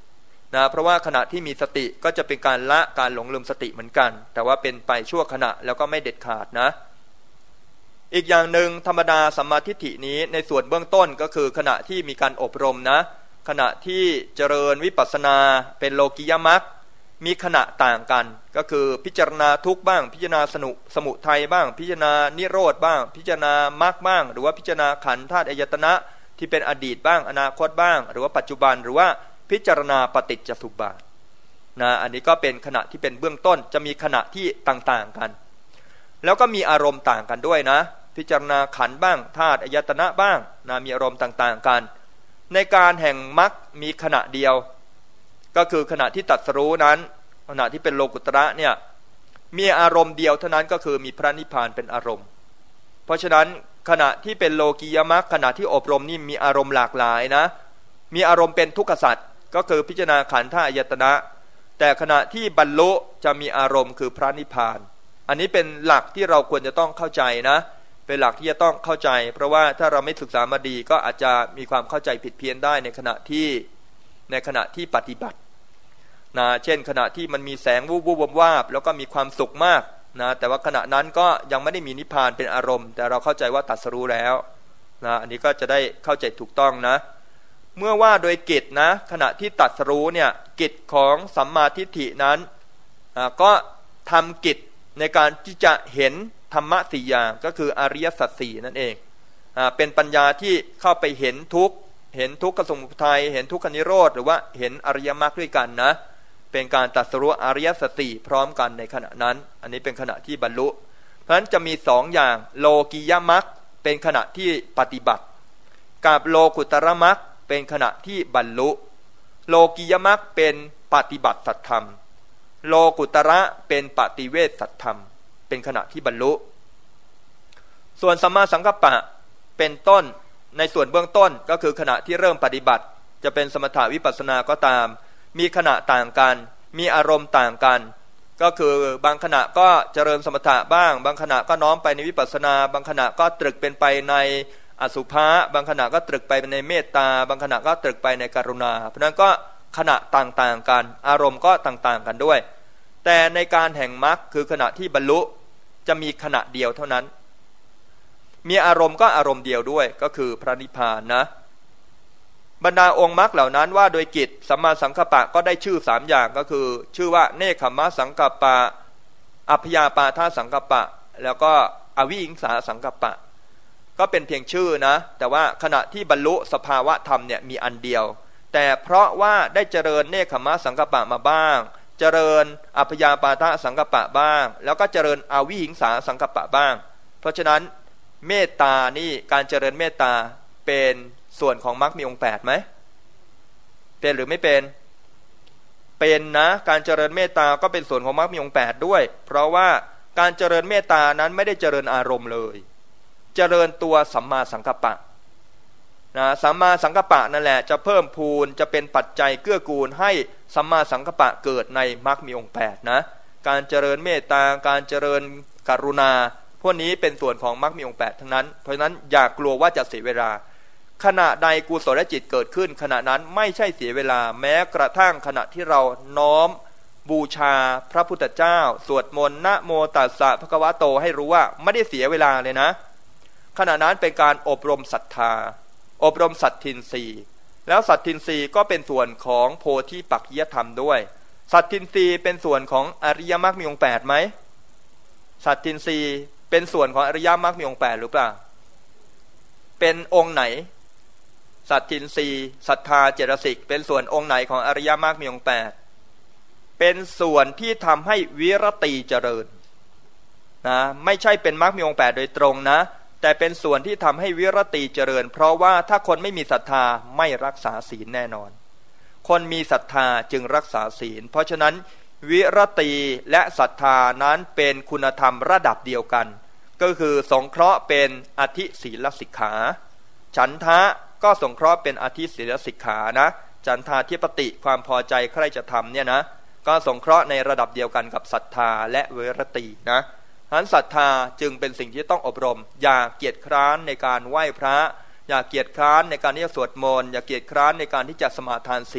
นะเพราะว่าขณะที่มีสติก็จะเป็นการละการหลงลืมสติเหมือนกันแต่ว่าเป็นไปชั่วขณะแล้วก็ไม่เด็ดขาดนะอีกอย่างหนึ่งธรรมดาสัมมาทิฏฐินี้ในส่วนเบื้องต้นก็คือขณะที่มีการอบรมนะขณะที่เจริญวิปัสสนาเป็นโลกิยมรรคมีขณะต่างกันก็คือพิจารณาทุกข์บ้างพิจารณาสนุสมุทัยบ้างพิจารณานิโรธบ้างพิจารณามรรคบ้างหรือว่าพิจารณาขันธ์ธาตุอายตนะที่เป็นอดีตบ้างอนาคตบ้างหรือว่าปัจจุบันหรือว่าพิจารณาปฏิจจสุบาทนะอันนี้ก็เป็นขณะที่เป็นเบื้องต้นจะมีขณะที่ต่างๆกันแล้วก็มีอารมณ์ต่างกันด้วยนะพิจารณาขันธ์บ้างธาตุอายตนะบ้างนะมีอารมณ์ต่างๆกันในการแห่งมรรคมีขณะเดียวก็คือขณะที่ตรัสรู้นั้นขณะที่เป็นโลกุตระเนี่ยมีอารมณ์เดียวเท่านั้นก็คือมีพระนิพพานเป็นอารมณ์เพราะฉะนั้นขณะที่เป็นโลกียมรรคขณะที่อบรมนี่มีอารมณ์หลากหลายนะมีอารมณ์เป็นทุกขสัจก็คือพิจารณาขันธ์ธาตุอายตนะแต่ขณะที่บรรลุจะมีอารมณ์คือพระนิพพานอันนี้เป็นหลักที่เราควรจะต้องเข้าใจนะเป็นหลักที่จะต้องเข้าใจเพราะว่าถ้าเราไม่ศึกษามาดีก็อาจจะมีความเข้าใจผิดเพี้ยนได้ในขณะที่ในขณะที่ปฏิบัตินะเช่นขณะที่มันมีแสงวูบวูบวาบแล้วก็มีความสุขมากนะแต่ว่าขณะนั้นก็ยังไม่ได้มีนิพพานเป็นอารมณ์แต่เราเข้าใจว่าตรัสรู้แล้วนะอันนี้ก็จะได้เข้าใจถูกต้องนะเมื่อว่าโดยกิจนะขณะที่ตรัสรู้เนี่ยกิจของสัมมาทิฏฐินั้นก็ทำกิจในการที่จะเห็นธรรมะสี่อย่างก็คืออริยสัจสี่นั่นเองอ่าเป็นปัญญาที่เข้าไปเห็นทุกข์เห็นทุกขสมุทัยเห็นทุกขนิโรธหรือว่าเห็นอริยมรรคด้วยกันนะเป็นการตรัสรู้อริยสัจสี่พร้อมกันในขณะนั้นอันนี้เป็นขณะที่บรรลุเพราะฉะนั้นจะมีสองอย่างโลกียมรรคเป็นขณะที่ปฏิบัติกับโลกุตระมรรคเป็นขณะที่บรรลุโลกียมรรคเป็นปฏิบัติสัจธรรมโลกุตระเป็นปฏิเวทสัจธรรมเป็นขณะที่บรรลุส่วนสัมมาสังกัปปะเป็นต้นในส่วนเบื้องต้นก็คือขณะที่เริ่มปฏิบัติจะเป็นสมถะวิปัสสนาก็ตามมีขณะต่างกันมีอารมณ์ต่างกันก็คือบางขณะก็เจริญสมถะบ้างบางขณะก็น้อมไปในวิปัสสนาบางขณะก็ตรึกเป็นไปในอสุภะบางขณะก็ตรึกไปในเมตตาบางขณะก็ตรึกไปในกรุณาเพราะนั้นก็ขณะต่างๆกันอารมณ์ก็ต่างๆกันด้วยแต่ในการแห่งมรรคคือขณะที่บรรลุจะมีขณะเดียวเท่านั้นมีอารมณ์ก็อารมณ์เดียวด้วยก็คือพระนิพพานนะบรรดาองค์มรรคเหล่านั้นว่าโดยกิจสัมมาสังกัปปะก็ได้ชื่อสามอย่างก็คือชื่อว่าเนคขมสังกัปปะอัพยาปาทสังกัปปะแล้วก็อวิหิงสาสังกัปปะก็เป็นเพียงชื่อนะแต่ว่าขณะที่บรรลุสภาวะธรรมเนี่ยมีอันเดียวแต่เพราะว่าได้เจริญเนคขมสังกัปปะมาบ้างเจริญอัพยาปาทสังกัปปะบ้างแล้วก็เจริญอวิหิงสาสังกัปปะบ้างเพราะฉะนั้นเมตตานี่การเจริญเมตตาเป็นส่วนของมรรคมีองค์แปดไหมเป็นหรือไม่เป็นเป็นนะการเจริญเมตตาก็เป็นส่วนของมรรคมีองค์แปดด้วยเพราะว่าการเจริญเมตตานั้นไม่ได้เจริญอารมณ์เลยเจริญตัวสัมมาสังกัปปะนะสัมมาสังกัปปะนั่นแหละจะเพิ่มพูนจะเป็นปัจจัยเกื้อกูลให้สัมมาสังกัปปะเกิดในมรรคมีองค์แปดนะการเจริญเมตตาการเจริญกรุณาพวกนี้เป็นส่วนของมรรคมีองค์แปดทั้งนั้นเพราะฉะนั้นอย่ากลัวว่าจะเสียเวลาขณะใดกุศลจิตเกิดขึ้นขณะนั้นไม่ใช่เสียเวลาแม้กระทั่งขณะที่เราน้อมบูชาพระพุทธเจ้าสวดมนต์นะโมตัสสะภะคะวะโตให้รู้ว่าไม่ได้เสียเวลาเลยนะขณะนั้นเป็นการอบรมศรัทธาอบรมสัตทินรีแล้วสัตทินรีก็เป็นส่วนของโพธิปักขิยธรรมด้วยสัตทินรีเป็นส่วนของอริยมรรคมีองค์แปดไหมสัตทินรีเป็นส่วนของอริยมรรคมีองค์แปดหรือเปล่าเป็นองค์ไหนสัตทินรีศรัทธาเจตสิกเป็นส่วนองค์ไหนของอริยมรรคมีองค์แปดเป็นส่วนที่ทำให้วิรติเจริญนะไม่ใช่เป็นมรรคมีองค์แปดโดยตรงนะแต่เป็นส่วนที่ทำให้วิรติเจริญเพราะว่าถ้าคนไม่มีศรัทธาไม่รักษาศีลแน่นอนคนมีศรัทธาจึงรักษาศีลเพราะฉะนั้นวิรติและศรัทธานั้นเป็นคุณธรรมระดับเดียวกันก็คือสงเคราะห์เป็นอธิศีลสิกขาฉันทะก็สงเคราะห์เป็นอธิศีลสิกขานะฉันทาธิปติความพอใจใครจะทำเนี่ยนะก็สงเคราะห์ในระดับเดียวกันกับศรัทธาและวิรตินะฉะนั้นศรัทธาจึงเป็นสิ่งที่ต้องอบรมอย่าเกียจคร้านในการไหว้พระอย่าเกียจคร้านในการที่จะสวดมนต์อย่าเกียจคร้านในการที่จะสมาทานศีล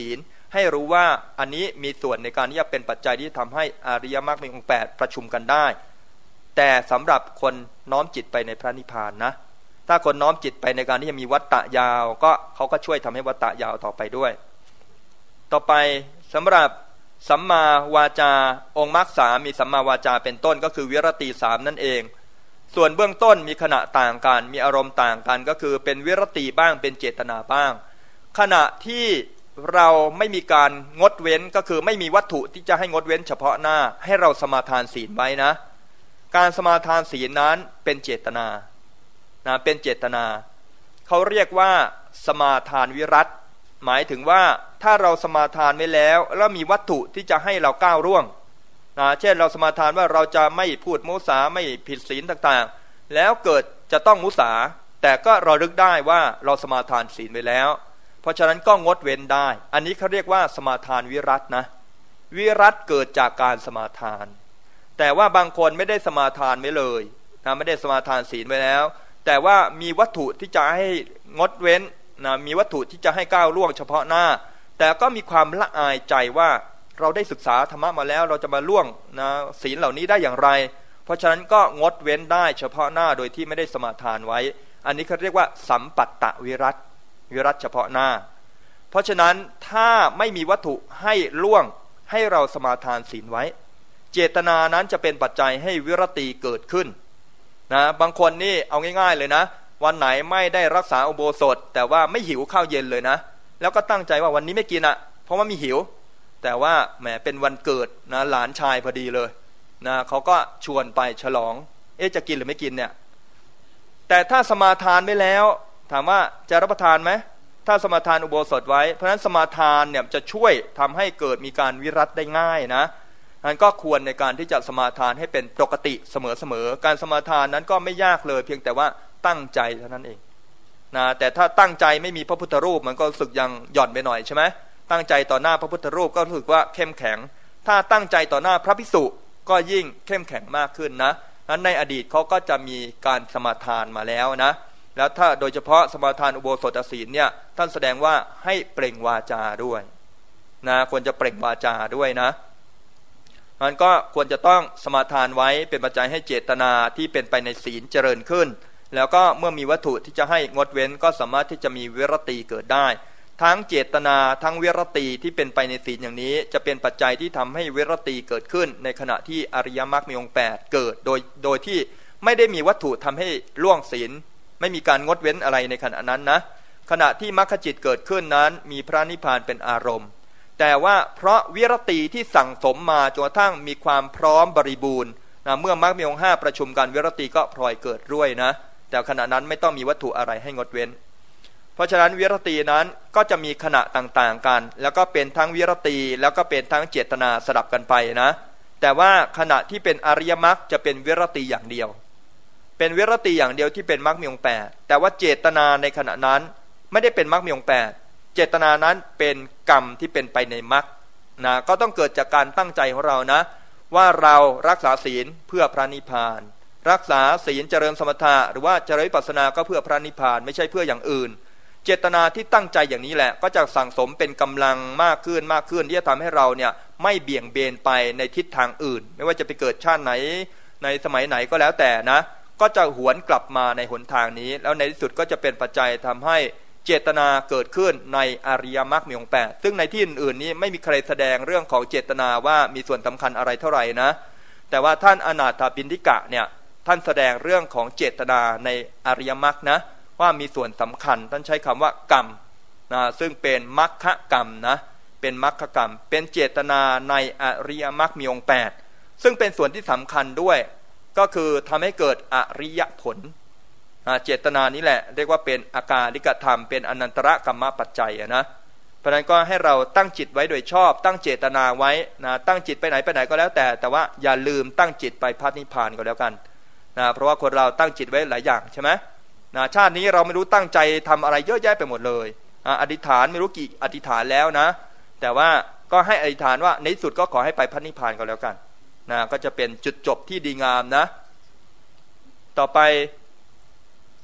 ให้รู้ว่าอันนี้มีส่วนในการที่จะเป็นปัจจัยที่ทำให้อริยมรรคมีองค์แปดประชุมกันได้แต่สำหรับคนน้อมจิตไปในพระนิพพานนะถ้าคนน้อมจิตไปในการที่จะมีวัฏฏะยาวก็เขาก็ช่วยทำให้วัฏฏะยาวต่อไปด้วยต่อไปสำหรับสัมมาวาจาองค์มรรคสามมีสัมมาวาจาเป็นต้นก็คือวิรติสามนั่นเองส่วนเบื้องต้นมีขณะต่างกันมีอารมณ์ต่างกันก็คือเป็นวิรติบ้างเป็นเจตนาบ้างขณะที่เราไม่มีการงดเว้นก็คือไม่มีวัตถุที่จะให้งดเว้นเฉพาะหน้าให้เราสมาทานศีลไว้นะการสมาทานศีลนั้นเป็นเจตนานะเป็นเจตนาเขาเรียกว่าสมาทานวิรัติหมายถึงว่าถ้าเราสมาทานไว้แล้วแล้วมีวัตถุที่จะให้เราก้าวร่วงนะเช่นเราสมาทานว่าเราจะไม่พูดมุสาไม่ผิดศีลต่างๆแล้วเกิดจะต้องมุสาแต่ก็ระลึกได้ว่าเราสมาทานศีลไว้แล้วเพราะฉะนั้นก็งดเว้นได้อันนี้เขาเรียกว่าสมาทานวิรัตินะวิรัติเกิดจากการสมาทานแต่ว่าบางคนไม่ได้สมาทานไว้เลยนะไม่ได้สมาทานศีลไว้แล้วแต่ว่ามีวัตถุที่จะให้งดเว้นนะมีวัตถุที่จะให้ก้าวล่วงเฉพาะหน้าแต่ก็มีความละอายใจว่าเราได้ศึกษาธรรมะมาแล้วเราจะมาล่วงนะศีลเหล่านี้ได้อย่างไรเพราะฉะนั้นก็งดเว้นได้เฉพาะหน้าโดยที่ไม่ได้สมาทานไว้อันนี้เขาเรียกว่าสัมปัตตวิรัติวิรัติเฉพาะหน้าเพราะฉะนั้นถ้าไม่มีวัตถุให้ล่วงให้เราสมาทานศีลไว้เจตนานั้นจะเป็นปัจจัยให้วิรติเกิดขึ้นนะบางคนนี่เอาง่ายๆเลยนะวันไหนไม่ได้รักษาอุโบสถแต่ว่าไม่หิวข้าวเย็นเลยนะแล้วก็ตั้งใจว่าวันนี้ไม่กินอ่ะเพราะว่ามีหิวแต่ว่าแหมเป็นวันเกิดนะหลานชายพอดีเลยนะเขาก็ชวนไปฉลองเอ๊ะจะกินหรือไม่กินเนี่ยแต่ถ้าสมาทานไว้แล้วถามว่าจะรับประทานไหมถ้าสมาทานอุโบสถไว้เพราะฉะนั้นสมาทานเนี่ยจะช่วยทำให้เกิดมีการวิรัติได้ง่ายนะนั้นก็ควรในการที่จะสมาทานให้เป็นปกติเสมอๆการสมาทานนั้นก็ไม่ยากเลยเพียงแต่ว่าตั้งใจเท่านั้นเองนะแต่ถ้าตั้งใจไม่มีพระพุทธรูปมันก็รู้สึกยังหย่อนไปหน่อยใช่ไหมตั้งใจต่อหน้าพระพุทธรูปก็รู้สึกว่าเข้มแข็งถ้าตั้งใจต่อหน้าพระภิกษุก็ยิ่งเข้มแข็งมากขึ้นนะนั้นในอดีตเขาก็จะมีการสมาทานมาแล้วนะแล้วถ้าโดยเฉพาะสมาทานอุโบสถศีลเนี่ยท่านแสดงว่าให้เปล่งวาจาด้วยนะควรจะเปล่งวาจาด้วยนะมันก็ควรจะต้องสมาทานไว้เป็นปัจจัยให้เจตนาที่เป็นไปในศีลเจริญขึ้นแล้วก็เมื่อมีวัตถุที่จะให้งดเว้นก็สามารถที่จะมีวิรติเกิดได้ทั้งเจตนาทั้งวิรติที่เป็นไปในศีลอย่างนี้จะเป็นปัจจัยที่ทำให้วิรติเกิดขึ้นในขณะที่อริยมรรคมีองค์แปดเกิดโดยโดยที่ไม่ได้มีวัตถุทำให้ล่วงศีลไม่มีการงดเว้นอะไรในขณะนั้นนะขณะที่มรรคจิตเกิดขึ้นนั้นมีพระนิพพานเป็นอารมณ์แต่ว่าเพราะวิรติที่สั่งสมมาจนกระทั่งมีความพร้อมบริบูรณ์นะเมื่อมรรคมีองค์ห้าประชุมกันวิรติก็พลอยเกิดด้วยนะแต่ขณะนั้นไม่ต้องมีวัตถุอะไรให้งดเว้นเพราะฉะนั้นวิรตินั้นก็จะมีขณะต่างๆกันแล้วก็เป็นทั้งวิรติแล้วก็เป็นทั้งเจตนาสลับกันไปนะแต่ว่าขณะที่เป็นอริยมรรคจะเป็นวิรติอย่างเดียวเป็นวิรติอย่างเดียวที่เป็นมรรคมีองค์แปดแต่ว่าเจตนาในขณะนั้นไม่ได้เป็นมรรคมีองค์แปดเจตนานั้นเป็นกรรมที่เป็นไปในมรรคนะก็ต้องเกิดจากการตั้งใจของเรานะว่าเรารักษาศีลเพื่อพระนิพพานรักษาศีลเจริญสมถะหรือว่าเจริญวิปัสสนาก็เพื่อพระนิพพานไม่ใช่เพื่ออย่างอื่นเจตนาที่ตั้งใจอย่างนี้แหละก็จะสั่งสมเป็นกำลังมากขึ้นมากขึ้นที่จะทำให้เราเนี่ยไม่เบี่ยงเบนไปในทิศทางอื่นไม่ว่าจะไปเกิดชาติไหนในสมัยไหนก็แล้วแต่นะก็จะหวนกลับมาในหนทางนี้แล้วในที่สุดก็จะเป็นปัจจัยทำให้เจตนาเกิดขึ้นในอริยมรรคมีองค์แปดซึ่งในที่อื่นๆนี้ไม่มีใครแสดงเรื่องของเจตนาว่ามีส่วนสำคัญอะไรเท่าไหร่นะแต่ว่าท่านอนาถปิณฑิกะเนี่ยท่านแสดงเรื่องของเจตนาในอริยมรรคนะว่ามีส่วนสำคัญท่านใช้คำว่ากรรมนะซึ่งเป็นมรรคกรรมนะเป็นมรรคกรรมเป็นเจตนาในอริยมรรคมีองค์แปดซึ่งเป็นส่วนที่สำคัญด้วยก็คือทำให้เกิดอริยผลเจตนานี้แหละเรียกว่าเป็นอาการลิกธรรมเป็นอนันตระกรรมปัจจัยนะเพราะฉะนั้นก็ให้เราตั้งจิตไว้โดยชอบตั้งเจตนาไว้นะตั้งจิตไปไหนไปไหนก็แล้วแต่แต่ว่าอย่าลืมตั้งจิตไปพระนิพพานก็แล้วกันนะเพราะว่าคนเราตั้งจิตไว้หลายอย่างใช่ไหมนะชาตินี้เราไม่รู้ตั้งใจทำอะไรเยอะแยะไปหมดเลยอธิษฐานไม่รู้กี่อธิษฐานแล้วนะแต่ว่าก็ให้อธิษฐานว่าในที่สุดก็ขอให้ไปพระนิพพานก็แล้วกันนะก็จะเป็นจุดจบที่ดีงามนะต่อไป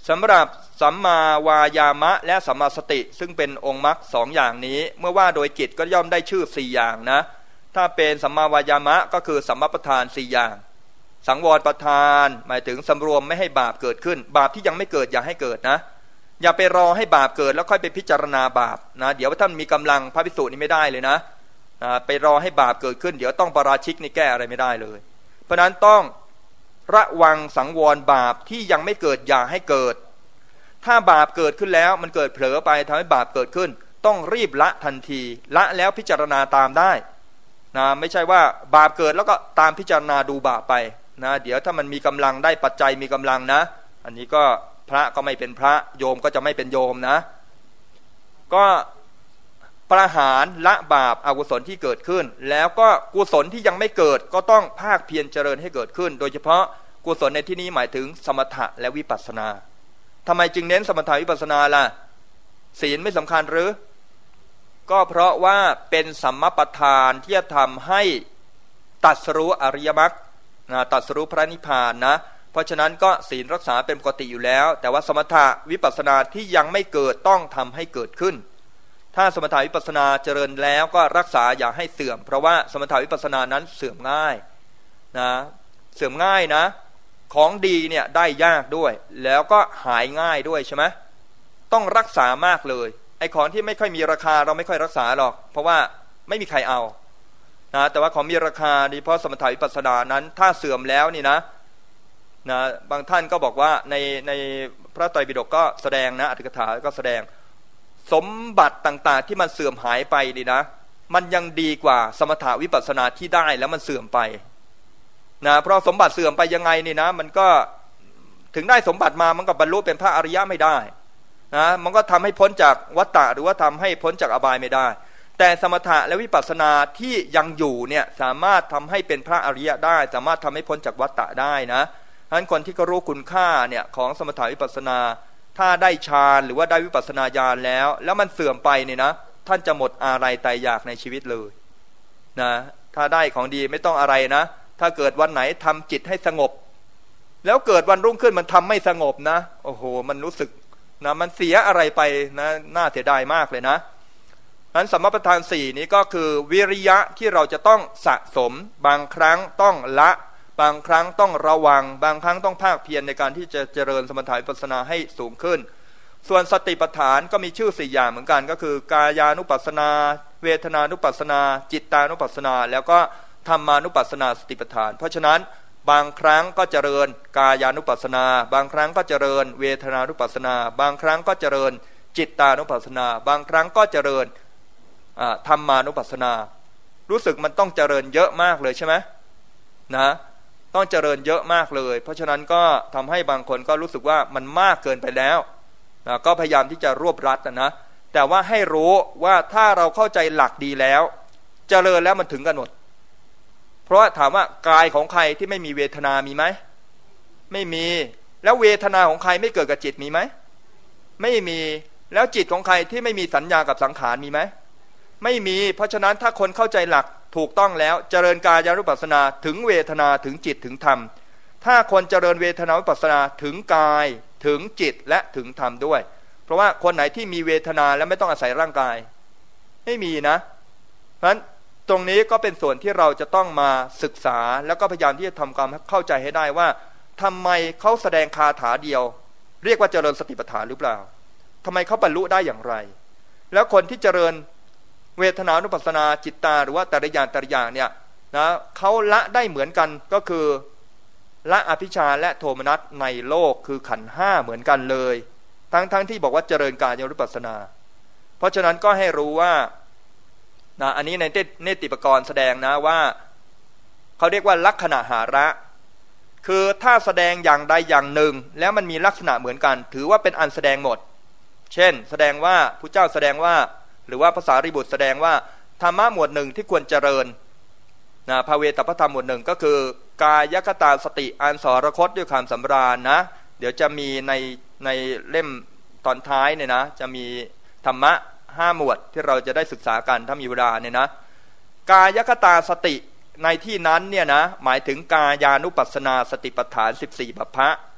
สำหรับสัมมาวายามะและสัมมาสติซึ่งเป็นองค์มรรคสองอย่างนี้เมื่อว่าโดยกิจก็ย่อมได้ชื่อสี่อย่างนะถ้าเป็นสัมมาวายามะก็คือสัมมาประธานสี่อย่างสังวรประธานหมายถึงสำรวมไม่ให้บาปเกิดขึ้นบาปที่ยังไม่เกิดอย่าให้เกิดนะอย่าไปรอให้บาปเกิดแล้วค่อยไปพิจารณาบาปนะเดี๋ยวท่านมีกำลังพระภิกษุนี่ไม่ได้เลยนะไปรอให้บาปเกิดขึ้นเดี๋ยวต้องปราชิกนี่แก้อะไรไม่ได้เลยเพราะนั้นต้องระวังสังวรบาปที่ยังไม่เกิดอย่าให้เกิดถ้าบาปเกิดขึ้นแล้วมันเกิดเผลอไปทำให้บาปเกิดขึ้นต้องรีบละทันทีละแล้วพิจารณาตามได้นะไม่ใช่ว่าบาปเกิดแล้วก็ตามพิจารณาดูบาปไปนะเดี๋ยวถ้ามันมีกำลังได้ปัจจัยมีกำลังนะอันนี้ก็พระก็ไม่เป็นพระโยมก็จะไม่เป็นโยมนะก็ประหารละบาปอกุศลที่เกิดขึ้นแล้วก็กุศลที่ยังไม่เกิดก็ต้องภาคเพียรเจริญให้เกิดขึ้นโดยเฉพาะกุศลในที่นี้หมายถึงสมถะและวิปัสสนาทำไมจึงเน้นสมถะวิปัสสนาล่ะศีลไม่สำคัญหรือก็เพราะว่าเป็นสัมมาประธานที่จะทำให้ตรัสรู้อริยมรรคตรัสรู้พระนิพพานนะเพราะฉะนั้นก็ศีลรักษาเป็นปกติอยู่แล้วแต่ว่าสมถะวิปัสสนาที่ยังไม่เกิดต้องทำให้เกิดขึ้นถ้าสมถะวิปัสสนาเจริญแล้วก็รักษาอย่าให้เสื่อมเพราะว่าสมถะวิปัสสนานั้นเสื่อมง่ายนะเสื่อมง่ายนะของดีเนี่ยได้ยากด้วยแล้วก็หายง่ายด้วยใช่ไหมต้องรักษามากเลยไอ้ของที่ไม่ค่อยมีราคาเราไม่ค่อยรักษาหรอกเพราะว่าไม่มีใครเอานะแต่ว่าของมีราคาโดยเฉพาะสมถะวิปัสสนานั้นถ้าเสื่อมแล้วนี่นะนะบางท่านก็บอกว่าในในพระไตรปิฎกก็แสดงนะอรรถกถาก็แสดงสมบัติต่างๆที่มันเสื่อมหายไปนี่นะมันยังดีกว่าสมถะวิปัสสนาที่ได้แล้วมันเสื่อมไปนะเพราะสมบัติเสื่อมไปยังไงนี่นะมันก็ถึงได้สมบัติมามันก็บรรลุเป็นพระอริยะไม่ได้นะมันก็ทำให้พ้นจากวัฏฏะหรือว่าทำให้พ้นจากอบายไม่ได้แต่สมถะและวิปัสสนาที่ยังอยู่เนี่ยสามารถทำให้เป็นพระอริยะได้สามารถทำให้พ้นจากวัฏฏะได้นะฉะนั้นคนที่เขารู้คุณค่าเนี่ยของสมถะวิปัสสนาถ้าได้ฌานหรือว่าได้วิปัสสนาญาณแล้วแล้วมันเสื่อมไปเนี่ยนะท่านจะหมดอะไรตายอยากในชีวิตเลยนะถ้าได้ของดีไม่ต้องอะไรนะถ้าเกิดวันไหนทำจิตให้สงบแล้วเกิดวันรุ่งขึ้นมันทำไม่สงบนะโอ้โหมันรู้สึกนะมันเสียอะไรไปนะน่าเสียดายมากเลยนะนั้นสัมมาประธานสี่นี้ก็คือวิริยะที่เราจะต้องสะสมบางครั้งต้องละบางครั้งต้องระวังบางครั้งต้องภาคเพียรในการที่จะเจริญสมถะวิปัสสนาให้สูงขึ้นส่วนสติปัฏฐานก็มีชื่อสี่อย่างเหมือนกันก็คือกายานุปัสสนาเวทนานุปัสสนาจิตตานุปัสสนาแล้วก็ธรรมานุปัสสนาสติปัฏฐานเพราะฉะนั้นบางครั้งก็เจริญกายานุปัสสนาบางครั้งก็เจริญเวทนานุปัสสนาบางครั้งก็เจริญจิตตานุปัสสนาบางครั้งก็เจริญธรรมานุปัสสนารู้สึกมันต้องเจริญเยอะมากเลยใช่ไหมนะต้องเจริญเยอะมากเลยเพราะฉะนั้นก็ทำให้บางคนก็รู้สึกว่ามันมากเกินไปแล้วนะก็พยายามที่จะรวบรัดนะแต่ว่าให้รู้ว่าถ้าเราเข้าใจหลักดีแล้วเจริญแล้วมันถึงกันหมดเพราะถามว่ากายของใครที่ไม่มีเวทนามีไหมไม่มีแล้วเวทนาของใครไม่เกิดกับจิตมีไหมไม่มีแล้วจิตของใครที่ไม่มีสัญญากับสังขารมีไหมไม่มีเพราะฉะนั้นถ้าคนเข้าใจหลักถูกต้องแล้วเจริญกายานุปัสสนาถึงเวทนาถึงจิตถึงธรรมถ้าคนเจริญเวทนานุปัสสนาถึงกายถึงจิตและถึงธรรมด้วยเพราะว่าคนไหนที่มีเวทนาแล้วไม่ต้องอาศัยร่างกายไม่มีนะเพราะฉะนั้นตรงนี้ก็เป็นส่วนที่เราจะต้องมาศึกษาแล้วก็พยายามที่จะทำความเข้าใจให้ได้ว่าทำไมเขาแสดงคาถาเดียวเรียกว่าเจริญสติปัฏฐานหรือเปล่าทำไมเขาบรรลุได้อย่างไรแล้วคนที่เจริญเวทนานุปัสสนาจิตตาหรือว่าแต่ละอย่างแต่ละอย่างเนี่ยนะเขาละได้เหมือนกันก็คือละอภิชฌาและโทมนัสในโลกคือขันธ์ห้าเหมือนกันเลยทั้งทั้งที่บอกว่าเจริญกายานุปัสสนาเพราะฉะนั้นก็ให้รู้ว่านะอันนี้ในเนติปกรณ์แสดงนะว่าเขาเรียกว่าลักขณะหาระคือถ้าแสดงอย่างใดอย่างหนึ่งแล้วมันมีลักษณะเหมือนกันถือว่าเป็นอันแสดงหมดเช่นแสดงว่าพระเจ้าแสดงว่าหรือว่าภาษาริบุตรแสดงว่าธรรมะหมวดหนึ่งที่ควรเจริญนะภาเวตพระธรรมหมวดหนึ่งก็คือกายคตาสติอันสรคตด้วยความสำราญนะเดี๋ยวจะมีในในเล่มตอนท้ายเนี่ยนะจะมีธรรมะห้าหมวดที่เราจะได้ศึกษากันถ้ามีเวลาเนี่ยนะกายคตาสติในที่นั้นเนี่ยนะหมายถึงกายานุปัสสนาสติปัฏฐานสิบสี่บัพพะ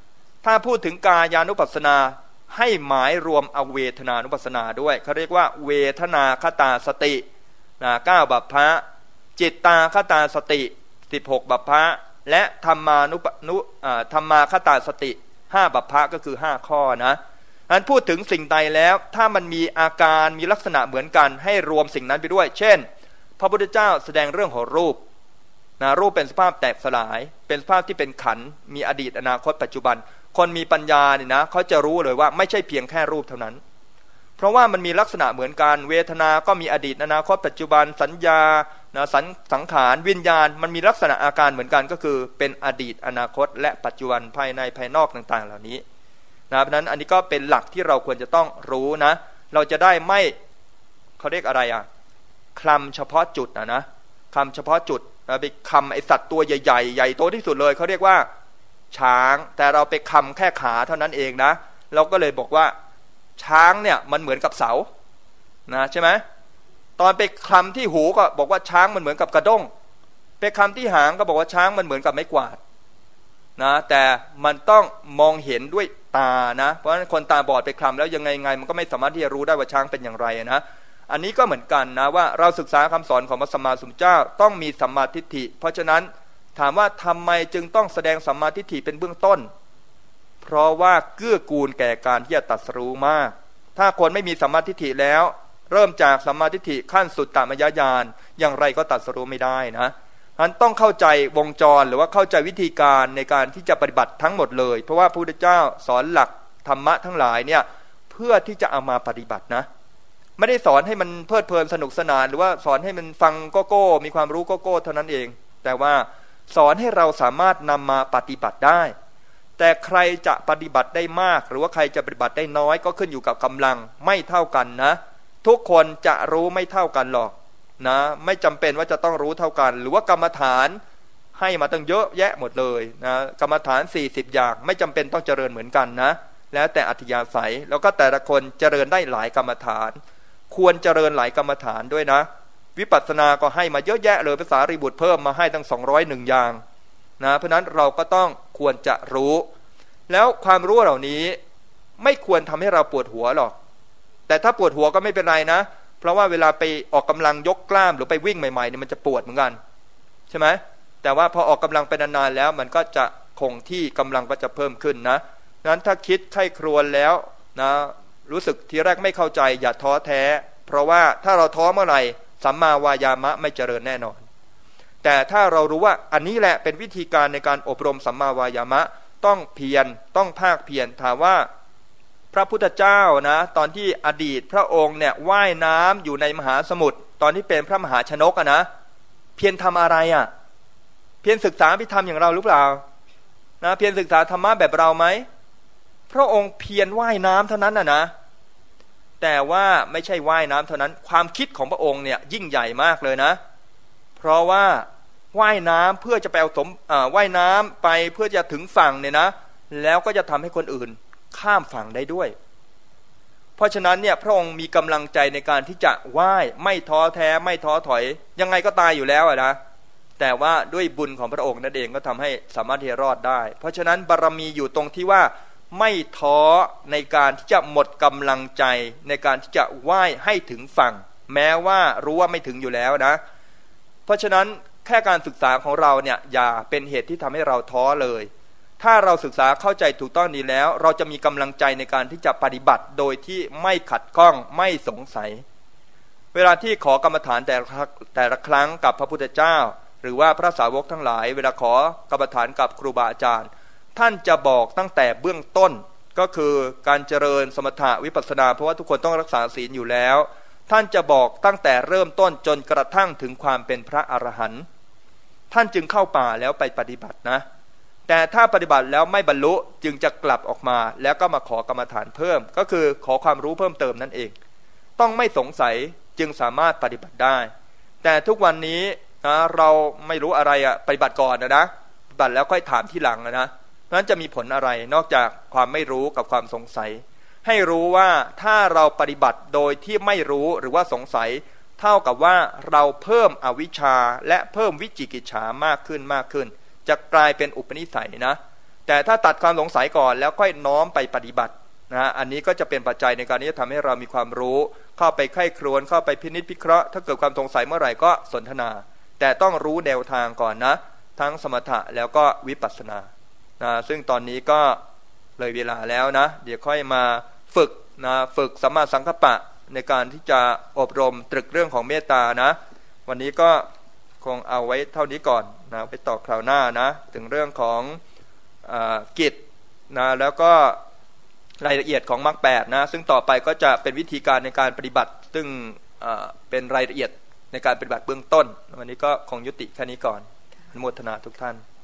ถ้าพูดถึงกายานุปัสสนาให้หมายรวมเอาเวทนานุปัสสนาด้วยเขาเรียกว่าเวทนาคตาสตินะเก้าบัพพะจิตตาคตาสติสิบหกบัพพะและธรรมานุปนุธรรมาคตาสติห้าบัพพะก็คือห้าข้อนะอันพูดถึงสิ่งใดแล้วถ้ามันมีอาการมีลักษณะเหมือนกันให้รวมสิ่งนั้นไปด้วยเช่นพระพุทธเจ้าแสดงเรื่องของรูปนะรูปเป็นสภาพแตกสลายเป็นสภาพที่เป็นขันธ์มีอดีตอนาคตปัจจุบันคนมีปัญญาเนี่ยนะเขาจะรู้เลยว่าไม่ใช่เพียงแค่รูปเท่านั้นเพราะว่ามันมีลักษณะเหมือนกันเวทนาก็มีอดีตอนาคตปัจจุบันสัญญานะสังสังขารวิญญาณมันมีลักษณะอาการเหมือนกันก็คือเป็นอดีตอนาคตและปัจจุบันภายในภายนอกต่างๆเหล่านี้นะเพราะนั้นอันนี้ก็เป็นหลักที่เราควรจะต้องรู้นะเราจะได้ไม่เขาเรียกอะไรอ่ะคลำเฉพาะจุดนะนะคลำเฉพาะจุดนะไปคำไอสัตว์ตัวใหญ่ๆใหญ่โตที่สุดเลยเขาเรียกว่าช้างแต่เราไปคำแค่ขาเท่านั้นเองนะเราก็เลยบอกว่าช้างเนี่ยมันเหมือนกับเสานะใช่ไหมตอนไปคลำที่หูก็บอกว่าช้างมันเหมือนกับกระด้งไปคลำที่หางก็บอกว่าช้างมันเหมือนกับไม้กวาดนะแต่มันต้องมองเห็นด้วยตานะเพราะฉะนั้นคนตาบอดไปคลำแล้วยังไงไงมันก็ไม่สามารถที่จะรู้ได้ว่าช้างเป็นอย่างไรนะอันนี้ก็เหมือนกันนะว่าเราศึกษาคำสอนของพระสัมมาสัมพุทธเจ้าต้องมีสัมมาทิฏฐิเพราะฉะนั้นถามว่าทำไมจึงต้องแสดงสัมมาทิฏฐิเป็นเบื้องต้นเพราะว่าเกื้อกูลแก่การที่จะตรัสรู้มากถ้าคนไม่มีสัมมาทิฏฐิแล้วเริ่มจากสัมมาทิฏฐิขั้นสุตตมยญาณอย่างไรก็ตรัสรู้ไม่ได้นะฉะนั้นต้องเข้าใจวงจรหรือว่าเข้าใจวิธีการในการที่จะปฏิบัติทั้งหมดเลยเพราะว่าพระพุทธเจ้าสอนหลักธรรมะทั้งหลายเนี่ยเพื่อที่จะเอามาปฏิบัตินะไม่ได้สอนให้มันเพลิดเพลินสนุกสนานหรือว่าสอนให้มันฟังโกโก้มีความรู้โกโก้เท่านั้นเองแต่ว่าสอนให้เราสามารถนำมาปฏิบัติได้แต่ใครจะปฏิบัติได้มากหรือว่าใครจะปฏิบัติได้น้อยก็ขึ้นอยู่กับกำลังไม่เท่ากันนะทุกคนจะรู้ไม่เท่ากันหรอกนะไม่จำเป็นว่าจะต้องรู้เท่ากันหรือว่ากรรมฐานให้มาตั้งเยอะแยะหมดเลยนะกรรมฐานสี่สิบอย่างไม่จำเป็นต้องเจริญเหมือนกันนะแล้วแต่อัธยาศัยแล้วก็แต่ละคนเจริญได้หลายกรรมฐานควรเจริญหลายกรรมฐานด้วยนะวิปัสสนาก็ให้มาเยอะแยะเลยภาษารีบุตรเพิ่มมาให้ตั้งสองร้อยเอ็ดอย่างนะเพราะนั้นเราก็ต้องควรจะรู้แล้วความรู้เหล่านี้ไม่ควรทำให้เราปวดหัวหรอกแต่ถ้าปวดหัวก็ไม่เป็นไรนะเพราะว่าเวลาไปออกกำลังยกกล้ามหรือไปวิ่งใหม่ๆเนี่ยมันจะปวดเหมือนกันใช่ไหมแต่ว่าพอออกกำลังไปนานๆแล้วมันก็จะคงที่กำลังก็จะเพิ่มขึ้นนะนั้นถ้าคิดไข้ครวญแล้วนะรู้สึกทีแรกไม่เข้าใจอย่าท้อแท้เพราะว่าถ้าเราท้อเมื่อไหร่สัมมาวายามะไม่เจริญแน่นอนแต่ถ้าเรารู้ว่าอันนี้แหละเป็นวิธีการในการอบรมสัมมาวายามะต้องเพียรต้องภาคเพียรถามว่าพระพุทธเจ้านะตอนที่อดีตพระองค์เนี่ยว่ายน้ำอยู่ในมหาสมุทรตอนที่เป็นพระมหาชนกอะนะเพียรทำอะไรอะเพียรศึกษาพิธรรมอย่างเราหรือเปล่านะเพียรศึกษาธรรมะแบบเราไหมพระองค์เพียรว่ายน้ำเท่านั้นนะนะแต่ว่าไม่ใช่ว่ายน้ำเท่านั้นความคิดของพระองค์เนี่ยยิ่งใหญ่มากเลยนะเพราะว่าว่ายน้ำเพื่อจะไปเอาสมว่ายน้ำไปเพื่อจะถึงฝั่งเนี่ยนะแล้วก็จะทำให้คนอื่นข้ามฝั่งได้ด้วยเพราะฉะนั้นเนี่ยพระองค์มีกำลังใจในการที่จะว่ายไม่ท้อแท้ไม่ท้อถอยยังไงก็ตายอยู่แล้วนะแต่ว่าด้วยบุญของพระองค์นั่นเองก็ทำให้สามารถที่จะรอดได้เพราะฉะนั้นบารมีอยู่ตรงที่ว่าไม่ท้อในการที่จะหมดกำลังใจในการที่จะว่ายให้ถึงฝั่งแม้ว่ารู้ว่าไม่ถึงอยู่แล้วนะเพราะฉะนั้นแค่การศึกษาของเราเนี่ยอย่าเป็นเหตุที่ทำให้เราท้อเลยถ้าเราศึกษาเข้าใจถูกต้องดีแล้วเราจะมีกำลังใจในการที่จะปฏิบัติโดยที่ไม่ขัดข้องไม่สงสัยเวลาที่ขอกรรมฐานแต่ละแต่ละครั้งกับพระพุทธเจ้าหรือว่าพระสาวกทั้งหลายเวลาขอกรรมฐานกับครูบาอาจารย์ท่านจะบอกตั้งแต่เบื้องต้นก็คือการเจริญสมถะวิปัสสนาเพราะว่าทุกคนต้องรักษาศีลอยู่แล้วท่านจะบอกตั้งแต่เริ่มต้นจนกระทั่งถึงความเป็นพระอรหันต์ท่านจึงเข้าป่าแล้วไปปฏิบัตินะแต่ถ้าปฏิบัติแล้วไม่บรรลุจึงจะกลับออกมาแล้วก็มาขอกรรมฐานเพิ่มก็คือขอความรู้เพิ่มเติมนั่นเองต้องไม่สงสัยจึงสามารถปฏิบัติได้แต่ทุกวันนี้นะเราไม่รู้อะไรอะปฏิบัติก่อนนะนะปฏิบัติแล้วค่อยถามที่หลังนะนั้นจะมีผลอะไรนอกจากความไม่รู้กับความสงสัยให้รู้ว่าถ้าเราปฏิบัติโดยที่ไม่รู้หรือว่าสงสัยเท่ากับว่าเราเพิ่มอวิชชาและเพิ่มวิจิกิจฉามากขึ้นมากขึ้นจะกลายเป็นอุปนิสัยนะแต่ถ้าตัดความสงสัยก่อนแล้วค่อยน้อมไปปฏิบัตินะอันนี้ก็จะเป็นปัจจัยในการที่จะทำให้เรามีความรู้เข้าไปไข้ครวญเข้าไปพินิจพิเคราะห์ถ้าเกิดความสงสัยเมื่อไหร่ก็สนทนาแต่ต้องรู้แนวทางก่อนนะทั้งสมถะแล้วก็วิปัสสนานะซึ่งตอนนี้ก็เลยเวลาแล้วนะเดี๋ยวค่อยมาฝึกนะฝึกสัมมาสังกัปปะในการที่จะอบรมตรึกเรื่องของเมตตานะวันนี้ก็คงเอาไว้เท่านี้ก่อนนะไปต่อคราวหน้านะถึงเรื่องของอ่ากิจนะแล้วก็รายละเอียดของมรรคแปดนะซึ่งต่อไปก็จะเป็นวิธีการในการปฏิบัติซึ่งเป็นรายละเอียดในการปฏิบัติเบื้องต้นวันนี้ก็คงยุติแค่นี้ก่อนอนุโมทนาทุกท่าน